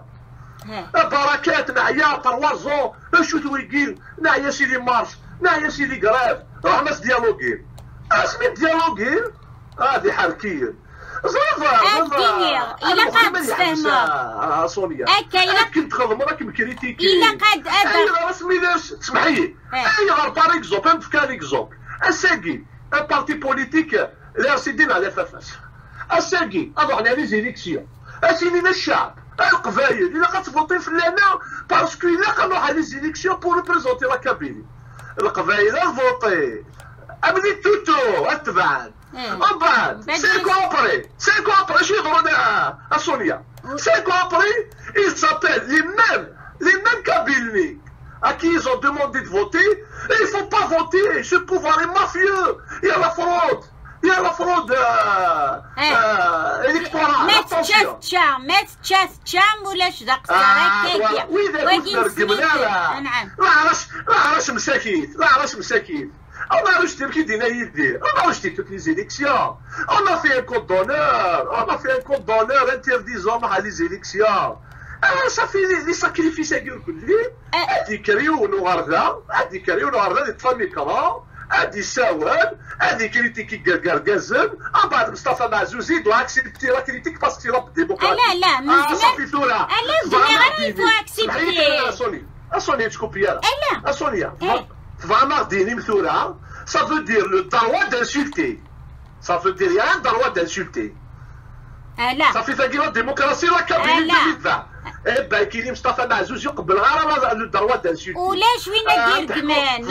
Speaker 2: بركات نعيا طروازون شو تويكيل نعيا سيدي مارش نعيا سيدي كريف روح ناس ديالوغين اسمي ديالوغين هادي حركيه زرافه
Speaker 1: الدنيا الا قاد تفهمها
Speaker 2: سونيا
Speaker 1: هكا الا
Speaker 2: كنت خدم راك مكريتيكي
Speaker 1: الا قاد ابا
Speaker 2: اي رسمي لاش تسمحي اي غير بار اكزومبل نفك اكزومبل اساكي ان بارتي بوليتيك اللي راسيدين على فافاس اساكي اضعنا لي زيليكسيون اسينينا الشعب القبايل الا غتفوتي فلانا باسكو الا كنروح على لي زيليكسيون بور ريبريزونتي لا كابيلي القبايل فوتي امني توتو اتبعد ومن بعد سيكو ابري سيكو ابري اش يهضروا على سونيا سيكو ابري il s'appelle les mêmes les mêmes Kabyles à qui ils ont demandé de voter et il faut pas voter ce pouvoir est mafieux il y a la fraude il y a la fraude électorale
Speaker 1: ما تشاف ما تشاف ولاش داق السراي
Speaker 2: كيدير نعم لا علاش لا علاش مساكين لا علاش مساكين On a rejeté qui dit naïveté. On a rejeté toutes les élections. On a fait un code d'honneur. On a fait un code d'honneur interdisant les élections. Alors ça fait les, les sacrifices à Gurkulli. Adi Kariou Noarda, Adi Kariou Noarda, des familles Karan, Adi Sawan, Adi critique Gargazem. En bas de Mustafa Mazouzi doit accepter la critique parce qu'il a démocratie.
Speaker 1: Ah là, là,
Speaker 2: ah, ça fait tout là.
Speaker 1: Allah, il faut accepter.
Speaker 2: Sonia, Sonia, tu copies là. Ah, Sonia. Vamardini Mthura, ça veut dire le droit d'insulter. Ça veut dire il y a un droit d'insulter. Ça fait la démocratie la Kabylie deux mille vingt. Eh ben, Kili Mustafa Mazouzi يقبل غير le droit d'insulter.
Speaker 1: ولاش وين ندير كمان؟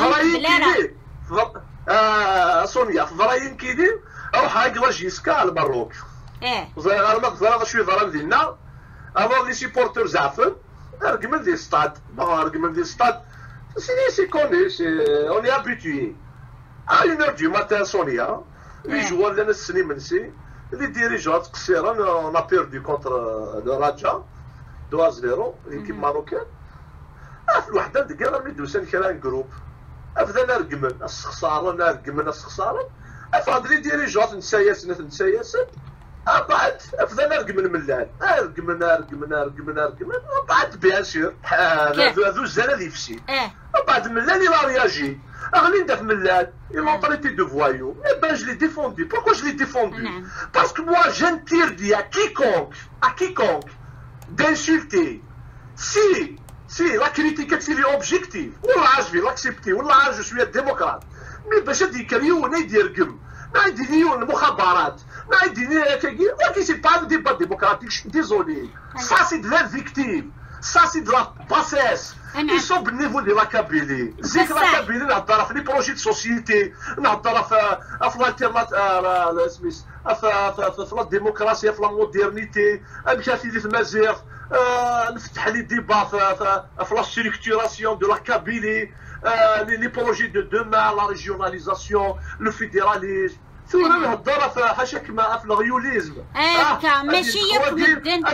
Speaker 2: لا سونيا في فراين كيدير روح هاكلا جيسكا المروك.
Speaker 1: اه.
Speaker 2: زعما غير شويه ضرب ديالنا. افون لي سيبورتور زعفن. ارجمنت ديال ستاد. ارجمنت ديال ستاد. C'est connu, on est habitué. À une heure du matin, Sonia, les joueurs de Nesni, les dirigeants, on a perdu contre le Raja, deux à zéro, l'équipe marocaine. الوحده دقيقه ملي دوسنا كان جروب افضل نرقمن الخساره نرقمن الخساره افضل لي ديريجون نسايس نسايس بعد افضل نرقمن من اللعب نرقمن نرقمن نرقمن نرقمن بعد بيان سور هذو الزلال يفسي بعد من اللعب لا رياجي اغلي ندف من اللعب ils m'ont traité de voyou mais ben je l'ai défendu pourquoi je l'ai défendu parce que moi j'interdis à quiconque à quiconque d'insulter si si la critique est objective والله je vais l'accepter والله je suis un démocrate mais باش هاد يكريو يدير قم ما يديروا المخابرات ما يديروا كي ولكن سي با دي با ديموكراتيك désolé ça c'est de l'invective ça c'est de la bassesse ils sont au niveau de la Kabylie زيك la Kabylie نهضر في لي بروجي دو سوسيتي نهضر في في الالتيرنات سميس في في الديمقراطيه في لا مودرنيتي مشاتي في مازيغ نفتح لي ديبا في في لا ستركتوراسيون دو لا كابيلي لي بروجي دو دومان لا ريجيوناليزاسيون لو فيدراليزم ثم نهضر في حاشا كما في الغيوليزم
Speaker 1: اه ماشي يقمدن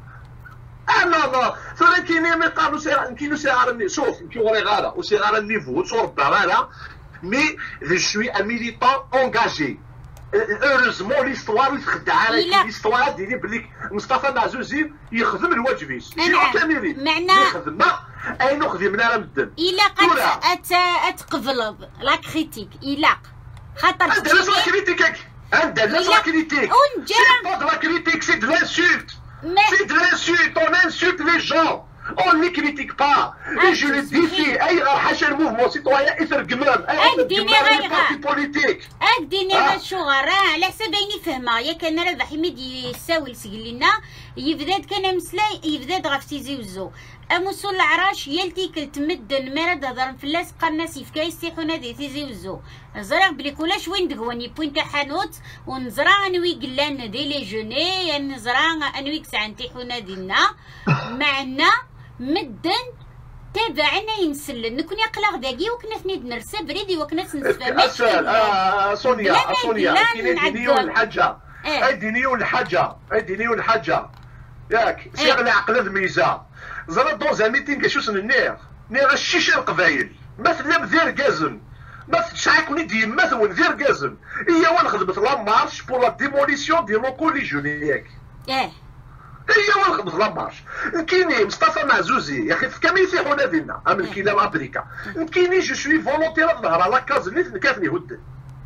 Speaker 2: اه لا لا ثم كاينين مي قالوا سير كاينو صغار شوف كيوري غالا وصغار النيفو تصور غالا مي جو سوي ان ميليتون انغاجي هوريزمون ليستوار يتخدع على ليستوار ديالي بلي مصطفى معزوزي يخدم الواجبيس جيو كاملين
Speaker 1: معناه
Speaker 2: يخدم اي نخدمنا راه مدن
Speaker 1: الا قد اتقبل لا كريتيك الا خاطر
Speaker 2: عندنا لا كريتيك عندنا لا كريتيك سي با لا كريتيك سي دو لانسولت سي دو لانسولت اون انسولت لي جون on ne critique pas et je le défie اي حاشا الموفمون سيتويان يترقمن اي بارتي بوليتيك
Speaker 1: اكديني غير شغل راه على حسب عيني فهمه ياك انا راه حميد يساوي سقلينا يبداد كان مسلا يبداد غاف تيزي وزو اموسو العراش يلتي كلتمد المرض هضر فلاس قناس يفكا يستيحونا دي تيزي وزو زرا بلي كلاش وين دغواني بوينت حانوت ونزرا انوي قلان دي لي جوني نزرا انوي كسعنتيحونا دينا معنا مدن تابعنا ينسلن نكون يقلق داكي وكنا ثنيد نرسى بريدي وكنا تنسفى
Speaker 2: ماشي آه سونيا سونيا كاين دينيون الحاجه اي دينيون الحاجه اي دينيون الحاجه ياك سير العقل الميزه زرا دوز ميتين كشوس النير نير الشيشه القبايل مثلا مذير كازن ما شعاكوني ديما ثون ذير كازن هي وين خدمت لا مارش بور لا ديموليسيون دي لوكو لي جوني ياك
Speaker 1: اه
Speaker 2: هي وين خدمت لا مارش كاينين مصطفى معزوزي يا اخي كامل يصيحونا ديالنا من كينا افريكا كاينين جو سوي فولونتير نهار على كازني كافني هد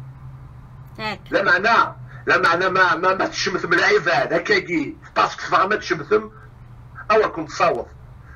Speaker 2: لا معنى لا معنى ما ما, ما تشمث من العباد هكاكي باسكو فما تشمثم او كنت تصاوب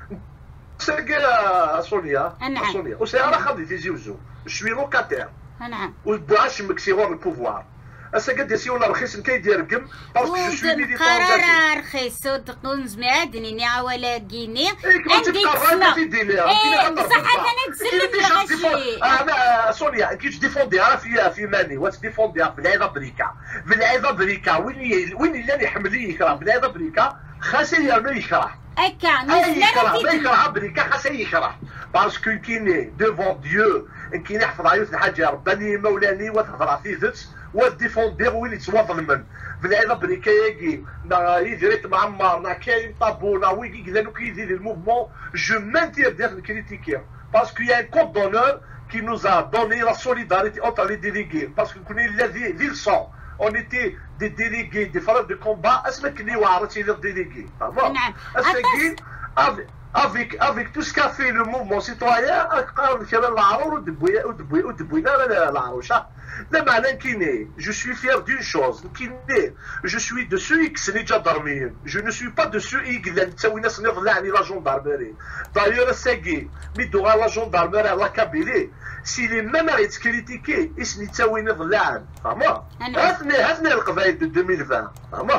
Speaker 2: ساقي سونيا سونيا وسي انا خديت يجي وزو شوي لوكاتير
Speaker 1: نعم
Speaker 2: والبواش مكسيغور البوفوار اسا قد يسيونا رخيص كيدير رقم باسكو جو سوي ميليتون
Speaker 1: قرار رخيص ودقون زمادني ني ولا كيني
Speaker 2: عندي تسمع
Speaker 1: ايه بصح انا نتسلم الغشي
Speaker 2: انا سوريا كي تديفونديها في في ماني وتديفونديها في العيضه بريكا في العيضه بريكا وين وين اللي يحمل لي يكره في العيضه بريكا خاصيه ما يكره
Speaker 1: هكا
Speaker 2: ما يكره ما يكره بريكا خاصيه يكره باسكو كيني ديفون ديو كاين يحفظ عيوت الحاجه رباني مولاني وتهضر في ذات وديفوندير وين يتواظلمن في العيله بريكاياكي نا يديريت معمر نا كاين طابو نا ويكي كذا كيدير الموفمون جو مانتير دير نكريتيكي باسكو يا ان كود دونور كي نوزا دوني لا سوليداريتي اونتر لي ديليغي باسكو كوني الذي لي لسون اون ايتي دي ديليغي دي فرق دو كومبا اسمك كني وعرتي لي ديليغي
Speaker 1: نعم
Speaker 2: اسمكي Avec, avec tout ce qu'a fait le mouvement citoyen, je suis fier d'une chose, je suis de ceux qui sont déjà dormis, je ne suis pas de ceux qui sont la gendarmerie. D'ailleurs, c'est qui, mais dans la gendarmerie, la Kabylie, si les mêmes arrêts critiqués, ils sont là, هذني القضايا de deux mille vingt,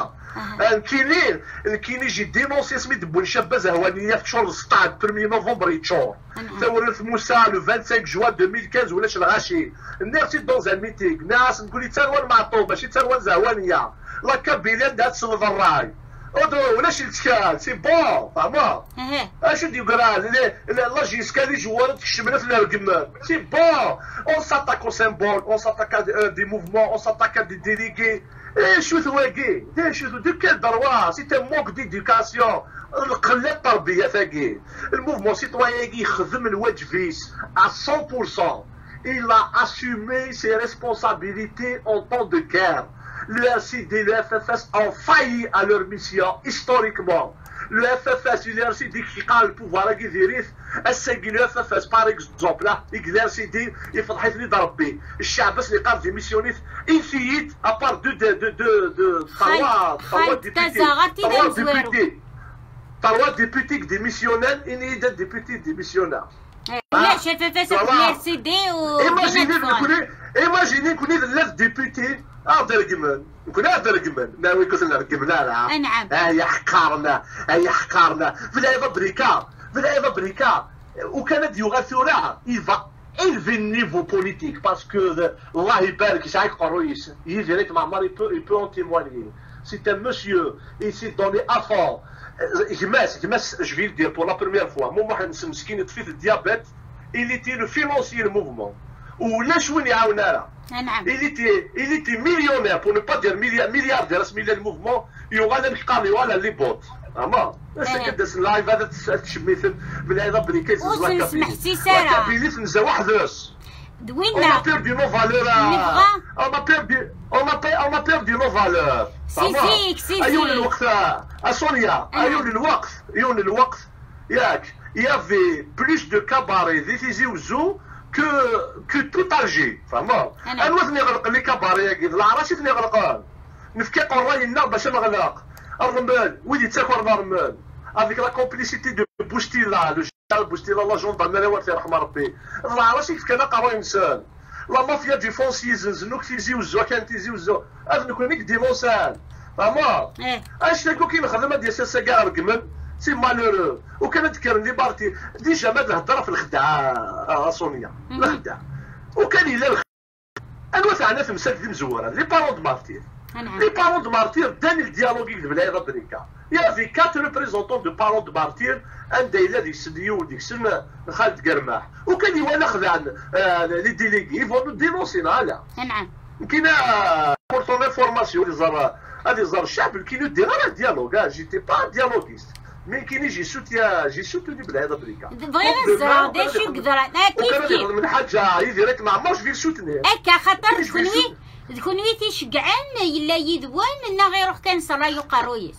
Speaker 2: كاينين كاين يجي دينونسي سميت بوشابه زهوانيه في شهر ستة عشر برمي نوفمبر يتشور ثورة موسى لو خمسة جوان ألفين وخمسطاش ولاش الغاشي الناس دون ان ميتينغ ناس نقول لي تروان معطوب ماشي تروان زهوانيه لا كابيلي عندها تصلب الراي ودو ولاش يتكال سي بون فهمت اش دي يقرا لا جيسكا لي جوار تكشمنا في الرقم سي بون اون ساتاك او سيمبول اون ساتاك دي موفمون اون ساتاك دي ديليغي شو ثواقي شو دو كال دروا سي تان مونك ديديكاسيون قله التربيه ثاقي الموفمون سيتويان يخدم الواجبيس à cent pour cent il a assumé ses responsabilités en temps de guerre. Le R C D et le F F S ont failli à leur mission historiquement. Le F F S il R C D qui a le pouvoir à Guédirif الساقي le F F S par exemple là il R C D يفضحيت لي ضربي الشعب بس اللي قام ديميسيونيت انفيت ابار دو دو دو دو دو تروا تروا ديبيتي تروا ديبيتي تروا ديبيتي ديميسيونال اني دا ديبيتي ديميسيونال
Speaker 1: لا شاف فاس ال R C D و
Speaker 2: ايماجيني نكوني ايماجيني نكوني ثلاث ديبيتي اه رقمان نكون هذا رقمان ناوي كسلنا رقمنا لا
Speaker 1: نعم
Speaker 2: هيا حقارنا هيا حقارنا في العيبه بريكا في العيبه بريكا وكانت يغثرها يفا élever le niveau politique parce que Allah يبارك يسعدك قرويس يجي ريت معمر il peut il peut en témoigner. C'est un monsieur il s'est donné à fond. يماس يماس je vais le dire pour la première fois مو واحد مسكين يطفي الديابيت il était le financier du mouvement ولاش وين يعاوننا
Speaker 1: نعم
Speaker 2: il était il était millionnaire pour ne pas dire milliardaire اسمي le mouvement يوغالا نقاري ولا لي بوت اما اش كدس اللايف هذا تشميث بالعياذ بالله كيزز لا
Speaker 1: سمح سي ساره
Speaker 2: كابيليت نزا وحدس
Speaker 1: دوينا
Speaker 2: on a perdu nos valeurs on a perdu on a on a perdu nos valeurs
Speaker 1: سيزيك سيزيك
Speaker 2: عيون الوقت سوريا عيون الوقت عيون الوقت ياك يافي بليس دو كاباري دي تيزي وزو كو كو توت الجي فهمت انا وثني غلق لي كاباري ياك العراشي ثني غلقان نفكيق الراينا باش نغلق الرمال ويلي تاكل الرمال افيك لا كومبليسيتي دو بوستيلا لو جنرال بوستيلا لا جوندارميري واتي رحم ربي العراشي كيف كان قرا انسان لا مافيا دي فونسيز زنوك تيزي وزو كان تيزي وزو هذا نكون نيك ديمونسان فهمت اش تاكو كي نخدم هاد السياسه كاع رقمن سي مالورو وكانت كان لي بارتي ديجا ما الهضره في الخدعه سونيا الخدعه وكان الا انا تاعنا في مساكن مزوره لي بارون دو مارتير لي بارون دو مارتير داني الديالوغ يكذب لها رابريكا يا في كات ريبريزونتون دو بارون دو مارتير عندها الا ديك السديو وديك السن خالد قرماح وكان يوالا خدعن لي ديليغي يفونو دينونسينا لا
Speaker 1: نعم
Speaker 2: كاينه بورتون انفورماسيون اللي زار هذه زار الشعب كي ندير راه ديالوغ جيتي با ديالوغيست مي كاين جي سوتيا جي سوتوني بالعياذ بريكا
Speaker 1: بغينا نزرع داش يقدر كيف كيف
Speaker 2: من حاجه يديرك ما عمرش في سوتني
Speaker 1: هكا خاطر تكونوي تكونوي تيشجعن يلا يدوان ان غيروح كان صرايو قرويس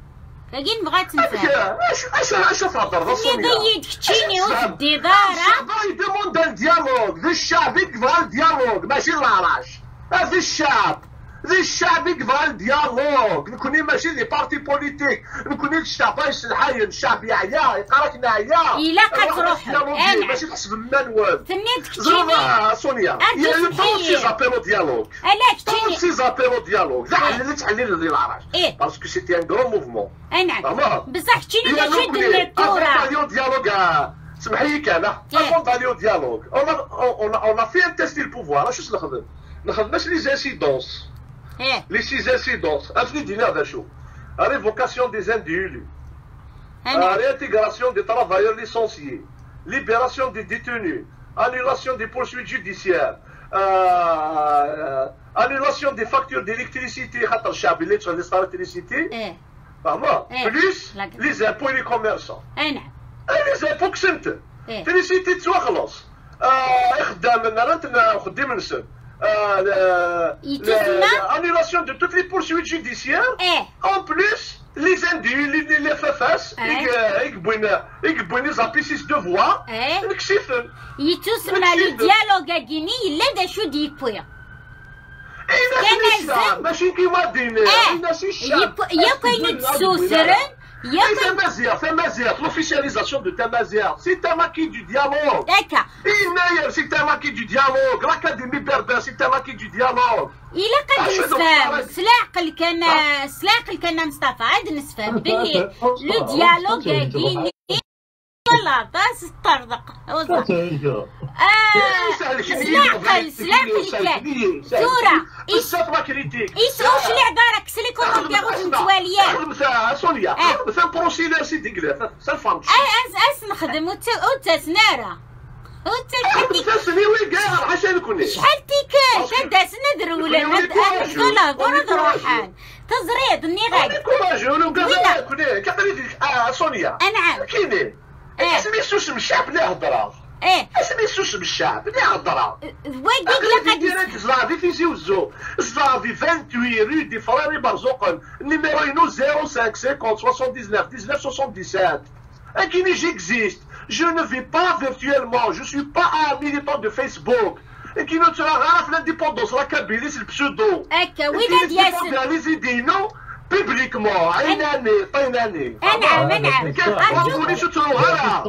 Speaker 1: كاين بغات نفهم
Speaker 2: اش اش اش تهضر راسك
Speaker 1: يضيد كتشيني ودي دارا
Speaker 2: باغي ديموند الديالوغ ذا الشعب يبغى الديالوغ ماشي العراش هذا الشعب زي الشعب يقدر الديالوج، نكوني ماشي لي بارتي بوليتيك، نكوني الشعب باش الحي الشعب يعيا يقراك نعيا
Speaker 1: إلا قد روحك
Speaker 2: ماشي تحسب المانوال.
Speaker 1: تنيتك
Speaker 2: زعما سونيا يا دون سي زابيلو ديالوج،
Speaker 1: علاش
Speaker 2: دون سي زابيلو ديالوج لا حللت تحليل لي العراش باسكو سيتي ان غرو موفمون.
Speaker 1: اي نعم بصح تشيني شد الكورة
Speaker 2: ديالوج. سمحي لي انا افون داليو ديالوج اون اون في ان تيست البوفوار. اش نخدم؟ نخدم باش لي زانسيدونس لي سي زانسيدونس افني دينا هذا شو ريفوكاسيون دي زانديولي، réintégration des travailleurs licenciés, libération des détenus, annulation des poursuites judiciaires, euh, euh, annulation des factures d'électricité, l'électricité, plus les impôts et les commerçants. Et les impôts que c'est félicité de soi خلاص. خدامنا رانتنا خدام نسن. Annulation de toutes les poursuites judiciaires. En plus les indus, les, les F F S, ils ont des appuis de voix, نكشفن.
Speaker 1: يتسمى الديالوج كيني إلا دا شو ديبويا.
Speaker 2: كان ماشي كيما دينا، الناس الشعب.
Speaker 1: يا كاين تسوسرن.
Speaker 2: C'est Tamazight, c'est Tamazight, l'officialisation de Tamazight, c'est un acquis du dialogue.
Speaker 1: D'accord.
Speaker 2: C'est un acquis du dialogue. L'Académie Berber, c'est un acquis du dialogue.
Speaker 1: إلا قد نسفهم سلاقل كان سلاقل كان مصطفى عاد نسفهم بلي لو ديالوج كايني والله باس الطردق سلاقل سلاقل كان ثورة يسوش اللي عبارك سلي كومون متواليات
Speaker 2: مثلا سونيا مثلا بروسيلر سي ديكلا سالفام
Speaker 1: اس نخدم وتا سناره
Speaker 2: تسنيوي كاع عشان كوني
Speaker 1: شحال تيكال تدا سندر ولا ندولا دور روحان تزريد ني غادي
Speaker 2: كوراجو كاع كوني كتريد سونيا
Speaker 1: نعم
Speaker 2: كاينين اسمي سوس الشعب اللي هضره
Speaker 1: ايه
Speaker 2: اسمي سوس الشعب اللي هضره
Speaker 1: ويديك لا
Speaker 2: ديريكت زلافي في زيوزو زلافي ثمانية وعشرين رو دي فراري برزوقن نيميرو ينو صفر خمسة خمسين تسعة تسعة تسعة سبعة سبعة كيني جيكزيست. Je ne vis pas virtuellement, je ne suis pas un militant de Facebook. Et qui ne sera rare l'indépendance, la Kabylie, c'est le pseudo.
Speaker 1: Et qui ne
Speaker 2: les idées, non, publiquement, à une année, pas une année.
Speaker 1: أنا أنا
Speaker 2: Qu'est-ce que vous تروها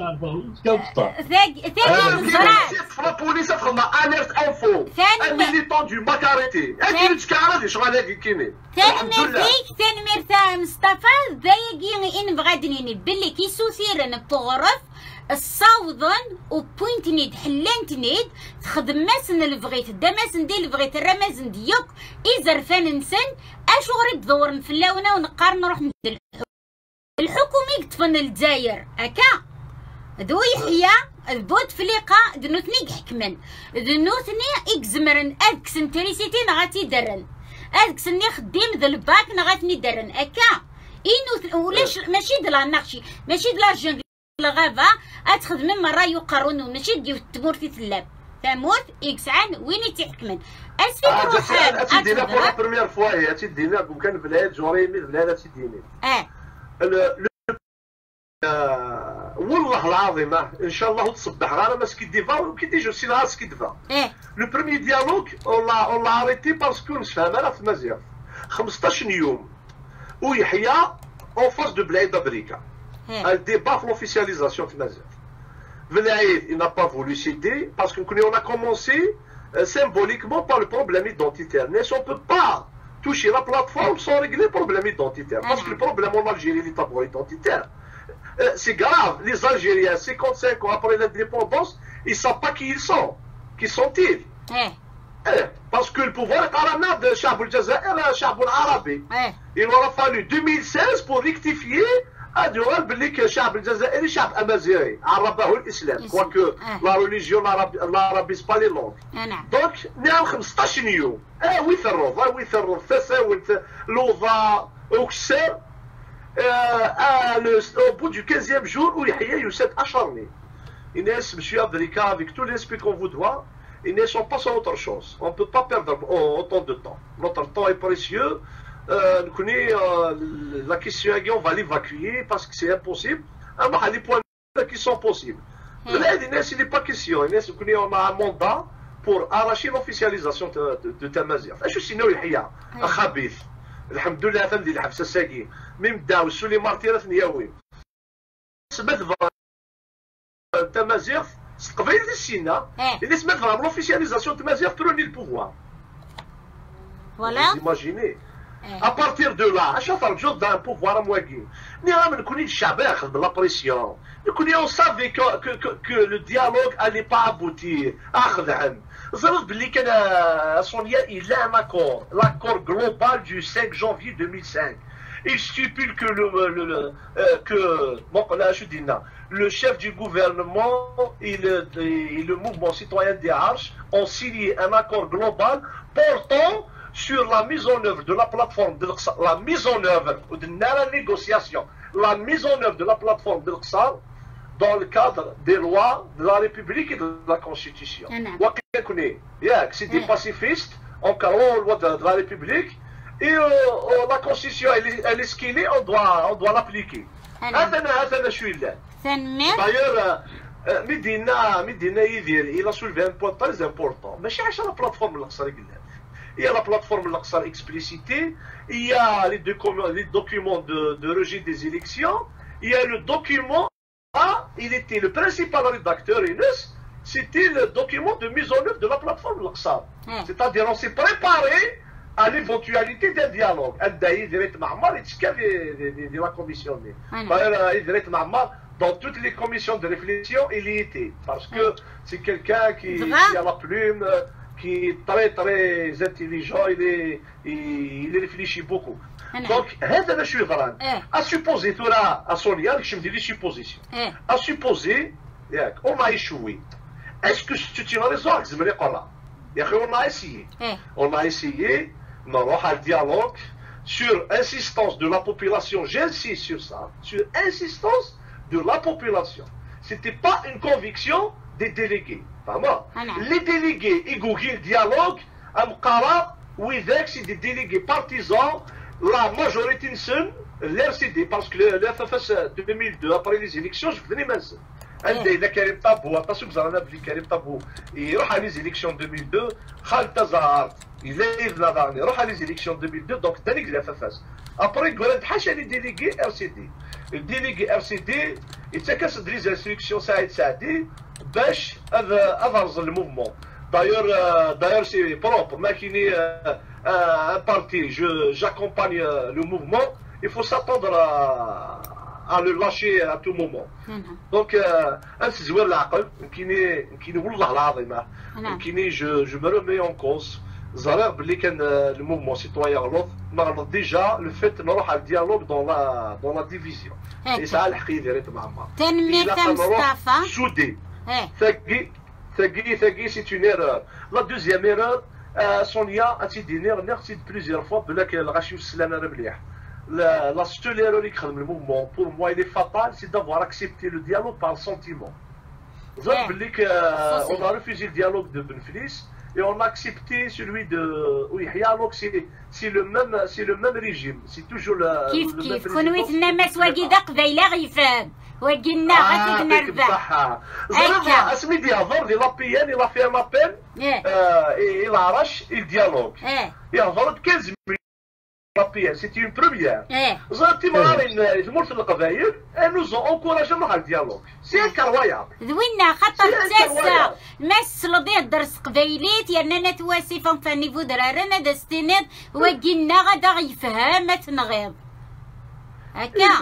Speaker 1: ثاني زرات
Speaker 2: la police تخدم alerte info. Un militant du Macarité. Et qui ne تكعرض شو غادي كيني.
Speaker 1: ثاني مرتيك ثاني مرتا مصطفى ذايقيني إن بغادنيني باللي كيسوثيرن بغرف الصوضن وبوينت نيد حلانت نيد تخدم ماسن اللي بغيت دا ماسن دي اللي بغيت الرمازن ديوك إزرفان نسن أشو غريب دور نفلاونا ونقار نروح ندير الحكومة يكتفن الجزائر أكا ذو يحيى البوت فليقة دنوتني حكمن دنوتني إكزمرن أذكسن تريسيتي نغاتي درن أذكسني خديم ذا الباك نغاتني درن أكا إنو ولاش ماشي دلا نقشي ماشي دلا جن الغابة أتخدم مرة يقارنون ماشي ديو تمور في ثلاب تموت إكسعان وين تحكمن أسفل روحان
Speaker 2: أتدينا بور لا بروميير فوا هي أتدينا كان بلاد جوريمي بلاد أتديني
Speaker 1: اه
Speaker 2: والله العظيم ان شاء الله تصبح غير ما سكيديفا وكي جو سي نهار سكيديفا لو بروميير ديالوج اون لا اون لا اريتي باسكو نفهم انا في مزيان خمسطاش يوم ويحيى اون فاس دو بلايد امريكا الديبا في لوفيسياليزاسيون في مزيان Velaïd, il n'a pas voulu céder parce qu'on a commencé euh, symboliquement par le problème identitaire. Mais on ne peut pas toucher la plateforme sans régler le problème identitaire. Parce que le problème en Algérie, il est d'abord identitaire. Euh, c'est grave. Les Algériens, cinquante-cinq ans après l'indépendance, ils ne savent pas qui ils sont. Qui sont-ils eh, parce que le pouvoir est à la main de Chaboul Jazair et Chaboul Arabi. Il aura fallu deux mille seize pour rectifier أدوار بلي كشعب الجزائري شعب أمازيغي عربه الإسلام كواكو لا ريليجيون العربي سبا لي لونغ دونك نعم خمسطاش يوم اه ويث الروض اه ويث الروض تساوت لوضا أكسر اه au bout du quinzième jour ويحيى يسد أشرني الناس مشيو أمريكا avec tous les respects qu'on vous doit ils ne sont pas sur autre chose on ne peut pas perdre autant de temps notre temps est précieux. Euh, euh, la question on va l'évacuer parce que c'est impossible. Il y a des points qui sont possibles. Il n'est pas question. On a un mandat pour arracher l'officialisation de Tamazight. اش سيناو يحيى خبيث الحمد لله تندي الحبس الساقي ميم داو سولي مارتيرات نياوي سبت Tamazight قبيل السينا اللي سمعت فرام l'officialisation de Tamazight prenez le pouvoir.
Speaker 1: Voilà.
Speaker 2: Vous imaginez. À partir de là, à chaque fois que d'un pouvoir à moitié, nous avons connu le chabert de la pression. Nous on savait que, que, que, que le dialogue n'allait pas aboutir. Sonia, il a un accord, l'accord global du cinq janvier deux mille cinq. Il stipule que le, le, le, euh, que, bon, là, je dis non, le chef du gouvernement et le, et le mouvement citoyen des Arches ont signé un accord global portant sur la mise en œuvre de la plateforme de l'Aqsa, la mise en œuvre de la négociation, la mise en œuvre de la plateforme de l'Aqsa dans le cadre des lois de la République et de la Constitution. C'est des pacifistes, en cas aux lois de, de la République, et euh, la Constitution, elle, elle est ce qu'il est, on doit, on doit l'appliquer. D'ailleurs, Medina, Medina il a soulevé un point très important. Mais c'est la plateforme de l'Aqsa. Il y a la plateforme Al-Aqsa explicitée, il y a les, deux, les documents de, de registre des élections, il y a le document A, il était le principal rédacteur, Inès, c'était le document de mise en œuvre de la plateforme Al-Aqsa. Mm. C'est-à-dire on s'est préparé à l'éventualité d'un dialogue. Il dirait Mahmar, il l'a commissionné. Il dirait Mahmar, dans toutes les commissions de réflexion, il y était. Parce que mm. c'est quelqu'un qui, qui a la plume, qui est très très intelligent, il, est, il, il réfléchit beaucoup. Donc, هذا باش يظهر. À supposer, tu as à Sonia, je me dis les suppositions. À supposer, on a échoué. Est-ce que tu as raison, je me dis, on a essayé. On a essayé, on aura un dialogue sur insistance de la population, j'insiste sur ça, sur insistance de la population. Ce n'était pas une conviction des délégués. Les délégués, ils le dialogue, c'est des délégués partisans, la majorité de ceux, l'R C D, parce que le F F S deux mille deux, après les élections, je venais mince. Il a Karim Tabou, attention que vous en avez Karim Tabou, il a les élections deux mille deux, Khaled Tazahar, il est là dernier, il a les élections deux mille deux, donc délégué le F F S. Après, il y a les délégués R C D. Le délégué R C D, il s'est cassé les instructions Saïd Saadi, باش افرز الموفمون. دايور دايور سي بروبر ما كاين ان بارتي جو جاكومباني لو موفمون il faut s'attendre à, à le lâcher à tout moment. Donc انت زوين العقل كايني كايني والله العظيم كايني جو جو me remets en cause زرار بلي كان الموفمون سيتويان غلط نغلط ديجا لو فيت نروح على الديالوج دون لا دون لا ديفيزيون يسعى الحقيقه ديريت مع بعض
Speaker 1: تنمية مصطفى
Speaker 2: سودي ثقي ثقي ثقي سي اون ايرور. لا دوزيام ايرور سونيا انت دينير نيرتي بليزيور فوا بلاك الغاشي والسلامه راه مليح. لا سول ايرور اللي خدم الموفمون بور موا il est fatal c'est d'avoir accepté le dialogue par le sentiment. زاد بليك on a refusé le dialogue de Benflis et on a accepté celui de Yahya. Donc c'est le même c'est le même régime, c'est toujours le
Speaker 1: كيف كيف كونوا الناس واقيدا قبيله غيفهم وقلنا غتقنا ربح
Speaker 2: زعما اسمي ديال ضر ديال لابيان il a fait un appel et il arrache il dialogue يهضر ب quinze minutes. C'était une première. زرتي مارين جمهورية القبائل nous ont encouragé مع الديالوج. C'est incroyable.
Speaker 1: ذوينا خاطر تاسع مسلو ديال درس قبايليت ياننا تواسفهم في نيفو درارنا داستينات وقلنا غدا غيفهم ما تنغيض. هكا.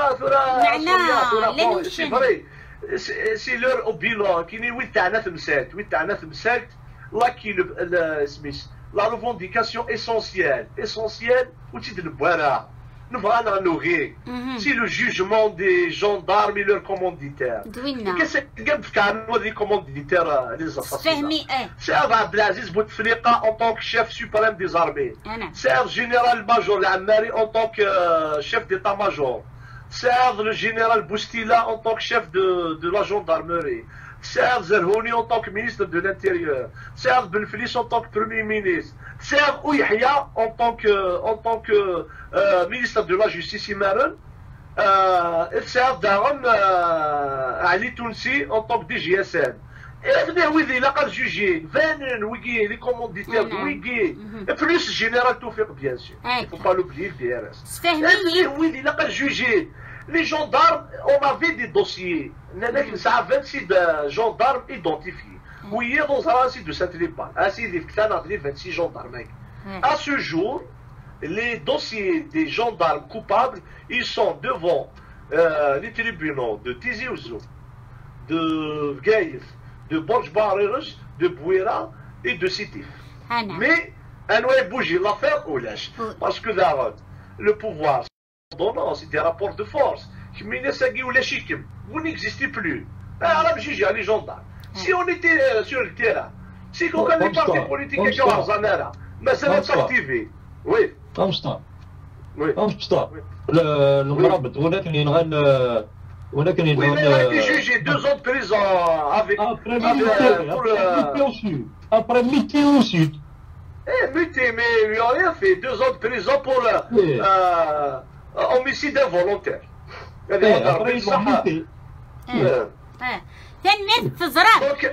Speaker 1: معناها لا نمشي.
Speaker 2: سي لور او بيلون كاينين وين تاعنا تمسات وين تاعنا تمسات لا كاين سميس la revendication essentielle, essentielle, outil de boira. Nous voilà nourrir. C'est le jugement des gendarmes et leurs commanditaires. Qu'est-ce que les commanditaires, les assassins? C'est Abdelaziz Bouteflika en tant que chef suprême des armées. C'est le général-major Amari en tant que chef d'état-major. C'est le général Boustila en tant que chef de, de la gendarmerie. Serge Zerhouni en tant que ministre de l'Intérieur, Serge Benflis en tant que Premier ministre, Serge Ouyahia en tant que, en tant que euh, ministre de la Justice Imaren, euh, Serge Daron euh, Ali Tounsi en tant que D G S N. غير ويدي لا قال جوجي فانن ويكي لي كومونديتير ويكي بلوس جينيرال توفيق بيان سور فو با لوبلي دي ار اس
Speaker 1: تفهميني
Speaker 2: ويدي لا قال جوجي لي جوندارم اون افي دي دوسيي ناناك نسعى ستة وعشرين جوندارم ايدونتيفيي وهي دون ان سيت دو سانت ليبال ان سيت اللي كتانا لي ستة وعشرين جوندارم à ce jour les dossiers des gendarmes coupables ils sont devant euh, les tribunaux de Tizi Ouzou, de Gaïf, de Borj Barrerouj, de Bouira et de Sétif. Mais un noyau bougie l'affaire ou lâche. Parce que là, le pouvoir, c'est des rapports de force. Vous n'existez plus. Alors, je les gendarmes. Si on était euh, sur le terrain, si aucun des partis politiques qui ont Zanera, mais ça va s'activer. Oui.
Speaker 6: أمسطا
Speaker 2: Oui.
Speaker 6: أمسطا المرابط ولكن ينغن ولكن
Speaker 2: Oui,
Speaker 6: ينغن
Speaker 2: mais il a été jugé deux ans de prison avec.
Speaker 6: Après
Speaker 2: avec,
Speaker 6: muté,
Speaker 2: euh, pour
Speaker 6: après
Speaker 2: le-
Speaker 6: muté au sud. Après muté au sud.
Speaker 2: Eh, muté, mais ils lui ont rien fait. Deux ans de prison pour le,
Speaker 6: Oui.
Speaker 2: euh, homicide involontaire.
Speaker 6: Eh, après ils l'ont muté.
Speaker 2: Euh,
Speaker 1: اه تنمر تزرع
Speaker 2: Donc,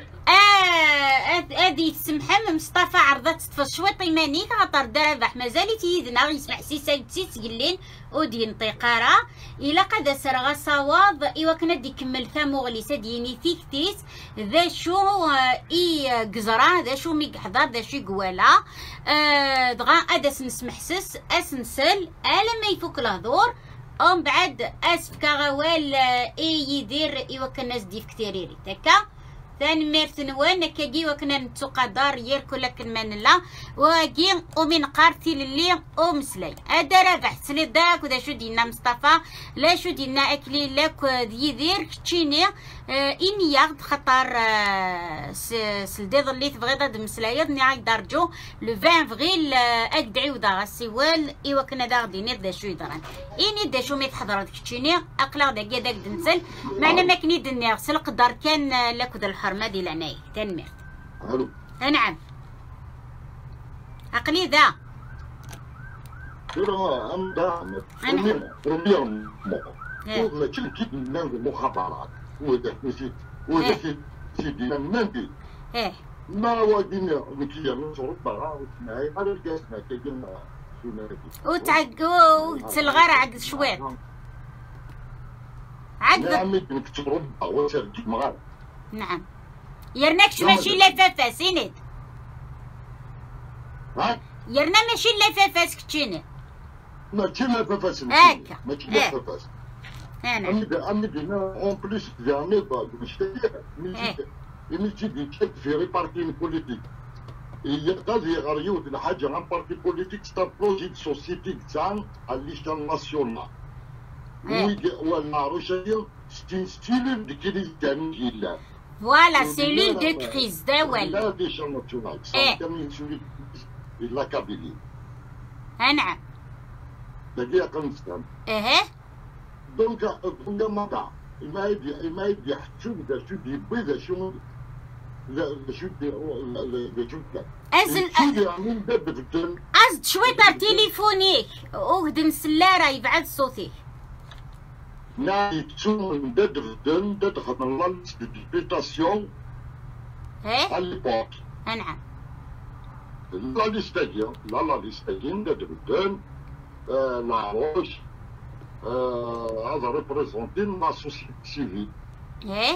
Speaker 1: ادي تسمحم مصطفى عرضت تفش شوي طيماني خاطر دربح مازال تيدنا يسمع سيسا تسيت قلين ودي نطيقارا الا قد سرغا صواب ايوا كنا دي كمل ثامو غليسا ديني ثيكتيس ذا شو اي قزرا ذا شو مي حضر ذا شي قوالا آه دغا ادس نسمحسس اسنسل الا ما يفوك الهضور ومن بعد اسف كغوال اي يدير ايوا كناس ديف كتيريري تكا ثاني ميرت نوان كاكي وكنا نتقدر يركو لك من لا وكي ومن قارتي للي ومسلي هذا رابح سلي داك ودا شو دينا مصطفى لا شو دينا اكلي لك يدير كتشيني آه اني ياخد خطر آه سلدي ظليت بغيضه دمسلايض ني درجو لو عشرين فغيل اكدعي ودا غسيوال ايوا كنا دا غديني دا شو يدران اني دا شو مي تحضر كتشيني اقلا دا كي داك دنسل معنا ما كني دني غسل قدر كان لك ودا الحرمه ديال عناي تنمر
Speaker 5: الو
Speaker 1: نعم عقلي ذا
Speaker 5: ترى ام دعم برومييرمون ماشي كيف المخابرات وهذا ماشي وهذا سي سيدي ناندي
Speaker 1: ايه
Speaker 5: ما وادينا مكيا نشرب برا وسمعي هذا الكاس ما كيقولنا شو نادي
Speaker 1: وتعقو تلغر عقد شويط
Speaker 5: يا
Speaker 1: عقد
Speaker 5: عمي نكتشرب واش تجي مغار
Speaker 1: نعم يرناكش ماشي لفافا سيند
Speaker 5: ها
Speaker 1: يرنا ماشي لفافا كتشيني
Speaker 5: ماشي لا فاس
Speaker 1: هاكا.
Speaker 5: ماشي
Speaker 1: إيه.
Speaker 5: لا فاس
Speaker 1: انا
Speaker 5: عمي عمي دينا اون بليس جامي با مشتي
Speaker 1: إيه.
Speaker 5: مشتي دي تشيك في ريبارتين بوليتيك هي غادي غريوت الحاجه عن بارتي بوليتيك ستار بروجي دو سوسيتي تاع الليستان ناسيونال وي ولا روشيا ستين ستيل دي كريز تاع
Speaker 1: فوالا سيلول دو كريز دا والو
Speaker 5: لا ديشا ناسيونال
Speaker 1: إيه.
Speaker 5: كامل سولي لا كابيلي
Speaker 1: نعم
Speaker 5: دقيقه كنفهم
Speaker 1: ايه
Speaker 5: دونك دونك ماذا ما يدي ما يدي حتى بدا شو دي بدا شو لا شو دي لا شو
Speaker 1: ازل
Speaker 5: شو يعني بدب في الدم
Speaker 1: ازد شويطر تليفونيك وغدن سلارة يبعد صوتي
Speaker 5: ناي تشوف بدب في الدم تدخل من لا ديبيتاسيون
Speaker 1: ايه
Speaker 5: على ليبوك
Speaker 1: نعم
Speaker 5: لا ليستاجيون لا لا ليستاجيون بدب في الدم لا روش هذا ريبريزونتين لا سوسيتي سيفيل
Speaker 1: ايه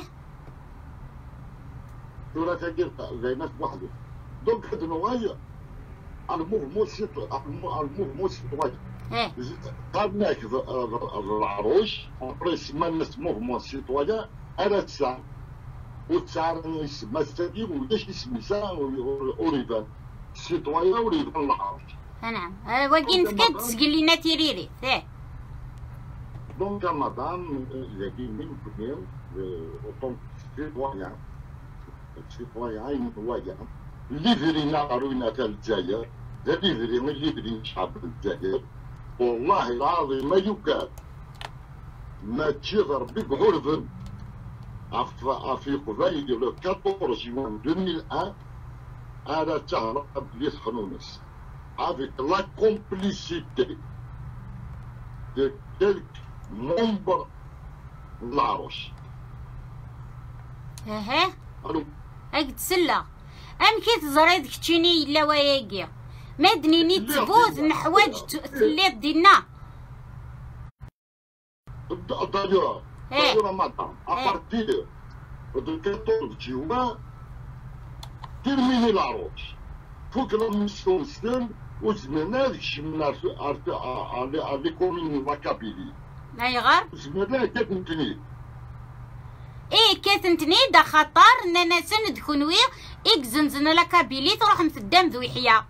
Speaker 5: ولا تلقى زينات وحده دونك هاد النوعية الموفمون سيتو الموفمون سيتوان
Speaker 1: ايه
Speaker 5: قابلناك العروش ابري سمانا موفمون سيتوان انا تسعة وتسعة يسمى السديم وداش يسمي ساعة وريفان سيتوان وريفان العروش
Speaker 1: نعم واقين فكاد تسقلينا تيريري ايه
Speaker 5: دونك مدام يجي من كنين اوتون سيتوان سيتوان واجع ليفرينا قرونا تاع الجزائر ذا ليفرينا ليفرين شعب الجزائر والله العظيم ما يكاد ما تشغر بقعرفن في قبائل لو أربعطاش جوان ألفين وواحد أنا تعرف بليس خنونس avec la complicité de quelques membres de la Roche.
Speaker 1: ايه
Speaker 5: الو
Speaker 1: هاك تسلى ام كي تزري ديك تشيني الا وياكي ما دنيني تفوت نحواج تليط ديالنا
Speaker 5: D'ailleurs, d'ailleurs, madame, à partir de quatorze juin, terminer la route. Il faut que la mission soit aux ménages qui à les communes de la Kabylie.
Speaker 1: ايغار
Speaker 5: Aux ménages qui continuent.
Speaker 1: ايه كتنتني دا خطر اننا سند كونوي اكزنزنا لا كابيلي تروح متدام ذو يحيى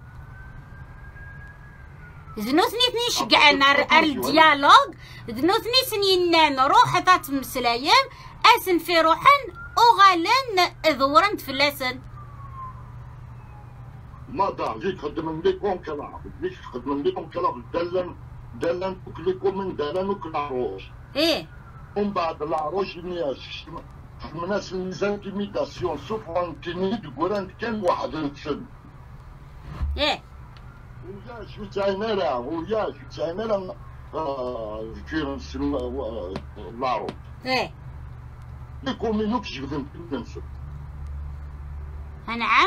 Speaker 1: ذنوثني ثني شقعنا الديالوج ذنوثني سنينان روح تات مسلايم اسن في روحن وغالن ذورنت فلاسن
Speaker 5: مادام جيت خدم لكم كلام جيت خدم لكم كلام دلن دلن كلكم من دلن كل روش
Speaker 1: ايه
Speaker 5: ومن بعد العروش الناس الناس الانتيميداسيون سوفرانتيني تقول كان واحد نتسن
Speaker 1: ايه
Speaker 5: ويا شو تاينا لا ويا شو تاينا لا كيرن سلو لارو
Speaker 1: ايه
Speaker 5: لكم منوك جبدن ننسى
Speaker 1: نعم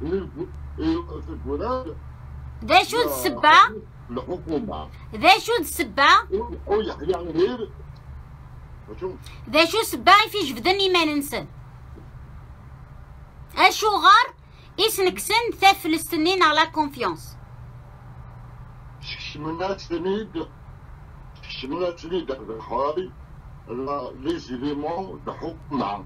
Speaker 5: تقول
Speaker 1: ذا شو السبة
Speaker 5: الحكومة
Speaker 1: ذا شو السبة
Speaker 5: ويحيى غير
Speaker 1: ذا شو السبة في جبدني ما ننسى اشو غار اسنكسن ثا فلسطينيين على كونفيونس
Speaker 5: شمنا تنيد شمنا تنيد الحواري لي زيليمون الحكومة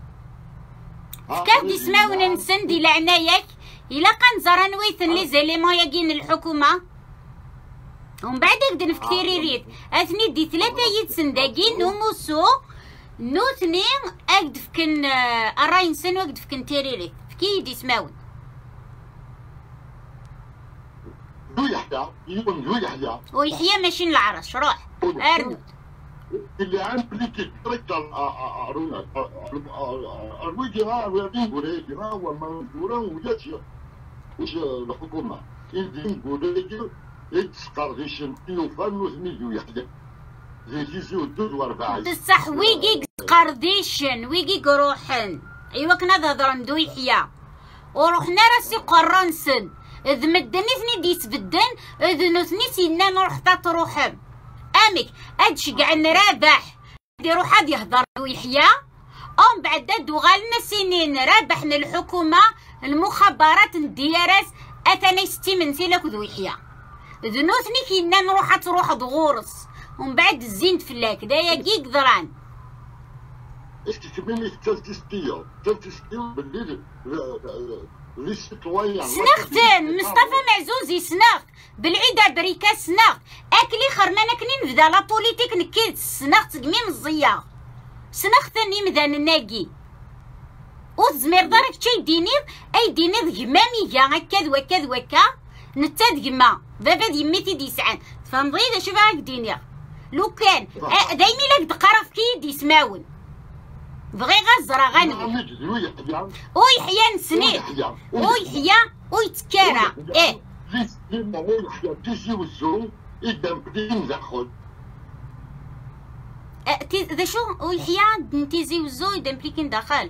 Speaker 1: كيف يسمعون نسندي لعنايك إلا كان زرانويثن لي زيليمون يجين الحكومة ومن بعد يقدر في كثير ريت اثني دي ثلاثة يتسنداقين نوموسو نوثني اقد فكن اراين سن واقد فكن تيريريت فكي دي سماون
Speaker 5: يحيى يون يو يحيى
Speaker 1: ويحيى ماشي العرش روح ارنود
Speaker 5: اللي عم بليكي تركت ارونا الويجي ها ويدين بوريجي ها ومنزورا وجاتي وش الحكومة يدين بوريجي يتسقرديشن يوفان وثميدو يحيى زي جيزيو دوز واربعة
Speaker 1: بصح ويجي قرديشن ويجي قروحن ايوا كنا ضرن دو يحيى وروحنا راسي قرنسن اذ مدني ثني دي تبدن اذ نوثني سينا نروح تروحم امك ادش قعن رابح دي روح هاد يهضر ويحيى ام بعد دو غالنا سنين رابحنا الحكومه المخابرات الديارات اتاني ستي من سيلك ذو يحيى ذنوثني كينا نروح تروح دغورس ومن بعد الزين فلاك دايا كيك ضران
Speaker 5: اسكي كميني تلتستيو تلتستيو بالليل لي سيتويان
Speaker 1: سنختن مصطفى معزوزي سنخت بالعيدة بريكا سنخت اكلي خرمانة كني نبدا لا بوليتيك نكيت سنخت قميم الزيا سنختني مذان الناقي وزمير دارك تشي دينيض اي دينيض غمامي جا هكا وكا وكا نتاد غما بابا ديميتي ديسعان فنضيد شوف راك دينيض لو كان دايمي لاك دقرف كي يسماون بغي غزرا غنبي ويحيى نسنيد ويحيى ويتكارا ايه
Speaker 5: تيجي وزو يدم بدين دخل
Speaker 1: ذا شو ويحيى تيزي وزو يدم بليكين دخل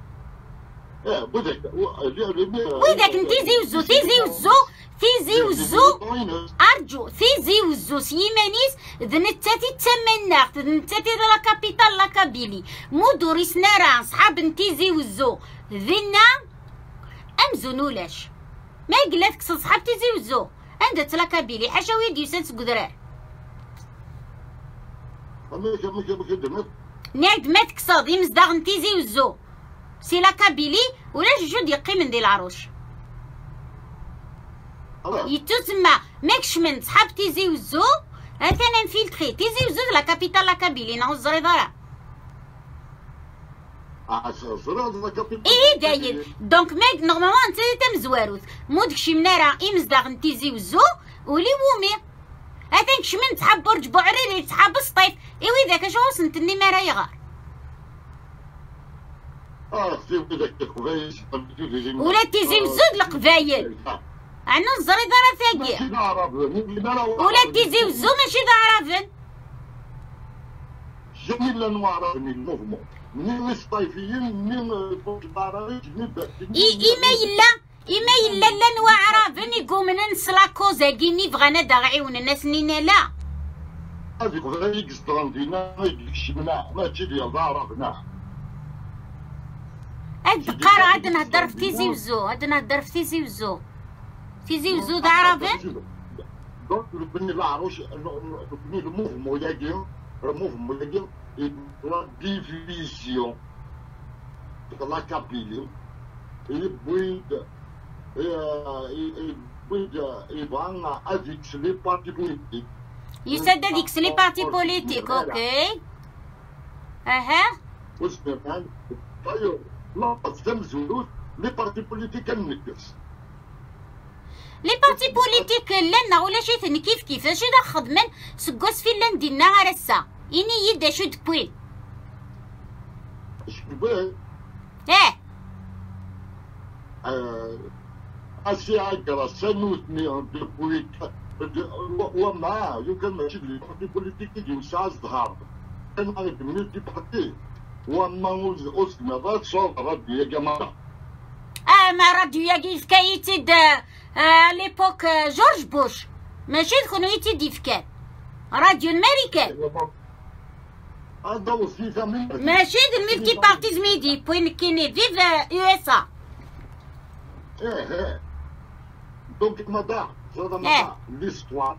Speaker 1: ويداك نتيزي وزو تيزي وزو تيزي وزو ارجو تيزي وزو سيمانيس ذنتاتي تمناخت ذنتاتي لا كابيتال لا كابيلي مودوريس نارا صحاب نتيزي وزو ذنا امزونولاش ما قلاتك صحاب تيزي وزو عندها لا كابيلي حاشا ويدي يسنس قدرار نعد ما تكصاد يمزداغ نتيزي وزو سي لا كابيلي ولا جوج يقي من دي العروش يتسمى ماكش من صحاب تيزي وزو انا نفيلتري تيزي وزو لا كابيتال لا كابيلي نعوز الزريضه ايه داير دونك ماك نورمالمون انت تم زواروث مودك شي مناره يمزداغ نتيزي وزو ولي وومي هذاك شمن صحاب برج بوعريري صحاب السطيف ايوا ذاك شو سنتني ما راه يغار ولا تيزي وزود القبايل عنا الزريضة راه ثاقية ولا تيزي وزو ماشي ضعرافن
Speaker 5: جميل نوارفني الموفمون من الصيفيين من البرامج
Speaker 1: إيما يلا إيما يلا لا نوعرا بني قومنا نسلاكوزا كيني بغانا دا عيون الناس نينا لا
Speaker 5: هذيك غير يقصدنا يكشمنا ما تجي ضاربنا
Speaker 1: هاد القارة عاد نهضر في تيزي وزو عاد نهضر في تيزي وزو تيزي وزو دا عربي
Speaker 5: دونك بني العروش بني الموفمون ياكين الموفمون ياكين لا ديفيزيون لا كابيلي يبويد يبويد يبغى افيك لي بارتي بوليتيك
Speaker 1: يسد هذيك لي بارتي بوليتيك اوكي اها
Speaker 5: وسمعنا طيب لا تزمزولوت لي بارتي بوليتيك النكس
Speaker 1: لي بارتي بوليتيك لنا ولا شي ثاني كيف كيفاش اذا خدمن سكوس فنلندا ديالنا راسا اني يدا شو دبويل
Speaker 5: اش دبويل
Speaker 1: اه
Speaker 5: أشي عقرا سنوتني دبويل وما يمكن ماشي لي بارتي بوليتيك يجي ساعة ظهر كان عارف من دي بارتي وما موز اسمه ذات صوت راديو يا جماعة
Speaker 1: اه ما راديو يا كيف كايتد آه ليبوك جورج بوش ماشي تكونو يتيدي فكان راديو امريكان
Speaker 5: هذا وصيفه من
Speaker 1: ماشي الملتي بارتيز ميدي بوين كيني فيف يو اس ا
Speaker 5: ايه ايه دونك مدار هذا مدار ليستوار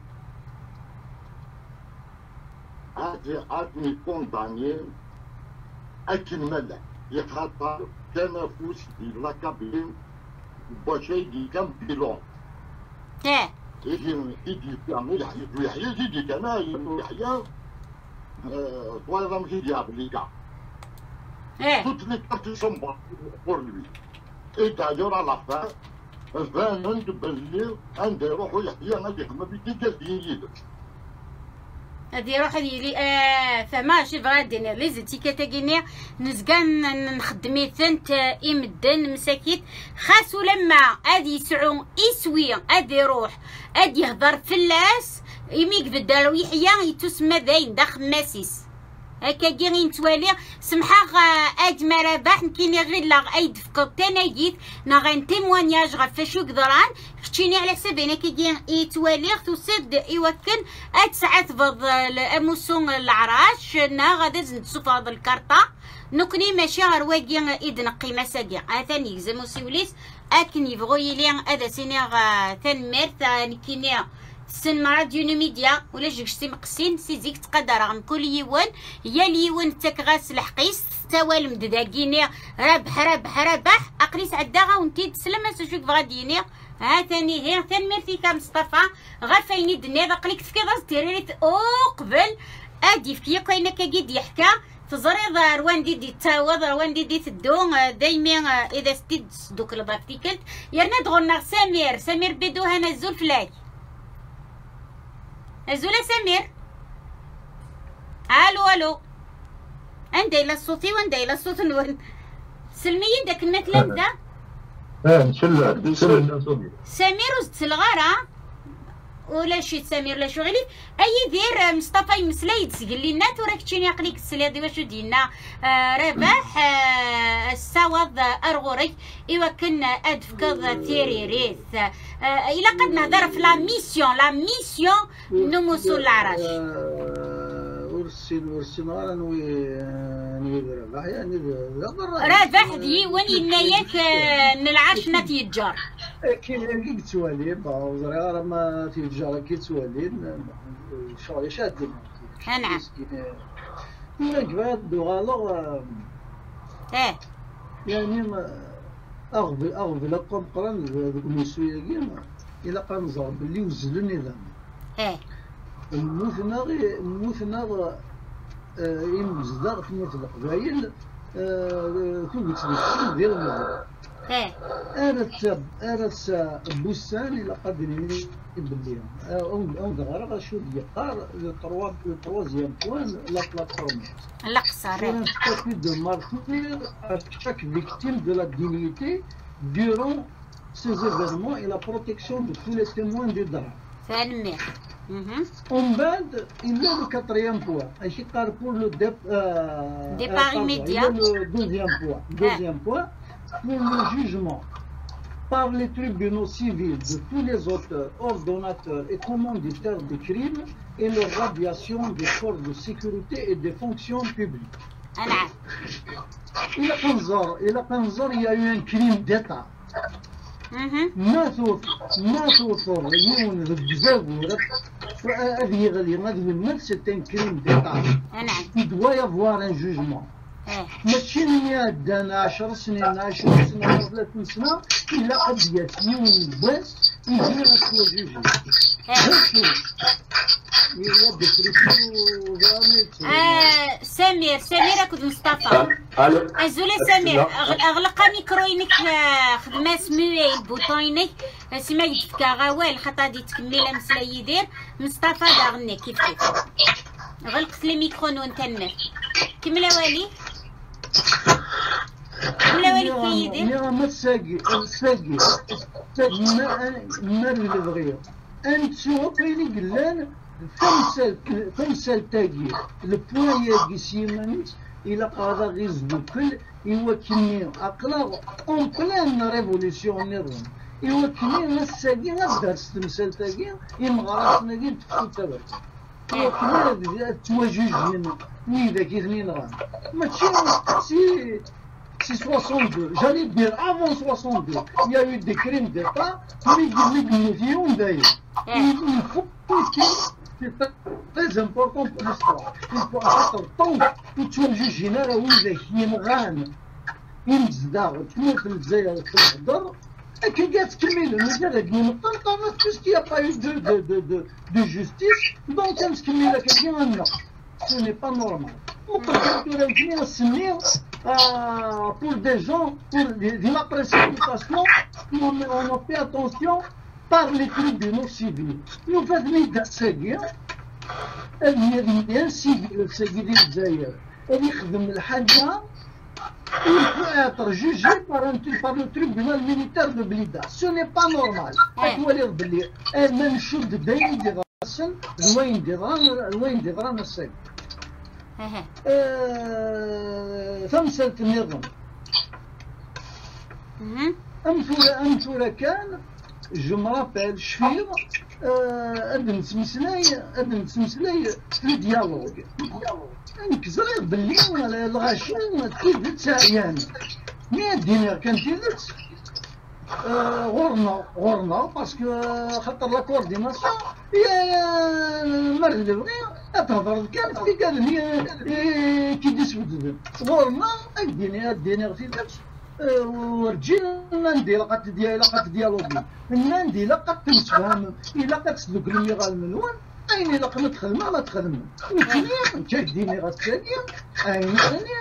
Speaker 5: هادي هادني كونداني اكل ملا يخاطر تنافس ديال لاكابين باش يجي كم بيلون
Speaker 1: اه
Speaker 5: يجي يجي يعمل يحيى يحيى يجي كان يحيى طوال ماشي ديال ليكا
Speaker 1: اه
Speaker 5: toutes les cartes sont bonnes pour lui et d'ailleurs à la fin vingt ans بالليل عندي يروحوا يحيى غادي يخدم بكي ديال
Speaker 1: هادي روح ديالي اه فما شي بغا دينير لي زيتيكات كينير نزكان نخدمي ثنت يمدن مساكيت خاصو لما ادي يسعو يسوي ادي يروح ادي يهضر فلاس يميك بدالو يحيى يتسمى داين داخل ماسيس هكا كي نتوالي سمحا اد ما رباح كيني غير لا ايد فكر تنايت نا غن تيموانياج غا فاشو قدران كتشيني على حساب انا كي يتوالي توسد يوكل اد ساعات فض الاموسون العراش نا غادا نتسوف هاد الكارطه نكني ماشي غير واكي ايد نقي مساكي ثاني يلزمو سيوليس اكن يبغوا يلي هذا سيني ثان ميرت كيني سن راديو نميديا ولا جيك شتي مقسين سيزيك تقدر رغم كل يوان يا اليوان تاك غاس الحقيس توالم داكيني ربح ربح ربح اقليس عداغا ونتي تسلم سوشوك فغاديني ها ثاني هي ثاني ميرتي كمصطفى غا فايني دنيا قليك في كذا تيريت او قبل ادي في كاينه كيد يحكى تزريض روان دي دي تاوض روان دي دي تدو دايما اذا ستيد دوك البارتيكلت يرنا دغنا سمير سمير بدو هنا الزول فلاك الزولا سمير الو الو عندي لا صوتي وعندي لا صوت نون سلمي داك المثل دا
Speaker 6: اه نشل نشل صوتي
Speaker 1: سمير وزت الغارة ولا شي سمير لا شو غيلي اي دير مصطفى يمسلا يتسقل لينا وراك تشيني عقليك السلادي واش دينا آه رباح آه السواد ارغوري ايوا كنا ادفكض تيريريث آه الا قد نهضر في لا ميسيون لا ميسيون نموسو العراش
Speaker 3: ورسل ورسل غير نوي نوي رباح يعني
Speaker 1: رباح دي وين يناياك نلعاش نتيجار
Speaker 3: كي تسوالي باوزر راه ما تيجار كي تسوالي شغل شاد
Speaker 1: نعم
Speaker 3: ولا كباد دوغالو
Speaker 1: اه
Speaker 3: يعني اغبي اغبي لا قرن ذوك المسويه كيما الا قنزر باللي وزل النظام
Speaker 1: اه
Speaker 3: المثنى غير المثنى يمزدغ في مثل القبايل ثلث السن ديال النظام
Speaker 1: اه
Speaker 3: ارث ارث بوسان الى قدر باللي او دغرا شو يقار التروا التروازيام بوان لا بلاتفورم
Speaker 1: القصر
Speaker 3: statut de martyr à chaque victime de la dignité durant ces événements et la protection de tous les témoins des drames.
Speaker 1: فنمير.
Speaker 3: ومن بعد إلا لو كاتريام بوا ماشي قال بور لو ديب
Speaker 1: ديبار immédiat.
Speaker 3: لو دوزيام بوا دوزيام بوا pour le jugement par les tribunaux civils de tous les auteurs, ordonnateurs et commanditaires de crimes et leur radiation des forces de sécurité et des fonctions publiques.
Speaker 1: نعم.
Speaker 3: إلى قنزر إلى قنزر il y a eu un crime d'État. ما توفر ما توفر يون الجزائر هذه غادي غادي نمثل سيت ان كريم ديتا.
Speaker 1: نعم.
Speaker 3: il doit y avoir un jugement. ماشي نيا دانا عشر سنين عشر سنين ثلاثين سنة إلا قد ياتي يوم باس يجي غتوا جوجي.
Speaker 1: آه سمير سمير أكد مصطفى أزولي سمير أغلق ميكروينك خدمة سموي البوطوينك سما يدفكا غوال خاطر دي تكمل مسلا يدير مصطفى داغني كيف كيف غلقت لي ميكرو نون تنمر كمل والي كمل والي كي يدير
Speaker 3: يا ما تساقي تساقي ما ما اللي بغيو أنت شو كاين قلان فمسال فمسال تاقي البوان ياقي سيمانيت إلا قادا غيز دوكل إوا كني أقلا أون بلان ريفوليسيون نيرون إوا كني نساقي غدار ستمسال تاقي يمغراس ناقي تفوت تبعك إوا كني تواجوجين ويدا كيثنين غان ماشي سي سي soixante-deux j'allais dire avant soixante-deux il y a eu des crimes d'État mais il y a eu d'ailleurs il faut c'est très important pour l'histoire il faut avoir le temps pour tu juger là où il y a غان يمزدار تموت في الجزائر تهضر كي قاعد تكمل مازال ينطلق باسكو il n'y a pas eu de de de de de justice donc تكمل كاين ce n'est pas normal pour des gens, pour de la précipitation, on a fait attention par les tribunaux civils. Nous faisons des seguir, il y a un civil, le seguir d'Israël, il يخدم الحاجة il peut être jugé par, un, par le tribunal militaire de Blida. Ce n'est pas normal. même chose de Daïd de Rassan, loin de Ran, loin de Ran السجن. ثمسة النظام أمثلة أمثلة كان جو مرابيل شفير أدن تمسلاي أدن تمسلاي في ديالوج نكزرير باللي الغاشين تيدت ساعيان مية دينار كان تيدت غورنا غورنا باسكو خاطر لا كورديناسيون يا المرء اللي بغي تهضر كان في قال لي كي ديسود غورنا اديني اديني غتيدات ورجينا ندير لقات ديال لقات ديالوغي ندير لقات تنتفهم الا كتسلك لي غالمنون أين لقى ما تخدم ما تخدم مثلي كديني غتسالي أين ثاني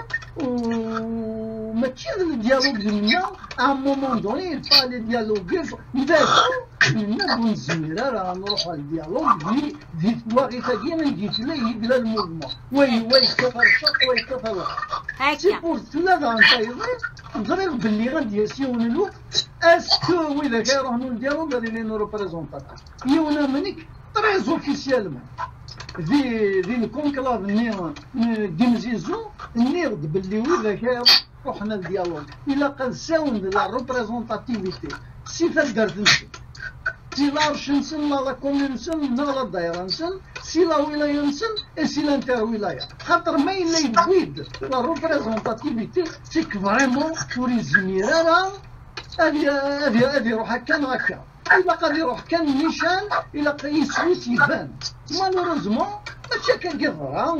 Speaker 3: وما كاين الديالوج ديالنا ا مومون دوني البالي ديالوج ندافعو منا بنزمير راه نروحو للديالوج دي دي واغي تاكي ما نجيش لا يدير الموفمون وي وي كفر الشرط وي كفر هكا سي بور سلا غنطير نظري باللي غنديسيون الوقت اسكو وإذا كيروحو للديالوج غادي لي ريبريزونطاتور يونا منك très officiellement في في الكونكلاف نير دي مزيزو نيرد باللي وإذا كان روحنا للديالوج إلا قد ساوند لا ريبريزونطاتيفيتي سي فدرت نسن سي لا رش نسن لا لا كومون نسن لا دايره نسن سي لا ولايه نسن اي سي لانتر ولايه خاطر ما إلا يبويد لا ريبريزونطاتيفيتي سيك فريمون توريزمي راه هادي هادي هادي روحها كان هكا إلا قد يروح كان نيشان إلا قيسوس يبان مالوريزمون ماشي كنقرا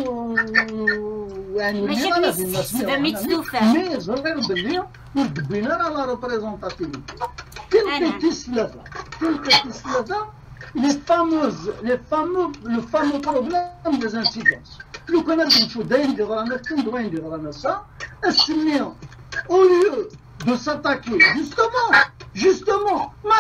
Speaker 3: يعني
Speaker 1: ماشي كنستفهم متسوفه
Speaker 3: مي صغير باللي ودبينا على ريبريزونطاتيفيتي تلك الثلاثه تلك الثلاثه لي فاموز لي فامو لو فامو بروبليم دي انسيدونس لو كان نشوفو داير ندير رانا كندوي ندير رانا سا السميه او ليو دو ساتاكي جوستومون Justement,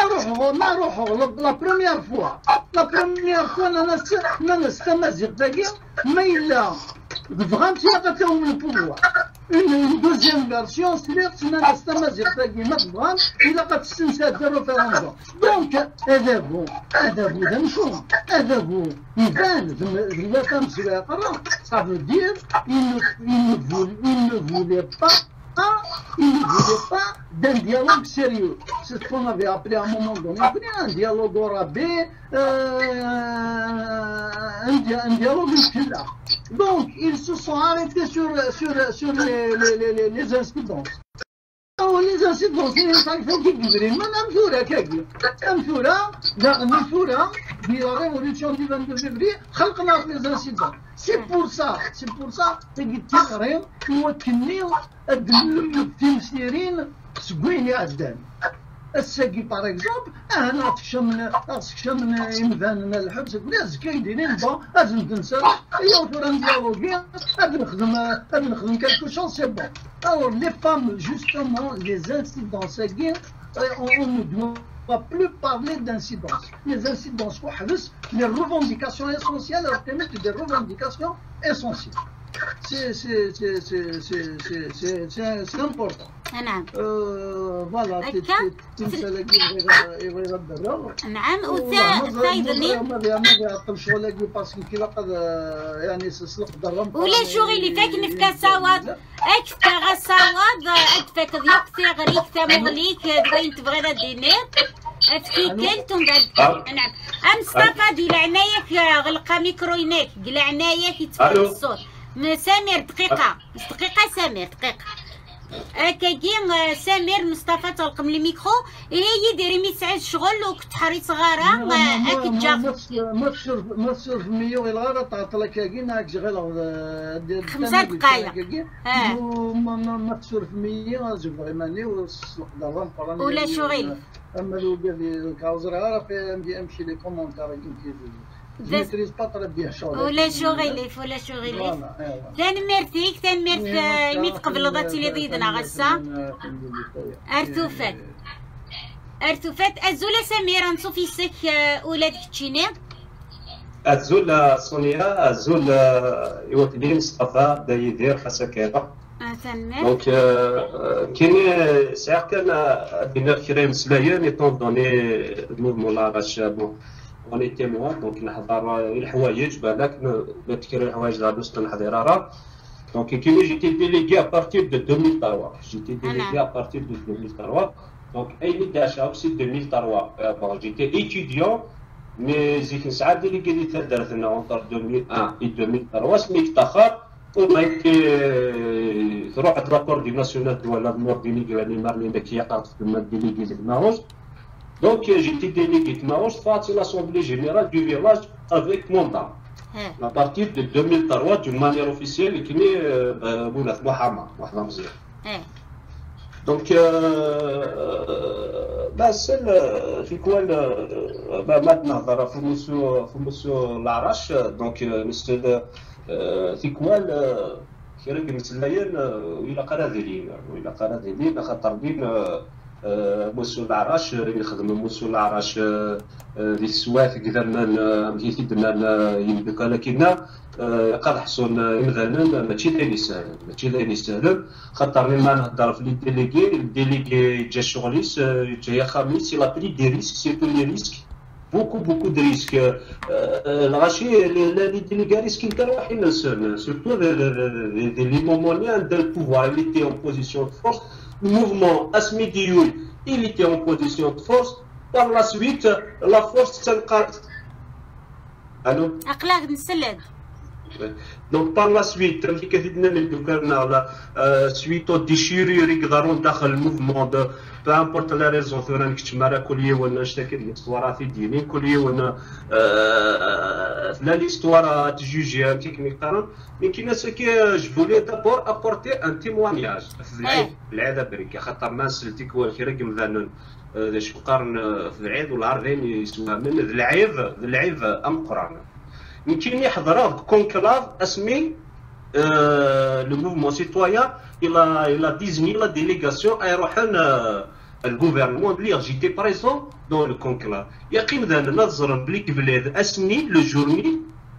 Speaker 3: la première fois, la première fois, on a eu le pouvoir. une deuxième version, c'est-à-dire que c'est un استمازيغ تاعي ما تبغان إلا قد تستنسى دير ريفيروندوم. دونك هذا هو هذا هو ذنشون هذا هو يبان ذا تمسوي قرا ça veut dire il ne il ne voulait il ne voulait pas il ne voulait pas d'un dialogue sérieux. C'est ce qu'on avait appelé à un moment donné un dialogue au rabais, euh, un, dia un dialogue musculaire. Donc, ils se sont arrêtés sur, sur, sur les, les, les, les incidences. Oh, les incidences, c'est ça qu'il faut qu'ils disent. Mais Namfoura, qu'est-ce que Namfoura, Namfoura, de la révolution du vingt-deux février, خلقنا les incidences. C'est pour ça, c'est pour ça, c'est que تقرير وكنيو التمثيلين سقويني عجدان. الساقي باغ اكزومبل انا تكشم تكشم يمثال الحبس يقول لي زكي ديني با لازم تنسرح هي وفر ديالوغي غادي نخدم غادي نخدم كالكو شون سي بون. Alors les femmes justement les incidents ساقي on ne doit plus parler d'incidence. Les incidences وحبس les revendications essentielles reconnaissent des revendications essentielles. C'est c'est c'est c'est c'est c'est c'est c'est important.
Speaker 1: نعم.
Speaker 3: فوالا تمثال يغير الدرا.
Speaker 1: نعم وثايدني.
Speaker 3: ما ما يعطل شغل كي باسكو كي لقد يعني سلق درا.
Speaker 1: ولا شغل اللي فاك نفكا سواد اكتا غسواد ادفك ضيق ثغريك ثمغليك دوين تبغي دينير اتكيكلتم بعد. نعم. مصطفى دي لعنايك غلقا ميكروينيك قل عنايك يتفرج الصوت. سمير دقيقة دقيقة سمير دقيقة كاين سمير مصطفى تلقم لي ميكرو هي ديري ميساج شغل وكنت حري صغارة اكيد جا
Speaker 3: ما تشرف ما تشرف مية غير تعطلك كاين هاك شغل
Speaker 1: خمسة دقايق
Speaker 3: ما ما تشرف مية جبري ماني وسلق دارهم
Speaker 1: ولا شغل
Speaker 3: اما لو قال الكاوزر عارف امشي لي كومونتار يمكن ميتريز با ترى بيان شغل
Speaker 1: ولا شغيليف ولا شغيليف ثاني ميرتيك ثاني ميرت ميت قبل ضاتي لي ضيدنا غسا ارتوفات ارتوفات ازولا سميره نصوفي سك ولادك تشيني
Speaker 7: ازول سونيا ازول يوتلي مصطفى دا يدير حسكابه دونك كاين ساعه كان بين كريم سلايا ميطون دوني الموفمون لاغاش بون on est témoin donc نحضر الحوايج بالك نذكر الحوايج غادي نوصل نحضرها donc كي j'étais délégué à partir de deux mille trois j'étais délégué à partir de deux mille trois donc اي داشا aussi deux mille trois bon j'étais étudiant mais زيك ساعات délégué اللي تدرت لنا entre deux mille un et deux mille trois سميت تاخر وما تروح تراكور دي ناسيونال ولا نور ديليغي اللي مارلي كي قاعد في الديليغي ديال ماروس. Donc j'étais délégué de Maroc, à l'Assemblée générale du village avec mandat. À partir de deux mille trois, d'une manière officielle, qui est Moulaf Mohamed, Mohamed Mzir. Donc, c'est quoi maintenant, il monsieur Larache, donc c'est quoi كيرجع مسلايين وإلى قناة ذليل وإلى قناة ذليل خاطر دين موسو العراش يخدم موسو العراش ذي السواث كذا مكيتي دنا يملك لكن قد حصل يمثلا ماشي داير ساهل ماشي داير ساهل خاطر لما نهضر في لي ديليغي الديليغي جا شغليس جايه خامس سي لا بري دي ريسك سي تو لي ريسك beaucoup beaucoup de risques. الغاشي لي ديليغي ريسك كانوا واحد surtout les moments de pouvoir il était en position de force. Le mouvement Asmidioui, il était en position de force. Par la suite, la force s'encarre. Allô? Donc par la suite, suite aux déchirures dans le mouvement de peu importe la raison, l'histoire de juger mais qui ne ce que je voulais d'abord apporter un témoignage. خاطر ما سلتك والخير مثلا شو قرن في العيد والعرضين يسوى من العيب العيب ام قران يمكن يحضر كونكلاف اسمي لو موفمون سيتويان الى الى ديزني لا ديليغاسيون يروحون الغوفرنمون بلي جيتي بريزون دون لو كونكلاف يقين مثلا نظرا بلي بلاد اسني لو جورني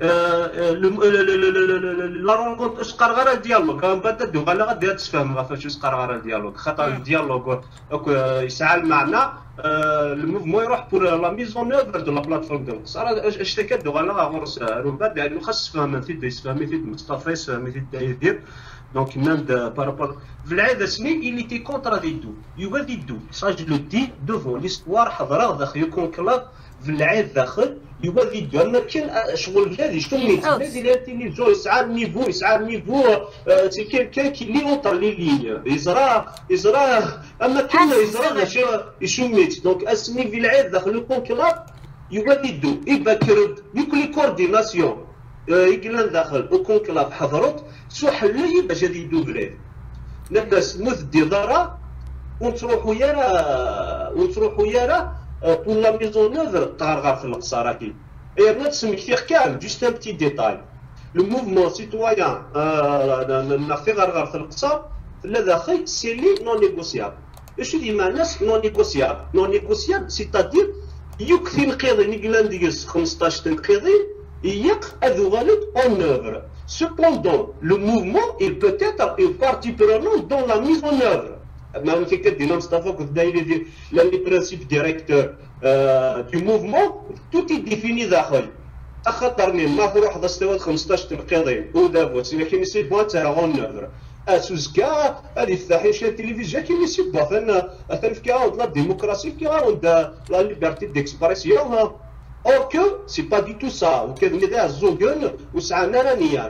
Speaker 7: لا رونكونت اش قرغره ديالوغ من بعد دو غالا غادي تفهم غافاش اش قرغره ديالوغ خاطر الديالوغ يسعى المعنى الموفمون يروح بور لا ميزون اوفر دو لا بلاتفورم دو صار اش كدو غالا غورس من بعد يعني خاص تفهم في يفهم في مصطفى يفهم في يدير دونك même par rapport في العاده سني il était contre les deux يبغى les deux ça je le dis devant l'histoire حضره داخل يكون كلاب في العاد داخل يبغى les deux ما كاين شغل هذه شنو اللي اللي انتيليجون يسعى النيفو يسعى النيفو سي كان كي لي اونطر لي لين يزرا يزرا اما كاين يزرا يشميت دونك اسمي في العاد داخل يكون كلاب يبغى les deux يبغى كرد يكون لي كورديناسيون يقلن داخل وكون كلاب حضرت سو حلي باش هادي دوبلي نبدا نوث دي ضرا ونتروحوا يارا ونتروحوا يارا بور لا ميزون اوفر تغرغر في القصه راكي اي بغيت نسمي كثير كامل جوست ان بتي ديتاي لو موفمون سيتويان نافي غرغر في القصه لا داخل سي لي نون نيغوسيابل اش دي مع الناس نون نيغوسيابل نون نيغوسيابل سيتادير يكفي نقيضي نقلان ديال خمسطاش تنقيضي يق أذو غالب en œuvre. Cependant, le mouvement, il peut être une partie prenante dans la mise en œuvre. Même si quelqu'un dit les principes directeurs euh, du mouvement, tout est défini داخل. أخطرني ما في واحد استوى خمسطاش تنقيضين ودابا سي كاين سي بوان تاع en œuvre. اسوسكا هذه الفاحشه التلفزيون كاين سي بوان ثنا ثنا في كاون لا ديمقراطيه في كاون لا ليبرتي ديكسبرسيون. Or que c'est pas du tout ça. Ou qu'elle m'aide à zogen ou ça a narania.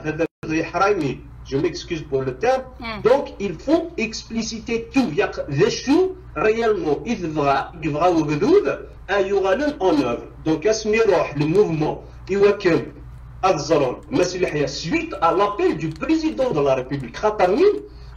Speaker 7: Je m'excuse pour le terme. Donc il faut expliciter tout. Il y a des choses réellement. Il devra, il devra au vedoud à Yoranen en œuvre. Donc à ce miroir, le mouvement, il y a que Azzaron, Masilahia, suite à l'appel du président de la République, Khatarmin.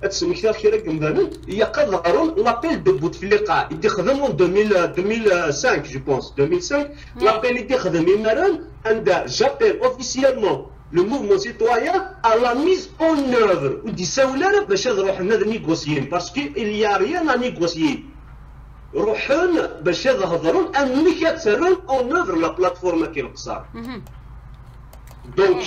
Speaker 7: Il y a l'appel de Bouteflika, il était en deux mille cinq, je pense, deux mille cinq. L'appel était en j'appelle officiellement le mouvement citoyen à la mise en œuvre. Ou dit ça ou là, négocier parce qu'il n'y a rien à négocier. روحون باش يظهرون انك يتسرون en œuvre la plateforme qui est ça. Donc,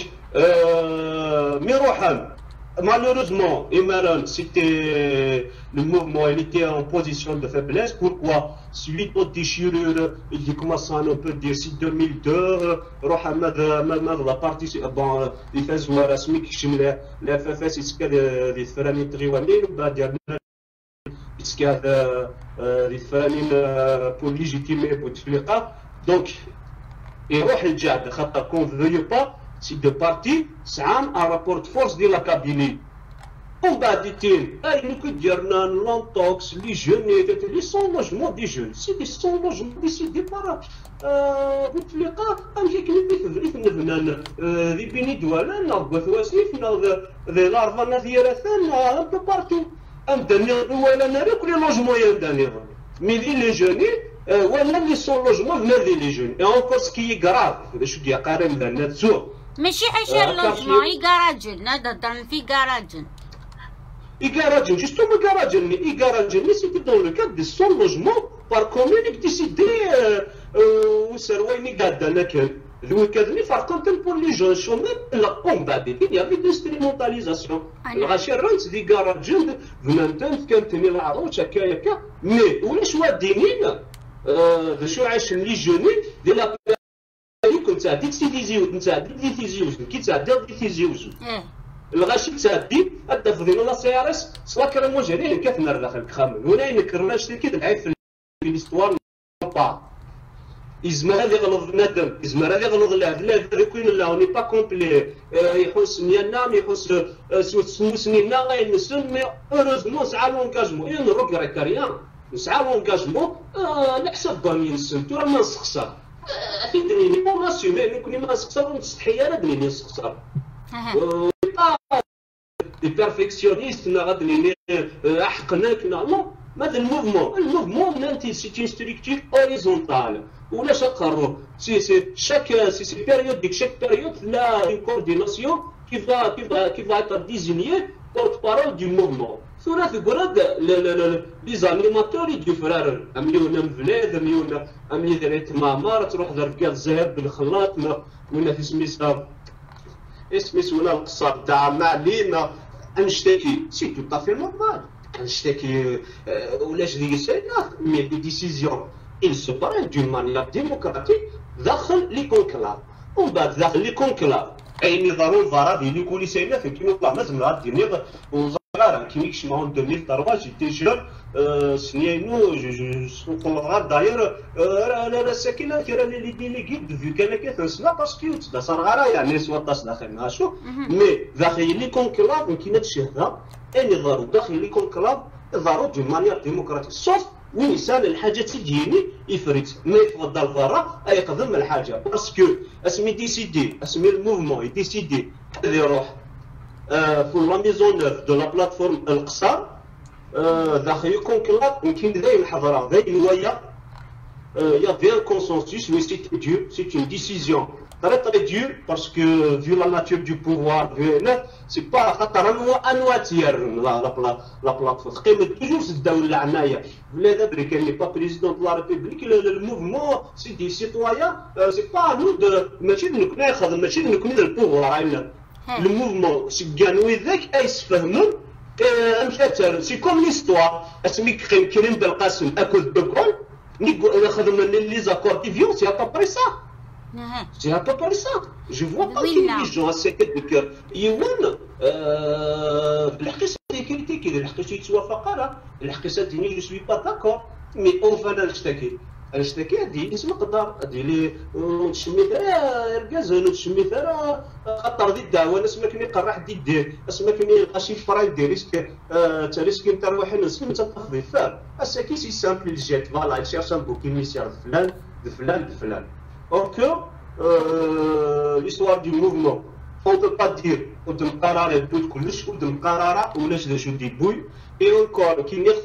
Speaker 7: مي روحان malheureusement, Emeran, c'était le mouvement, il était en position de faiblesse. Pourquoi? Suite aux déchirures, il commence à on peut dire si deux mille deux, Rohamad, la partie, bon, il fait jouer à Smik, la F F S, il se fait des Ferranin Triwanin, ou bien il se fait des Ferranin pour légitimer Bouteflika. Donc, et Rohel Djad, qu'on ne veuille pas. Si deux partis, c'est un rapport de force de la cabinet. On va dire, nous que dire, l'antox, les jeunes, les sans-logements des jeunes, c'est des sans-logements décidés par Bouteflika, avec les bénéfices, les bénédouanes, les larvanes, un peu partout. Un dernier, voilà, les logements, il y a un dernier. Mais les jeunes, voilà, les sans-logements venaient les jeunes. Et encore ce qui est grave, je dis à Karim, là-dessus.
Speaker 1: ماشي حاشا اللوجمون اي كراجل نهضر في كراجل
Speaker 7: اي كراجل جوستومون كراجل اي كراجل سيتي دون لو كاد دي سون لوجمون بار كومون اللي ديسيدي وسرويني قاعده لكن ذو كادني فرقنت بور لي جون شومين لا كومباتي يا في ديستريمونتاليزاسيون الغاشي الرانت دي كراجل فنانتن كانتني العروش هكا هكا مي ولاش وادينين شو عايش لي جوني ديال كنت عديت ديزيوز نتا عديت ديزيوز كي تعدي ديزيوز الغاشي تعدي ادا فضينا لا سي ار اس سوا كان مجري كثنا داخل الخامل ولا ينكرناش كي العيب في ليستوار با ازمر هذه غلط بنادم ازمر هذه غلط اللاعب لا كاين لا اوني با كومبلي يحس نيالنا يحس سمو سنينا غينسن مي اوروزمون سعى لونكاجمون اين روك ريكاريان سعى لونكاجمون على حساب ضامين السنتو راه ما نسخسر في دنيني ما ناسيومي نكوني ما نسخسر ونستحي انا دنيني نسخسر دي بيرفكسيونيست نا غادني حقنا كنا نو هذا الموفمون الموفمون نانتي سي ستركتور اوريزونتال ولاش نقرروا سي سي شاك سي سي بيريود ديك شاك بيريود لا اون كورديناسيون كيف كيف كيف غاتر ديزينيي بورت بارول دو موفمون ثلاث قراد لي زانيماتور دو فرار امليونا مفلاد امليونا املي دريت معمار تروح دركات الزهر بالخلاط ولا في سميتها اسمي سونا القصار تاع معلينا نشتكي سي تو طافي نورمال نشتكي ولاش دي سينا مي دي ديسيزيون il se prend d'une manière démocratique داخل لي كونكلاف ومن بعد داخل لي كونكلاف اي نظام الفرا ديالي كولي ساينا في كيما طلع لازم غادي نظام وزاره كيما يكشموا ألفين وثلاثة جيتي جون سنينو نقول غير داير انا ساكنه كي راني لي ديليغي فيو كان كيتنسنا باسكو صار غير يعني سوا طاس داخل شو مي داخل لي كونكلاف ما كاينش هذا اي نظام داخل لي كونكلاف ظهروا دون مانيير ديموكراتيك سوف وين يسال الحاجه تجيني يفريت ما يفضل الفرا يقدم الحاجه باسكو اسمي ديسيدي اسمي الموفمون يديسيدي يروح في لا ميزون نوف دو لا بلاتفورم القصار داخل كونكلاف يمكن ذاي الحضره ذاي الويا يا في ان كونسنسوس وي سيت ديو سيت اون ديسيزيون très très dur parce que vu la nature du pouvoir c'est pas خاطر هو انواتير لا لا لا بلاتفورم قيمه توجور في الدوله عنايا بلا دابري كان لي با بريزيدون دو لا ريبوبليك الموفمون سي دي سيتويان سي با نو دو ماشي نكون ياخذ ماشي نكون البوفوار الموفمون سكانوا ذاك اي يفهموا مشات سي كوم ليستوار اسمي كريم بالقاسم اكل دوكول ناخذ من لي زاكور دي فيون سي ابري سا C'est à peu près ça. Je vois pas qu'il y ait des gens à ساكت بكر يوان الحقيقة سيكوريتي كي الحقيقة يتوافق على الحقيقة ديني جو سوي با داكور مي اون فانا نشتكي نشتكي هادي اسم قدر هادي لي نتشمي ثرا ركاز نتشمي ثرا خاطر دي الدعوة ناس ما كني يقرح دي دير ناس ما كني يلقى شي فراي دير ريسك تا ريسك نتا روحي نسلم تا تاخذي فار الساكي سي سامبل جيت فوالا يشيرش ان بوكي ميسير فلان فلان فلان Or que euh, l'histoire du mouvement, on ne peut pas dire ou de Mkarara et tout كلش ou de Mkarara ou ليش شو دي بوي et encore qui n'est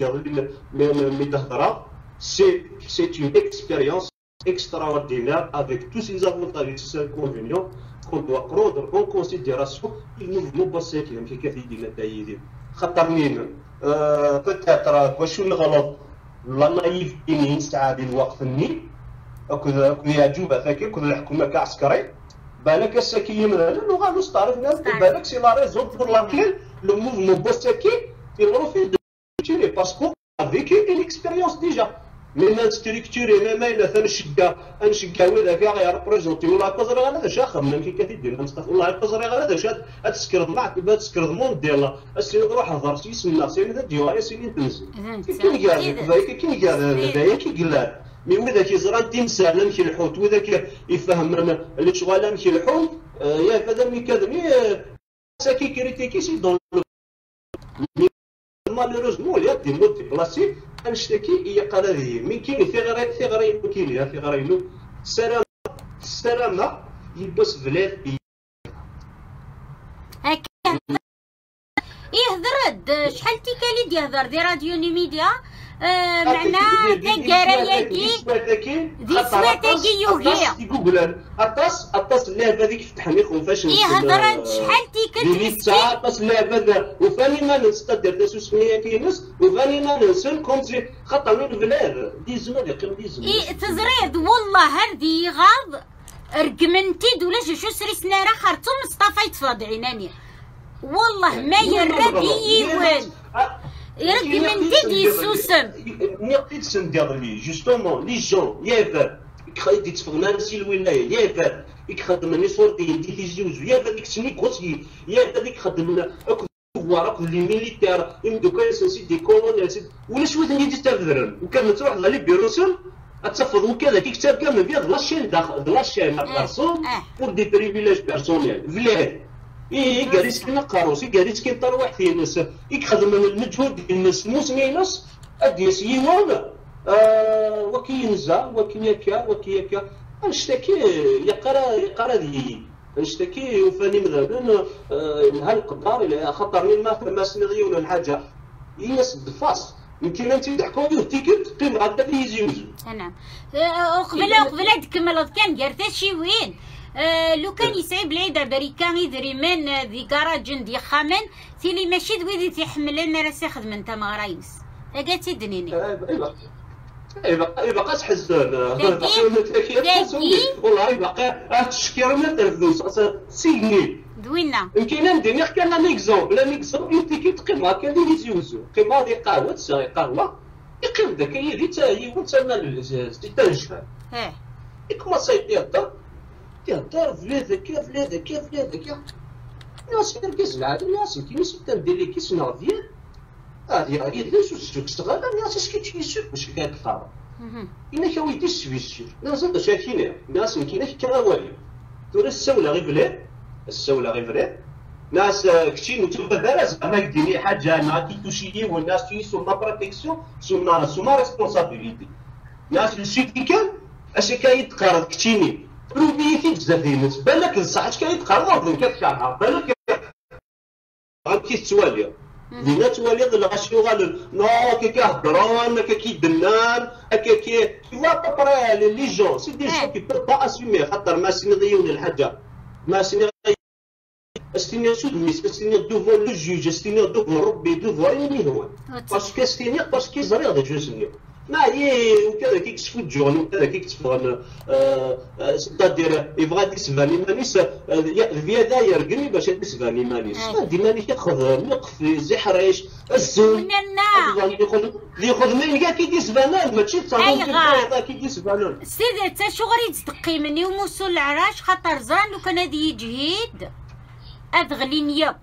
Speaker 7: pas c'est c'est une expérience extraordinaire avec tous ces avantages et ces inconvénients qu'on doit prendre en considération. Le mouvement bossé qui est في كثير من التأييد خطر مين peut-être واش الغلط لا نايف إني ساعة الوقت الني كذا كذا جوبا فاكر كذا الحكومه كعسكري بالك الساكيه من هنا لغه مستعرف ناس بالك سي لا ريزون بور لاكيل لو موفمون بوستاكي يلغوا فيه ديري باسكو افيك اون اكسبيريونس ديجا ميم ستركتوري ميم الا تنشكا نشكا ولا كاع يربريزونتي ولا كوزري غير هذا خمم كي كتدير نستغفر الله كوزري غير هذا شاد تسكرد معك باه تسكرد مون ديال السي روح هضر سي سنا سي هذا ديواري سي تنزل كي قال كي قال هذايا كي قال مي وذا كيزران تمثال نمشي الحوت وذا يفهم اللي شغاله نمشي الحوت يا فهذا مي كذا ساكي كريتيكي سي دون مالوروزمون يا دي مولتي بلاسي نشتكي هي قراريه مي كاين في غير في غير كاين في غير السلامه السلامه يلبس فلات
Speaker 1: هكا يهضر شحال تيكالي يهضر دي راديو نيميديا معناه دكراياكي دي سواتاكي يوغيا
Speaker 7: جوجل اطاس اطاس اللعبه هذيك فتحني خوفاش
Speaker 1: يهضر شحال تيكالي
Speaker 7: ساعه اطاس اللعبه ذا وفاني ما نستدير تاسو سميه كينس وفاني ما نسن كومسي خاطر من البلاد دي زمان يقيم دي زمان
Speaker 1: اي تزريد والله هذه غاض رقمنتي ولا شو سري سناره خرطو مصطفى يتفاض عيناني والله ما يربي يوان يربي من تدي سوسم
Speaker 7: نقيت سنديرلي جوستومون لي جون يافا يخدي تفغنا نسي الولايه يافا يخدم لي صورتي دي تيزيوز يافا ديك سني كوسي يافا ديك خدم وراك لي ميليتير يمدو كان سي دي كولونيل ولا شويه ندي تفذرن وكان تروح لي بيروسون اتفض وكذا كي كتاب كامل بيض لاشين داخل لاشين بيرسون بور دي بريفيليج بيرسونيل فلاه إيه قاريس كنا قاروسي قاريس كي تروح في الناس يخدم المجهود ديال الناس موسمينس اديس يوان آه وكي ينزا وكي ياكا وكي ياكا نشتكي يقرا يقرا دي نشتكي وفاني مثلا هالقدار خطرني ما ما سنغي ولا الحاجه الناس الدفاس يمكن انت تحكوا به تيكت قيم غدا يزيوز
Speaker 1: نعم وقبل قبل تكمل كان قرت شي وين أه لو كان يسعب العيد بريكان يدري من ذي كراجن دي خامن تيلي ماشي دويدي تيحمل لنا راسي خدمه نتا مغرايس اكاتي دنيني
Speaker 7: يبقى يبقى حزن
Speaker 1: داكي
Speaker 7: والله يبقى تشكر ما ترفدوس سيني
Speaker 1: دوينا
Speaker 7: يمكن ندير نحكي على ليكزومبل ليكزومبل يتي كي تقيم هكا اللي يزيوزو قيم هذه قهوه تساوي قهوه يقيم داك هي اللي تا هي وانت تنجح
Speaker 1: اه
Speaker 7: يكمل يهضر يهضر فلادة كيف فلادة كيف فلادة كيف ناس كيس العالم ناس كي سيتا ندير لي كيس نافير هذه هي ليش السوق اشتغل ناس اش كيتشي السوق باش كاع الخرا إنا كويدي السوق السوق ناس هذا شاكينا ناس مكيناش كراوالي تورا السولة غير بلاد السولة غير بلاد ناس كتشي نتوما دارا زعما يديري حاجة أنا كي توشيلي والناس تي سوما بروتيكسيون سوما سوما ريسبونسابيليتي ناس السوق كان اش كايتقارض كتشيني روبيتي بزاف ديال الناس بالك الصح اش كايتقارض أرض كتشعر بالك غنمشي توالي دينا توالي الغاشيو غال نو كي كيهضرون هكا كيدنان هكا كي فوا بابري لي جون سي دي جون كي بو با اسومي خاطر ما سيني غيون الحاجه ما سيني استني سود ميس استني دوفون لو جوج استني دوفون ربي دوفون اللي هو باسكو استني باسكو زري هذا جوج ما هي وكذا كيكشفوا الجون وكذا كيكشفوا سيتادير يبغى ديسفاني مانيس فيا داير قريب باش ديسفاني مانيس ديما اللي كياخذ نقف زحريش الزول اللي ياخذ اللي ياخذ مين كاع كيديسفانان ماشي تصاوب كيديسفانان
Speaker 1: سيدي انت شغل تدقي مني وموسو العراش خاطر زران لو كان هادي يجهيد ادغلين ياك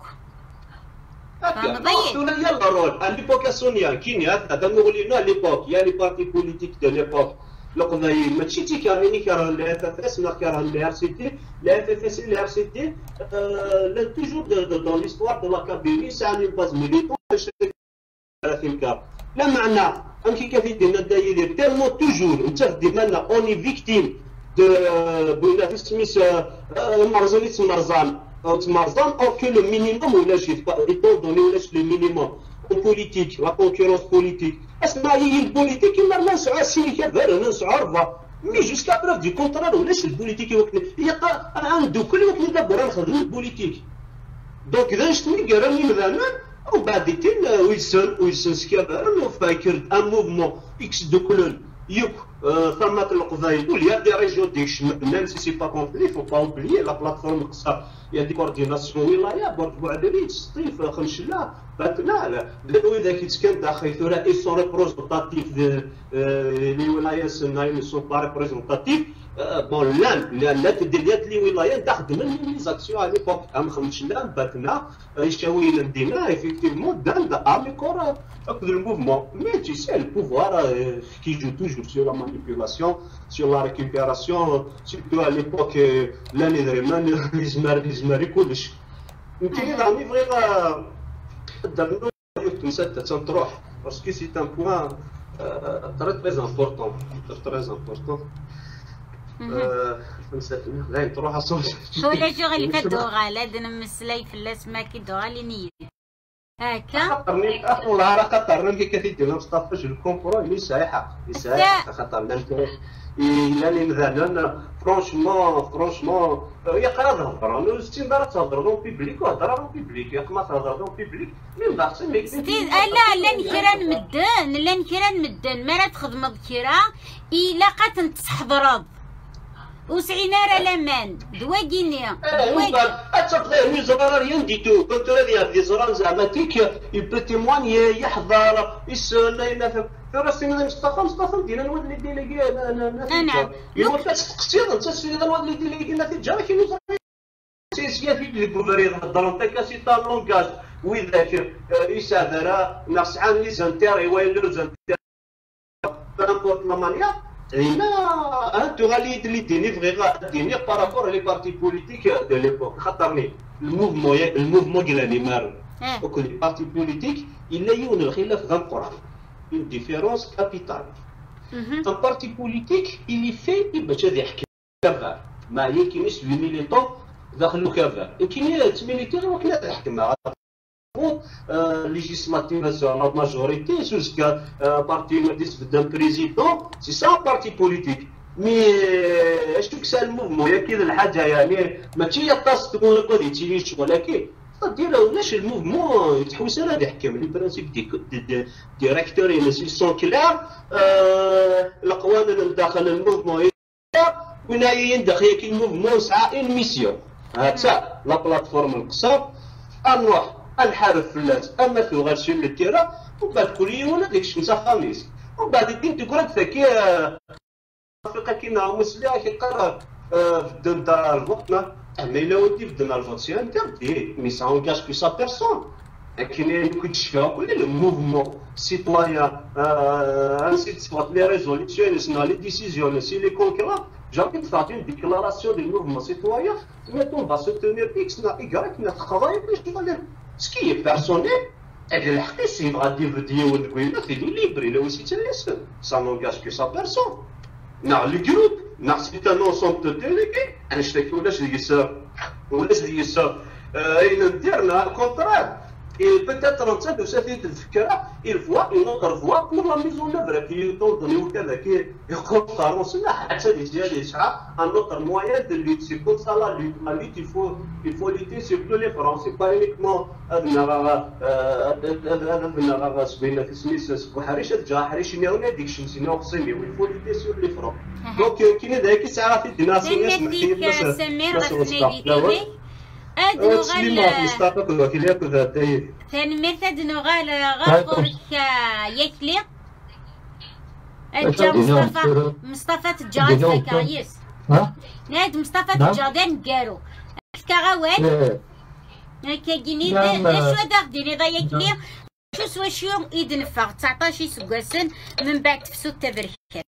Speaker 7: يلا رول à l'époque سونيا كاين هذا نقول لنا ليبوك يا لي بارتي بوليتيك دو ليبوك القضايا ماشي تي كاريني كاره ال اف اف اس ولا كاره ال ار سي تي ال اف اف اس ال ار سي تي لا توجور دون ليستوار دو لاكاديمي سا ان باز ميليتون في الكار لا معنى امشي كيف يدير داير تيرمون توجور انت ديما لنا اوني فيكتيم دو بولا سميس مرزان مرزان تمارزان او كو لو مينيموم ولاش يطون دوني ولاش لو مينيموم اون بوليتيك لا كونكورونس بوليتيك اسمع هي البوليتيك كيما ما نسعى السينيكا دار نسعى ربا مي جوسكا بروف دي كونترار ولاش البوليتيك وقت هي عنده كل وقت ندبر نخدم البوليتيك دونك اذا شتني قراني مثلا ومن بعد تين ويلسون ويلسون سكابر فاكر ان موفمون اكس دو كولون يوك ثمات القضايا ولا دي ريجيون دي ميم سي سي با كومبلي فو با اوبليي لا بلاتفورم قصه يا دي كورديناسيون ولايه برك بوعدريت سطيف خمشلا باتنا دابا اذا كيتكلم داخل ثورة اي سون ريبريزونتاتيف لي ولايات نايم سون با ريبريزونتاتيف بون لان لا تدير لي ولايات تخدم لي زاكسيون على ليبوك ام خمشلا باتنا يشاوي لدينا ايفيكتيفمون دان دا ارمي كور اكد الموفمون مي تي سي البوفوار كي جو توجور سور لا مانيبيولاسيون سور لا ريكوبيراسيون سيرتو على ليبوك لاني دريمان ليزمار ليزماري كلش يمكن راني بغيت درنا تنسى تروح باسكو سي ان بوان تري تري امبورطون تري امبورطون لا تروح اصلا
Speaker 1: شو لا شغل كدوغا لا دنمسلي في الاسماء كدوغا لي نيت هكا
Speaker 7: خاطرني والله راه خاطرنا كي كتدير مصطفى جو الكومبرو اللي سايحه اللي سايحه خاطرنا انت الا لي مثلا فرونشمون فرونشمون يقرا تهضر انا ستين دار تهضر دون بيبليك وهضر دون بيبليك ياك ما تهضر دون بيبليك من باغي ميك
Speaker 1: ستين لا لا نكرا نمدن لا نكرا نمدن ما راه تخدم بكرا الا قات تحضر وسعينا راه لامان دواكينيا
Speaker 7: اتفضل وزرار ريان ديتو كنت راه دي زرار زعما تيك يبو تيمواني يحضر يسول ينافق راسي من مصطفى مصطفى دينا الواد اللي ديليغي انا
Speaker 1: نعم
Speaker 7: لو تقصير انت سيدي الواد اللي ديليغي نتيجه كي سي سي في لي كوفري يهضر انت كاسي تا لونغاج ويذاكر يسافر ناس عام لي زانتير يوالو زانتير بامبورت لا مانيا هنا انتو غالي اللي ديني فغي ديني بارابور لي بارتي بوليتيك دو ليبوك خاطرني الموفمون الموفمون ديال مار وكل بارتي بوليتيك الا يون الخلاف غير القران une différence capitale. Mm-hmm. Un parti politique, il est fait باش غادي يحكي كافر ما يمكنش لي ميليتون داخلو كافر يمكن تميليتير وكلا تحكم معاه législative nationale majorité jusqu'à parti d'un président c'est ça un parti politique مي اش تكسى الموفمون يا كذا الحاجه يعني ماشي يتصل تكون غادي تيجي ولكن دير ولاش الموفمون يتحوس على هذا يحكم لي برانسيب دي ديريكتور سون كلار القوانين داخل الموفمون وين هي داخل الموفمون سعى اون ميسيون هاتا لا بلاتفورم القصاب نروح نحارب فلات اما في غير لي تيرا ومن بعد كل يوم هذيك الشمسه خميس ومن بعد كنت تقول فكي فيقا كيما مسلي كيقرا في الدار الوقت ما الا ودي بدنا الفوت سي انتردي مي سا اونجاج كو سا بيرسون كاين كنت شفاها كل الموفمون سيتويان انسي تصوت لي ريزوليسيون لي ديسيزيون سي لي كونكرا جابين فات اون ديكلاراسيون دي موفمون سيتويان ميتون فا سو تونير اكس نا ايكغيك نا تخرج باش تقول سكي بيرسونيل هذا الحق سي غادي فيديو ونقول في لي ليبري لو سي تليس سا نونجاج كو سا بيرسون نا لي جروب نا سيت ان انسومبل دو ديليغي انا شتاكي ولاش ديسا ولاش ديسا اين نديرنا كونترار et peut-être en train de se faire il voit une autre voie pour la mise en œuvre qui est donné au cas qui est un autre moyen de lutte. C'est comme ça la lutte. La lutte, il faut, il faut lutter sur tous les fronts. C'est pas uniquement il faut lutter sur les fronts. Donc, qui n'est d'ailleurs qui s'arrête de
Speaker 1: la أدنو غال ثاني أدنو غال غاقورك يكلي أجا مصطفى مصطفى تجاد كايس ناد مصطفى تجادن قارو كغوان كاجيني دا شو داخديني ضا يكلي شو سوا شو يدنفع تسعطاش سكاسن من بعد تفسو التبركات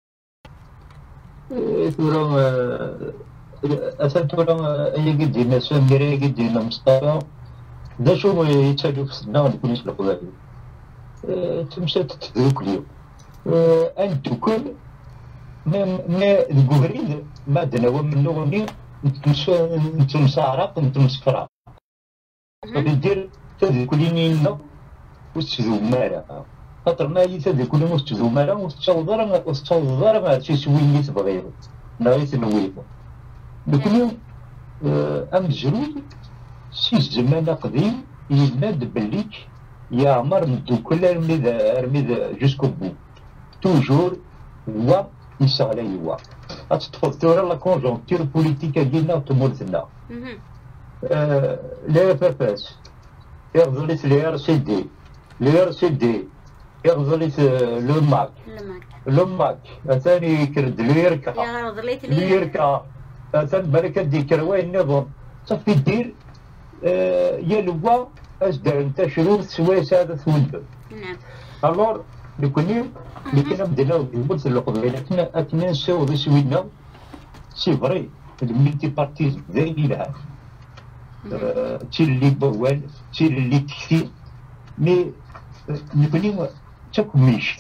Speaker 4: أسنتورا أي قد دينا سامري قد دينا مصطفى دا شو يتسالو في السنة ونكونش القبائل تمشى تتذوك اليوم أنتوكل ما ما الكوفريد ما دناو منو غني نتمسارق نتمسكرا دير تذكرينينا وتشذو مالا خاطر ما هي تذكرين وتشذو مالا وتشوضر وتشوضر ما شي سويني تبغيو نايت نويبو لكن أم جرود سي الزمان قديم يناد بليك يا عمر مدوكل رميد رميد جوسكو بو توجور هو يسالي هو أتتفضل لا كونجونكتور بوليتيكا ديالنا وتمورتنا لا باباس يغزلت لي ار سي دي لي ار سي دي يغزلت لو ماك لو ماك ثاني كرد ليركا
Speaker 1: يغزلت
Speaker 4: ليركا ثاني بركة دي كروي النظام صافي دير يا لوا اش دار انت شروط سويس هذا ثولد نعم الور لكن لكن بدينا بالبلد القبيله كنا اتنا نساو غير سوينا سي فري الملتي بارتيز زايدين لها تي اللي بوال تي اللي تكفي مي لكن تكميش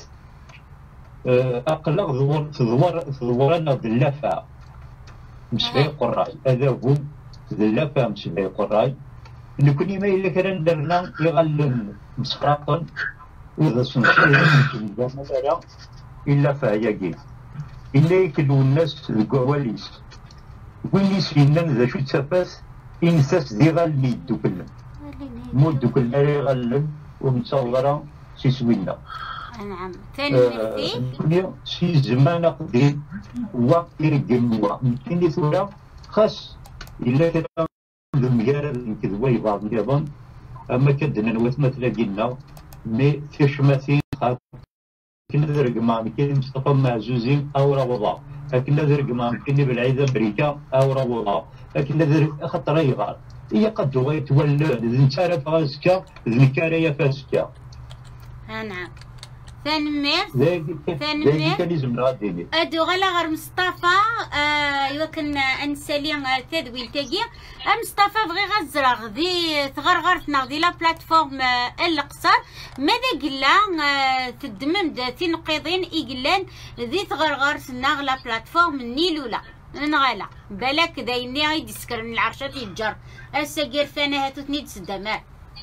Speaker 4: اقلق ظهور ظهور ظهورنا باللافه مش في قراي هذا هو اللافه مش في قراي لكن ما الا كان درنا يغلم مسقراقا واذا سنشير مثلا الا فهي كي الا يكلو الناس الكواليس وين يسينا ذا شو تسافاس انساس دي غالي دوكل مو دوكل ناري غلم ومتصورة سي سوينا
Speaker 1: نعم ثاني مرتي
Speaker 4: سي زمان قديم هو يرقم هو يمكن ثورة خاص الا كان المجال نكذبوا يبعض ايضا اما كدنا نوث مثلا قلنا مي في شماثين خاف كنا ذرق ما كاين مصطفى معزوزين او روضه لكن ذرق ما كاين بالعيد امريكا او روضه لكن ذرق خطر يغار هي قد يتولى الانسان فاسكا الذكاريه فاسكا
Speaker 1: نعم ثاني مير ثاني مير ادو غلا غير مصطفى يمكن انسالي تدويل تاقي مصطفى بغي غزرغ ذي تغرغرتنا ذي لا بلاتفورم القصر ماذا قلا تدمم ذاتي نقيضين ايقلان ذي تغرغرتنا لا بلاتفورم النيلولا نغالا بالك دايني غيدي سكرن العرشات يتجر الساقير ثاني هاتو تنيد سدامات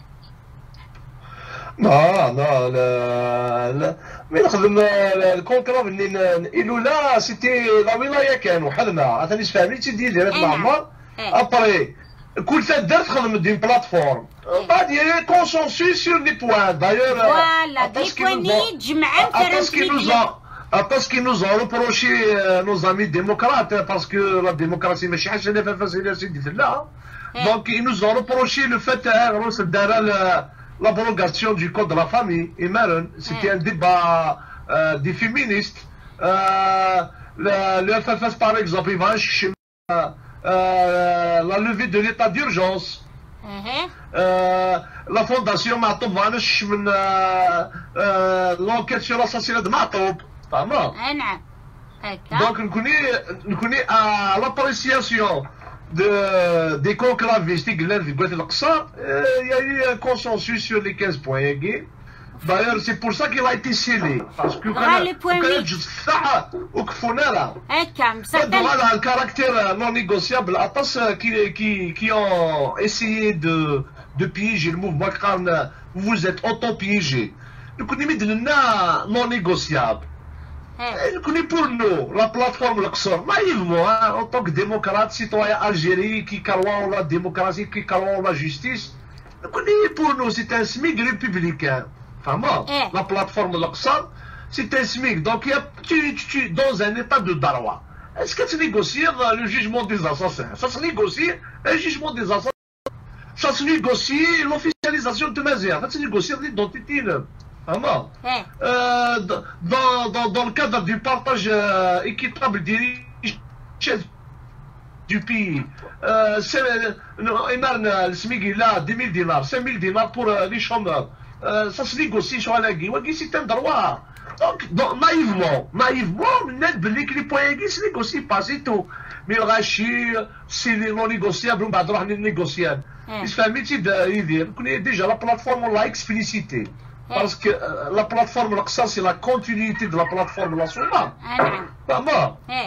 Speaker 2: لا لا لا لا مين نخدم الكونكرا منين إلولا سيتي لا ولاية كانوا حدنا عثاني فهمتي ديال ديال معمر ابري كل فات دار تخدم دي بلاتفورم بعد يا كونسونسيس سور لي بوان دايور
Speaker 1: فوالا دي بوان تجمع
Speaker 2: parce qu'ils nous ont reproché nos amis démocrates parce que la démocratie ماشي حاجه اللي فيها فاسيله سيدي لا donc ils nous ont reproché le fait روس دار l'abrogation du code de la famille et Maron c'était un débat des féministes le F F S par exemple il va chercher la levée de l'état d'urgence la fondation Matoub va chercher l'enquête sur l'assassinat de Matoub تمام
Speaker 1: اي نعم هكا
Speaker 2: دونك نكوني نكوني ا لابريسياسيون دو دي كونكلافيست قلنا في قوات القصر يا كونسونسيس سور لي خمسة بوان ياكي دايور سي بور سا كي لا ايتي سيلي باسكو كان كان جوج الصحه وكفونا لها
Speaker 1: هكا
Speaker 2: مصدق هذا الكاركتير نون نيغوسيابل اطاس كي كي كي اون اسيي دو دو بيجي الموفمون قال vous êtes auto piégé نكوني مدلنا نون نيغوسيابل نكوني بور نو لا بلاتفورم القصر نايفمون ان طونك ديموكرات سيتويان الجيري كي كارواو لا ديموكراسي كي كارواو لا جوستيس نكوني بور نو سي ان سميك ريبوبليكان فهمت لا بلاتفورم القصر سي ان سميك دونك يا tu tu dans un état de droit est-ce que tu négocies le jugement des assassins ça se négocie un jugement des assassins ça se négocie l'officialisation de Mazir ça se négocie l'identité Vraiment. Euh, dans, dans, dans le cadre du partage euh, équitable des richesses du pays, euh, c'est le SMIC il a dix mille dinars, cinq mille dinars pour euh, les chômeurs. Euh, ça se négocie sur la guerre. C'est un droit. Donc, donc naïvement, naïvement, net belli que les points se négocient pas, c'est tout. Mais le rachis, c'est non négociable, on va devoir négocier. Il se fait un métier de dire, vous connaissez déjà la plateforme, on l'a explicité. Parce que euh, la plateforme l'Aqsa c'est la continuité de la plateforme la Souma. Vraiment.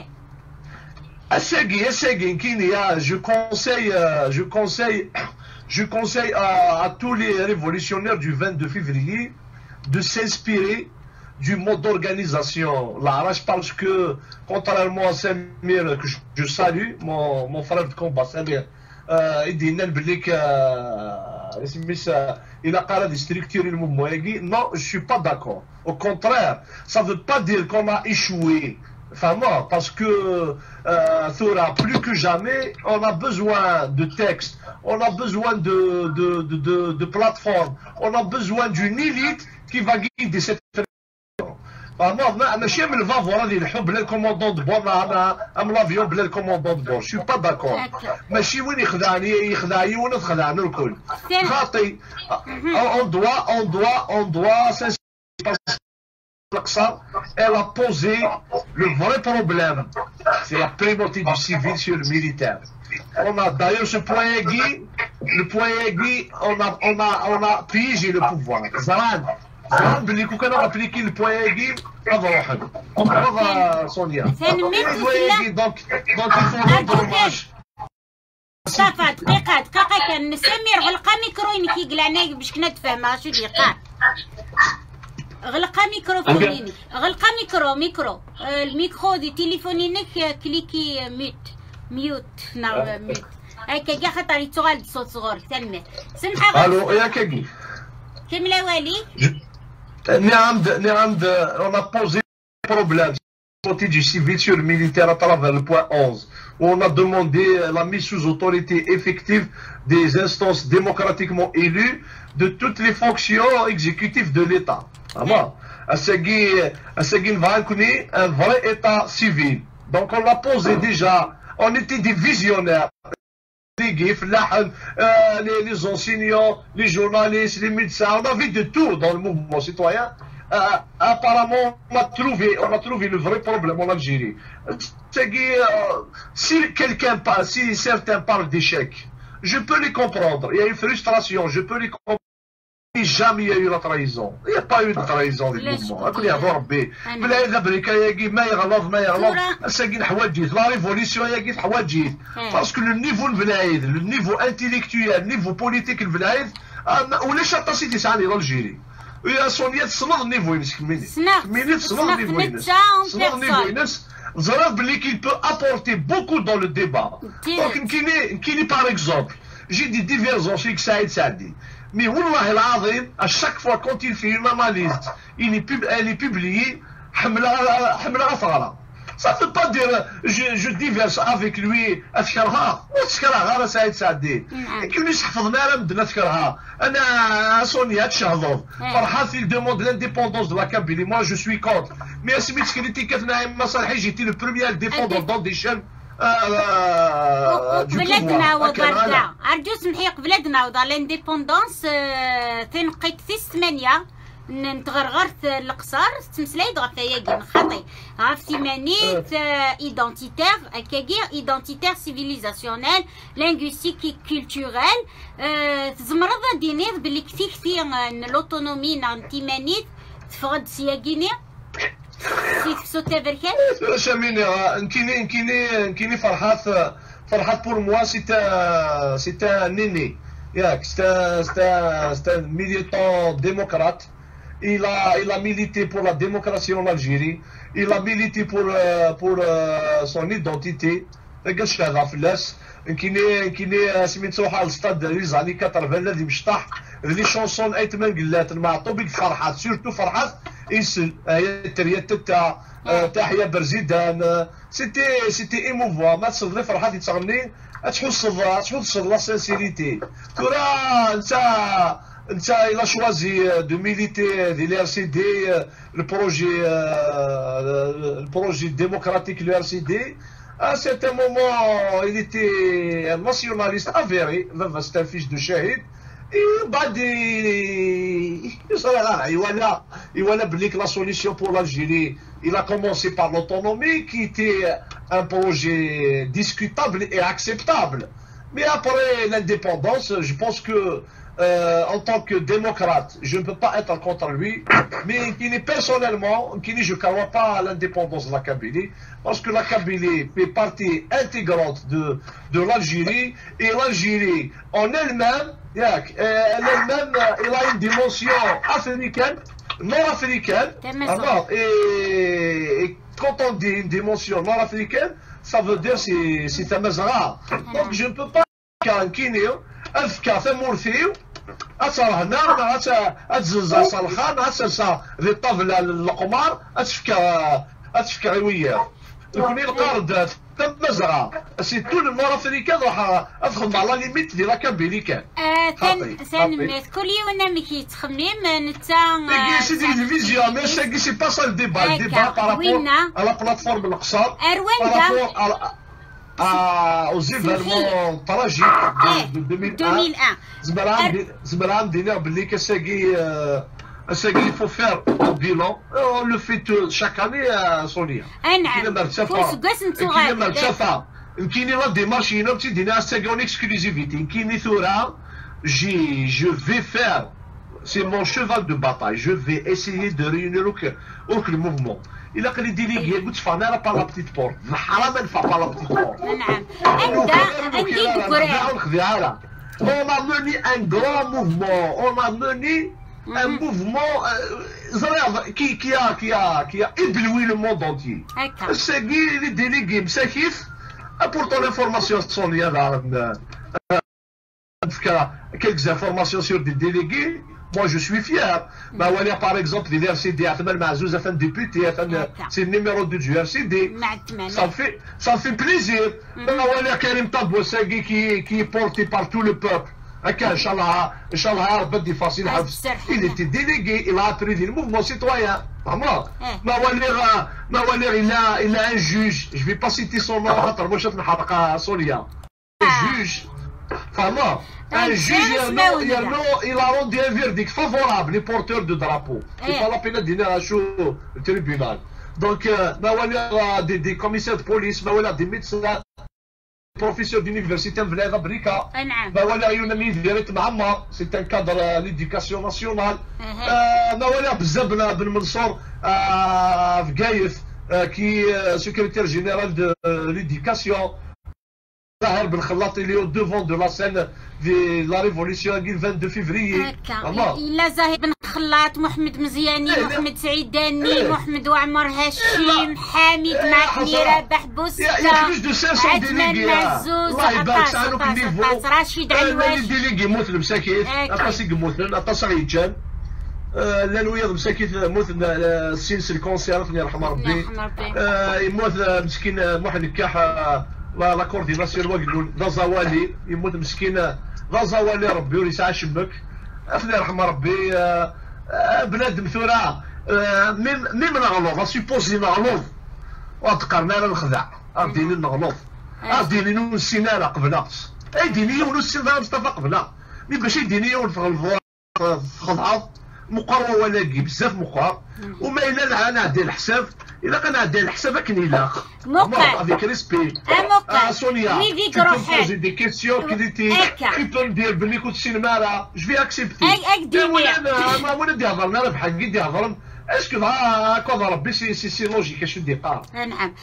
Speaker 2: Assegui, Assegui, Kinia, je conseille, euh, je conseille, je conseille à, à tous les révolutionnaires du vingt-deux février de s'inspirer du mode d'organisation. Là, là, je pense que, contrairement à Samir, que je, je salue, mon, mon frère de combat, Samir, euh, il dit, Nelbelik, il a parlé de structurer le mouvement. Non, je ne suis pas d'accord. Au contraire, ça ne veut pas dire qu'on a échoué. Enfin, moi, parce que, euh, plus que jamais, on a besoin de textes, on a besoin de, de, de, de, de plateformes, on a besoin d'une élite qui va guider cette ماشي من الفافور هذه الحب بلا الكوموندون دو بور ام لافيون بلا الكوموندون دو بور شو با داكور ماشي وين يخدعني يخدعني وانا تخدعنا الكل خاطي اون دوا اون دوا اون دوا l'Aqsa elle a posé le vrai problème c'est la primauté du civil sur le militaire on a d'ailleurs ce point aigu le point aigu on a on a on a piégé le pouvoir Zaran باللي كون كانوا ابليكي البوان هذا واحد هذا سونيا دونك دونك
Speaker 1: صافا دقيقه دقيقه كان سمير غلقا ميكروينك يقلعنا باش كنا تفهمها شو اللي قال غلقا ميكروفونينك غلقا ميكرو ميكرو الميكرو دي تليفونينك كليكي ميوت ميوت نا ميوت هكا كاع خاطر يتغال الصوت صغور تنمي سمحه
Speaker 2: الو يا كاكي
Speaker 1: كمل والي
Speaker 2: on a posé des problèmes côté du civil sur le militaire à travers le point onze où on a demandé la mise sous autorité effective des instances démocratiquement élues de toutes les fonctions exécutives de l'État. Un vrai État civil. Donc on a posé déjà, on était des visionnaires. Les flahans, les, les enseignants, les journalistes, les médecins, on a vu de tout dans le mouvement citoyen. Euh, apparemment, on a trouvé, on a trouvé le vrai problème en Algérie. C'est que euh, si quelqu'un parle, si certains parlent d'échec, je peux les comprendre. Il y a une frustration, je peux les comprendre. Jamais il y a eu la trahison. Il n'y a pas eu de trahison du mouvement. Il y a ضربي. بلا الامريكا يجي ما يغلط ما يغلط. ساكن حواجيت. La révolution يجي حواجيت. Parce que le niveau البلايد, le niveau intellectuel, le niveau politique البلايد, ولاش عطاسي تسعني l'Algérie. ويا سونيا تصنع النيفو ينس كميني. كميني تصنع النيفو ينس. تصنع النيفو ينس. زراب بلي qu'il peut apporter beaucoup dans le débat. Donc كايني كايني par exemple. j'ai des divergences avec Saïd Saadi. Mais Wallah el-Azim, à chaque fois quand il fait une analyse, il est pub, elle est publiée, Hamla Thara. Ça ne veut pas dire je, je diverse avec lui أذكرها وتذكرها غير سعيد سعدي كيفاش حفظنا بدنا نذكرها انا سونيا تشهضوف فرحان في دوموند لانديبوندونس دو لا كابيلي moi je suis contre mais سميت كريتيكات نعيم مصالحي جيتي لو بروميير ديبوندون دون دي شين
Speaker 1: قبلتنا وبردا ارجو سمحي قبلتنا وضع لانديبوندونس تنقيت في ثمانية نتغرغرت القصار تمسلاي ضغط ياكي نخطي عرفتي مانيت ايدونتيتير هكاكي ايدونتيتير سيفيليزاسيونيل لينغويستيك كولتوريل تزمرض دينيض بلي كثير كثير لوتونومي نانتي مانيت تفقد سياكيني سيت صوت بركان
Speaker 2: شاميني نكيني نكيني نكيني فرحات فرحات بور موا سيتا سيتا نيني ياك سيتا سيتا سيتا ميليتون ديموقراط. Il a, il a milité pour la démocratie en Algérie, il a milité pour, euh, pour euh, son identité. قالش هذا فلاس كيني كيني سميتو حال ستاد ريزاني كترفا الذي مشطح لي شونسون ايتمان قلات معطو بك فرحات سورتو فرحات يسل هي التريات تاع تحيا برزيدان سيتي سيتي ايموفوا ما تصدري فرحات يتغني تحس تحس لا سانسيريتي ترى انت انت الى شوازي دو ميليتي دي الار سي دي البروجي البروجي ديموكراتيك لو ار سي دي à certain moment il était un nationaliste avéré c'est un fils de shahid et بعد يولى يولى بلي la solution pour l'Algérie il a commencé par l'autonomie qui était un projet discutable et acceptable mais après l'indépendance je pense que Euh, en tant que démocrate, je ne peux pas être contre lui, mais qui n'est personnellement, qui n'est, je ne crois pas à l'indépendance de la Kabylie, parce que la Kabylie fait partie intégrante de, de l'Algérie, et l'Algérie en elle-même, elle-même, elle a une dimension africaine, nord-africaine, et, et quand on dit une dimension nord-africaine, ça veut dire c'est c'est un mazara. Donc je ne peux pas qu'un Kinéo, أذكى ثمورثيو أصل هنا أتزز صالحان أسلسا ذي الطفلة القمار أتفكى أتفكى وياه يكوني القارد تم مزرعة سي طول النور أفريكان راح أدخل مع لا ليميت ديال كابيلي كان
Speaker 1: ثان ثان كل يوم مكي تخميم نتا
Speaker 2: كي سيدي الفيزيون مي سي سي با سا الديبا الديبا بارابور على بلاتفورم القصار
Speaker 1: أرواندا
Speaker 2: aux événements tragiques de deux mille un. Zmeran dîner بلي كساقي كساقي il faut faire un bilan on le fait chaque année à Sonia.
Speaker 1: نعم.
Speaker 2: كاين مرتفع كاين لا ديمارش هنا بتدينا كساقي اون اكسكلوزيفيتي كاين ثورة جي je vais faire c'est mon cheval de bataille je vais essayer de réunir aucun mouvement. إلا قال لي ديليغي قلت فانا راه با لا بتيت بور حرام نفع با لا بتيت بور
Speaker 1: نعم عندها عندي
Speaker 2: الكوريا on a mené un grand mouvement on a mené un mouvement qui qui a qui a qui a ébloui le monde entier ساقي لي ديليغي مساكيف pour ton information Sonia quelques informations sur des délégués. Moi, je suis fier. Bah, on a par exemple l'U R C D, un député, c'est le numéro deux du U R C D. Ça fait, ça fait plaisir. Bah, on a Karim Taboussagui qui, qui est porté par tout le peuple. Inch'Allah, Inch'Allah, facile. Il était délégué, il a appris le mouvement citoyen. Vraiment. Bah, on a, il a, il a un juge. Je ne vais pas citer son nom. Un juge. Vraiment. Un juge, il a, il a rendu un verdict favorable, les porteurs de drapeaux. C'est pas la peine de dîner à chaud au tribunal. Donc, il y a des, des commissaires de police, il y a des médecins, des professeurs d'université, il y a c'est un cadre de l'éducation nationale. Il y a Bzabna Ben Mansour, qui est secrétaire général de l'éducation. ظاهر بن خلاط اللي او دوفون دو لا سين في لا ريفوليسيون كي اثنين فيفري
Speaker 1: هكا الا زاهر بن خلاط، محمد مزياني، محمد سعيداني، محمد وعمر هاشم، حامد معتني، رابح بوسكا، عثمان معزوز، عطاس عطاس رشيد علواش
Speaker 2: ديليغي موت المساكين عطاس يموتن عطاس غيجان لا الويض مساكين موت السينس الكونسير الله يرحم ربي يموت مسكين محمد كاح لا لا كورديناسيون وقلوا ذا زوالي يموت مسكين ذا زوالي ربي وليسع شمك الله يرحم ربي بنادم ثورة ميم ميم نغلوظ سيبوزي نغلوظ وتقرنا الخدع رديني نغلوظ رديني نسينا قبلنا اي ديني ونسينا مصطفى قبلنا مي باش يديني ونتغلظوا خضعه مقر ولاقي بزاف مقر وما الا لا نعدي الحساب الا كنعدي الحساب كنيلاق
Speaker 1: مقر
Speaker 2: افيك ريسبي
Speaker 1: مقر
Speaker 2: سونيا
Speaker 1: ويدي كروحي
Speaker 2: بوزي دي كيسيون كي ديتي كي ندير بلي كنت سي المارا جو في اكسبتي
Speaker 1: اك ديني
Speaker 2: انا وانا ندي هضرنا انا بحال كي ندي هضرم اسكو هاكا ربي سي سي سي لوجيك اش ندي قار
Speaker 1: نعم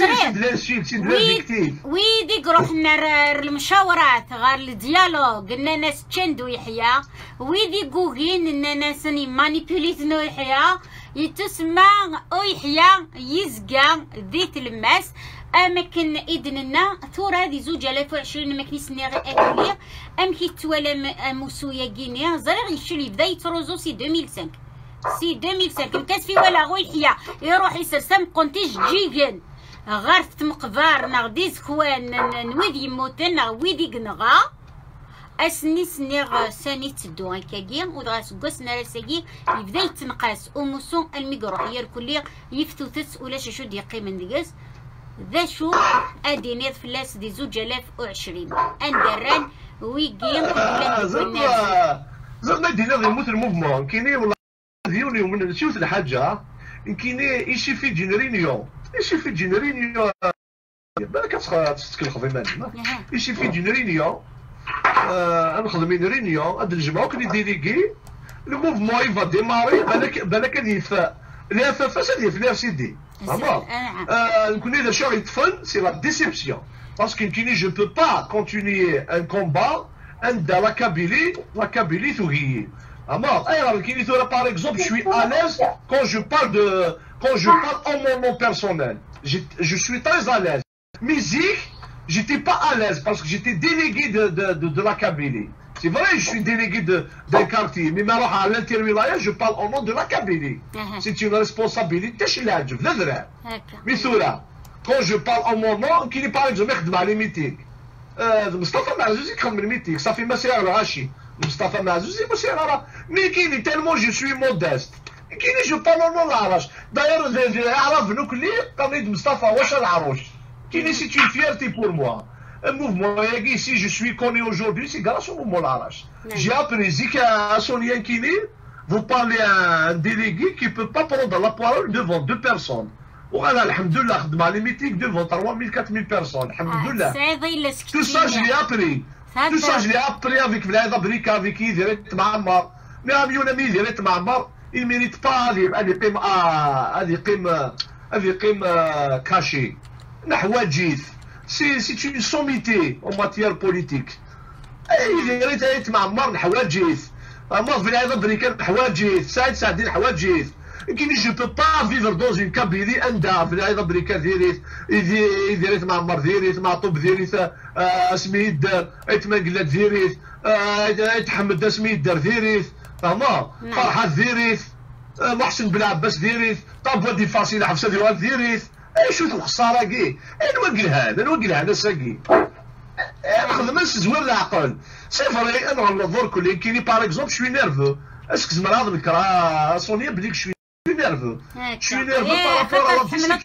Speaker 2: ويدي
Speaker 1: ويدي روحنا المشاورات غير الديالوج ان ناس تشندو يحيى ويدي كوغين ان ناس مانيبيوليتنو يحيى يتسمى او يحيى يزقى ذيت الماس اماكن اذننا ثورة هذه زوج الاف وعشرين ماكني سني غير اكولير ام كي توالى موسويا كينيا زريغ يشري بدا يتروزو سي ألفين وخمسة سي ألفين وخمسة كاس في ولا غوي يحيى يروح يسرسم قنتيج جيجن غارت مقبار نغدي زكوان نويد يموتن نغويدي كنغا اسني سنيغ ساني تدو هكاكي ودغا سكاس نراساكي يبدا يتنقاس وموسون الميكروح هي الكلية يفتوتس ولا شاشو دي قيمن ديكاس ذا شو ادينيض فلاس دي زوج الاف وعشرين اندران ويكي
Speaker 2: زعما زعما دينيض يموت الموفمون كاينين والله ديوني من شوت الحاجه كاينين يشي في جينيرينيو يشي في جينيرينيو بالك تسكل خدمه يشي في جينيرينيو نخدم رينيون هاد الجمعه كني ديليغي الموفمون يفا ديماري بالك بالك يفا لا فاش يفا سيدي زعما كوني دا شو يطفن سي لا ديسيبسيون باسكو كيني جو بو با كونتينيي ان كومبا عند لا كابيلي لا كابيلي ثوغي زعما اي راه كيني ثورا باغ اكزومبل شوي اليز كون جو بار دو كون جو بار او مون نون بيرسونيل جو سوي تري اليز ميزيك j'étais pas à l'aise parce que j'étais délégué de, de, de, de la Kabylie. C'est vrai, je suis délégué d'un quartier, mais maintenant à l'interwilaya, je parle au nom de la Kabylie. C'est une responsabilité chez l'Adj, mais là, quand je parle en mon nom, qui n'est pas exemple, je les meetings. Mustafa Mazouzi, comme le meeting, ça fait ma sœur Rachi. Mustafa Mazouzi, ma sœur Rachi. Mais qui est tellement je suis modeste. Qui je parle au nom de l'Arache. D'ailleurs, l'Arabe, nous, quand on dit Mustafa, wesh al-Arouche. Qui c'est une fierté pour moi. Un mouvement, si je suis connu aujourd'hui, c'est grâce au mouvement Larache. J'ai appris Zika Sonien Kini, vous parlez à un délégué qui ne peut pas prendre la parole devant deux personnes. Voilà, alhamdoulilah, dans les meetings devant trois mille, quatre mille personnes. Alhamdoulilah. Tout ça, je l'ai appris. Tout ça, je l'ai appris avec Vlad Abrika, avec Idiret Mahamar. Mais à Mionami, Idiret Mahamar, il ne mérite pas des primes cachées. C'est une sommité en matière politique. Il ريت ريت معمر الحواجز معمر في العياذ بريكان الحواجز سعيد سعدي الحواجز كيني جو بو با فيفر دون اون كابيلي عندها في العياذ بريكان ديريت ديريت معمر ديريت معطوب ديريت اسمي يدار ايتما قلات ديريت يتحمد اسمي يدار ديريت فهما فرحات ديريت محسن بن عباس ديريت طابوا دي فاصيله حفصه ديوال ديريت اي شوف الخساره كي نوقلها انا نوقلها انا ساكي نخدم زوين العقل سي فري انا غنظر كل كيني باغ اكزومبل شوي نيرفو اسكو زعما هذا الكرا سونيا بليك شوي نيرفو شوي نيرفو بارابور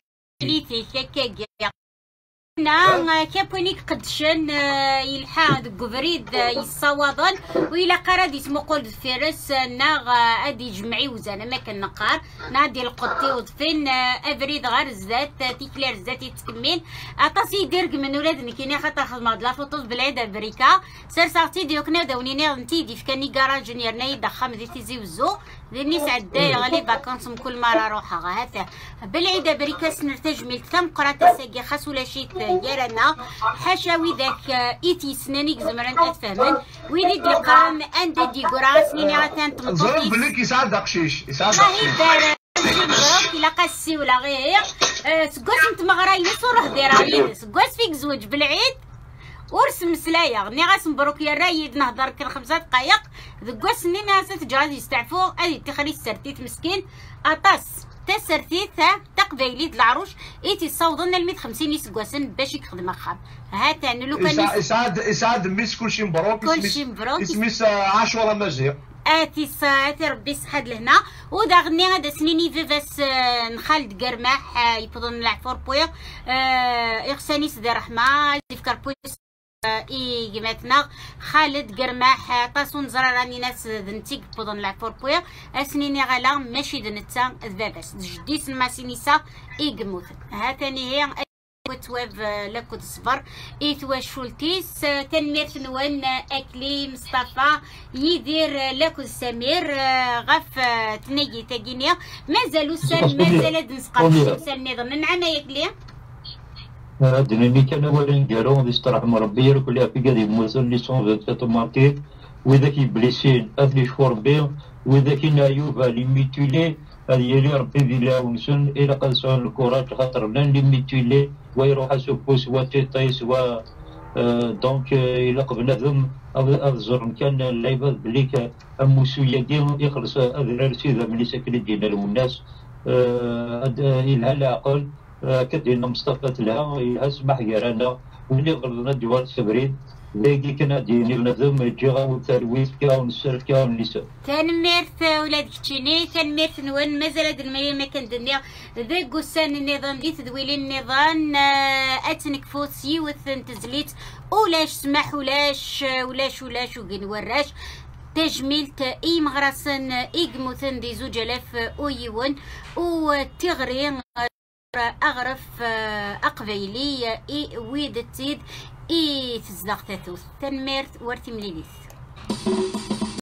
Speaker 1: نا كابونيك قدشن يلحق الكفريد يصوضن وإلا قراد يسمو قول فيرس نا غادي جمعي وزانا ما كان نقار نادي القطي وضفين افريد غير الزات تيكلير الزات يتكمين اطاسي ديرك من ولاد كيني خاطر خدمة لا فوتوز بالعيد امريكا سير ساعتي ديوكنا داونيني نتي دي فكاني كراج نيرناي دخام دي تيزي وزو ذني سعد داير غالي فاكونسم كل مرة روحها هذا بالعيد امريكا سنرتجمل ثم قرات ساقي خاص ولا شي يرانا حاشا وذاك ايتي سنانيك زمران اتفهمن ويدي دي قارن عند دي قرا سنيني غاتان تمطوطيس
Speaker 2: زرب بليك يسعد داكشيش يسعد داكشيش
Speaker 1: مبروك إلا قاسي ولا غير سكواس انت مغراي نصوره ديرالي سكواس فيك زوج بالعيد ورس مسلايا غني غاس مبروك يا رايد نهضر كان خمسة دقايق ذكواس ني ناس تجعل يستعفو هادي تخلي السرتيت مسكين اطاس تا سرتيت تقبيلي د العروش ايتي صوضنا الميت خمسين يسكواسن باش يخدم اخر هات يعني لو كان
Speaker 2: يسعد يسعد ميس كلشي مبروك
Speaker 1: كلشي مبروك
Speaker 2: اسميس عاشوره مزيق
Speaker 1: اتي صاتي ربي صحد لهنا ودا غني هذا سنيني فيفاس نخالد قرماح يفضل نلعب فور بويا اغساني سيدي رحمه ديفكار بويس اي جمعتنا خالد قرماح طاسون زراراني ناس ذنتيك يفضل نلعب فور بويا اسنيني غلا ماشي دنتا فيفاس جديس الماسينيسا اي قموت هاتاني هي كتواب لكود الصبر إيثوا شولتيس تنمير نوان أكلي مصطفى يدير لكود سمير غف تنيجي تاقينيا مازالو سال مازال نسقط سال نظن نعم ياكلي
Speaker 6: دنيني كان أولا نديرو بيستراح مربي كلها في قادي موصل لي سون فيتات ماركي وإذا كي بليسين أثلي شهور بيه وإذا كي نايوفا لي ميتولي هذه يلي ربي بلا ونسن إلى قد سؤال الكورة خاطر لان لي ميتولي ويروح سوبو سوا تيطاي سوا دونك إلا بنادم أذزر كان اللعيبة بليك أموسوية ديالهم يخلص أذرار سيدا ملي ساكن دينا الناس إلها العقل كدينا مصطفى تلها إلها سمح يرانا ولي غلطنا دوار سبريد باقي كنا ديني النظام جيغا والترويج كا ونسرت كا ونساء
Speaker 1: تنميرت ولاد كتشيني تنميرت نوان مازال هاد المليون ما كندنيا ذا قسان النظام دي تدويل النظام اتنك فوسي وثن تزليت ولاش سمح ولاش ولاش ولاش وكين وراش تجميلت اي مغرسن اي قموثن دي زوج الاف اويون وتغري اغرف اقبيلي اي ويد التيد اي تزدق تاتوث تنميرت ورتي مليليث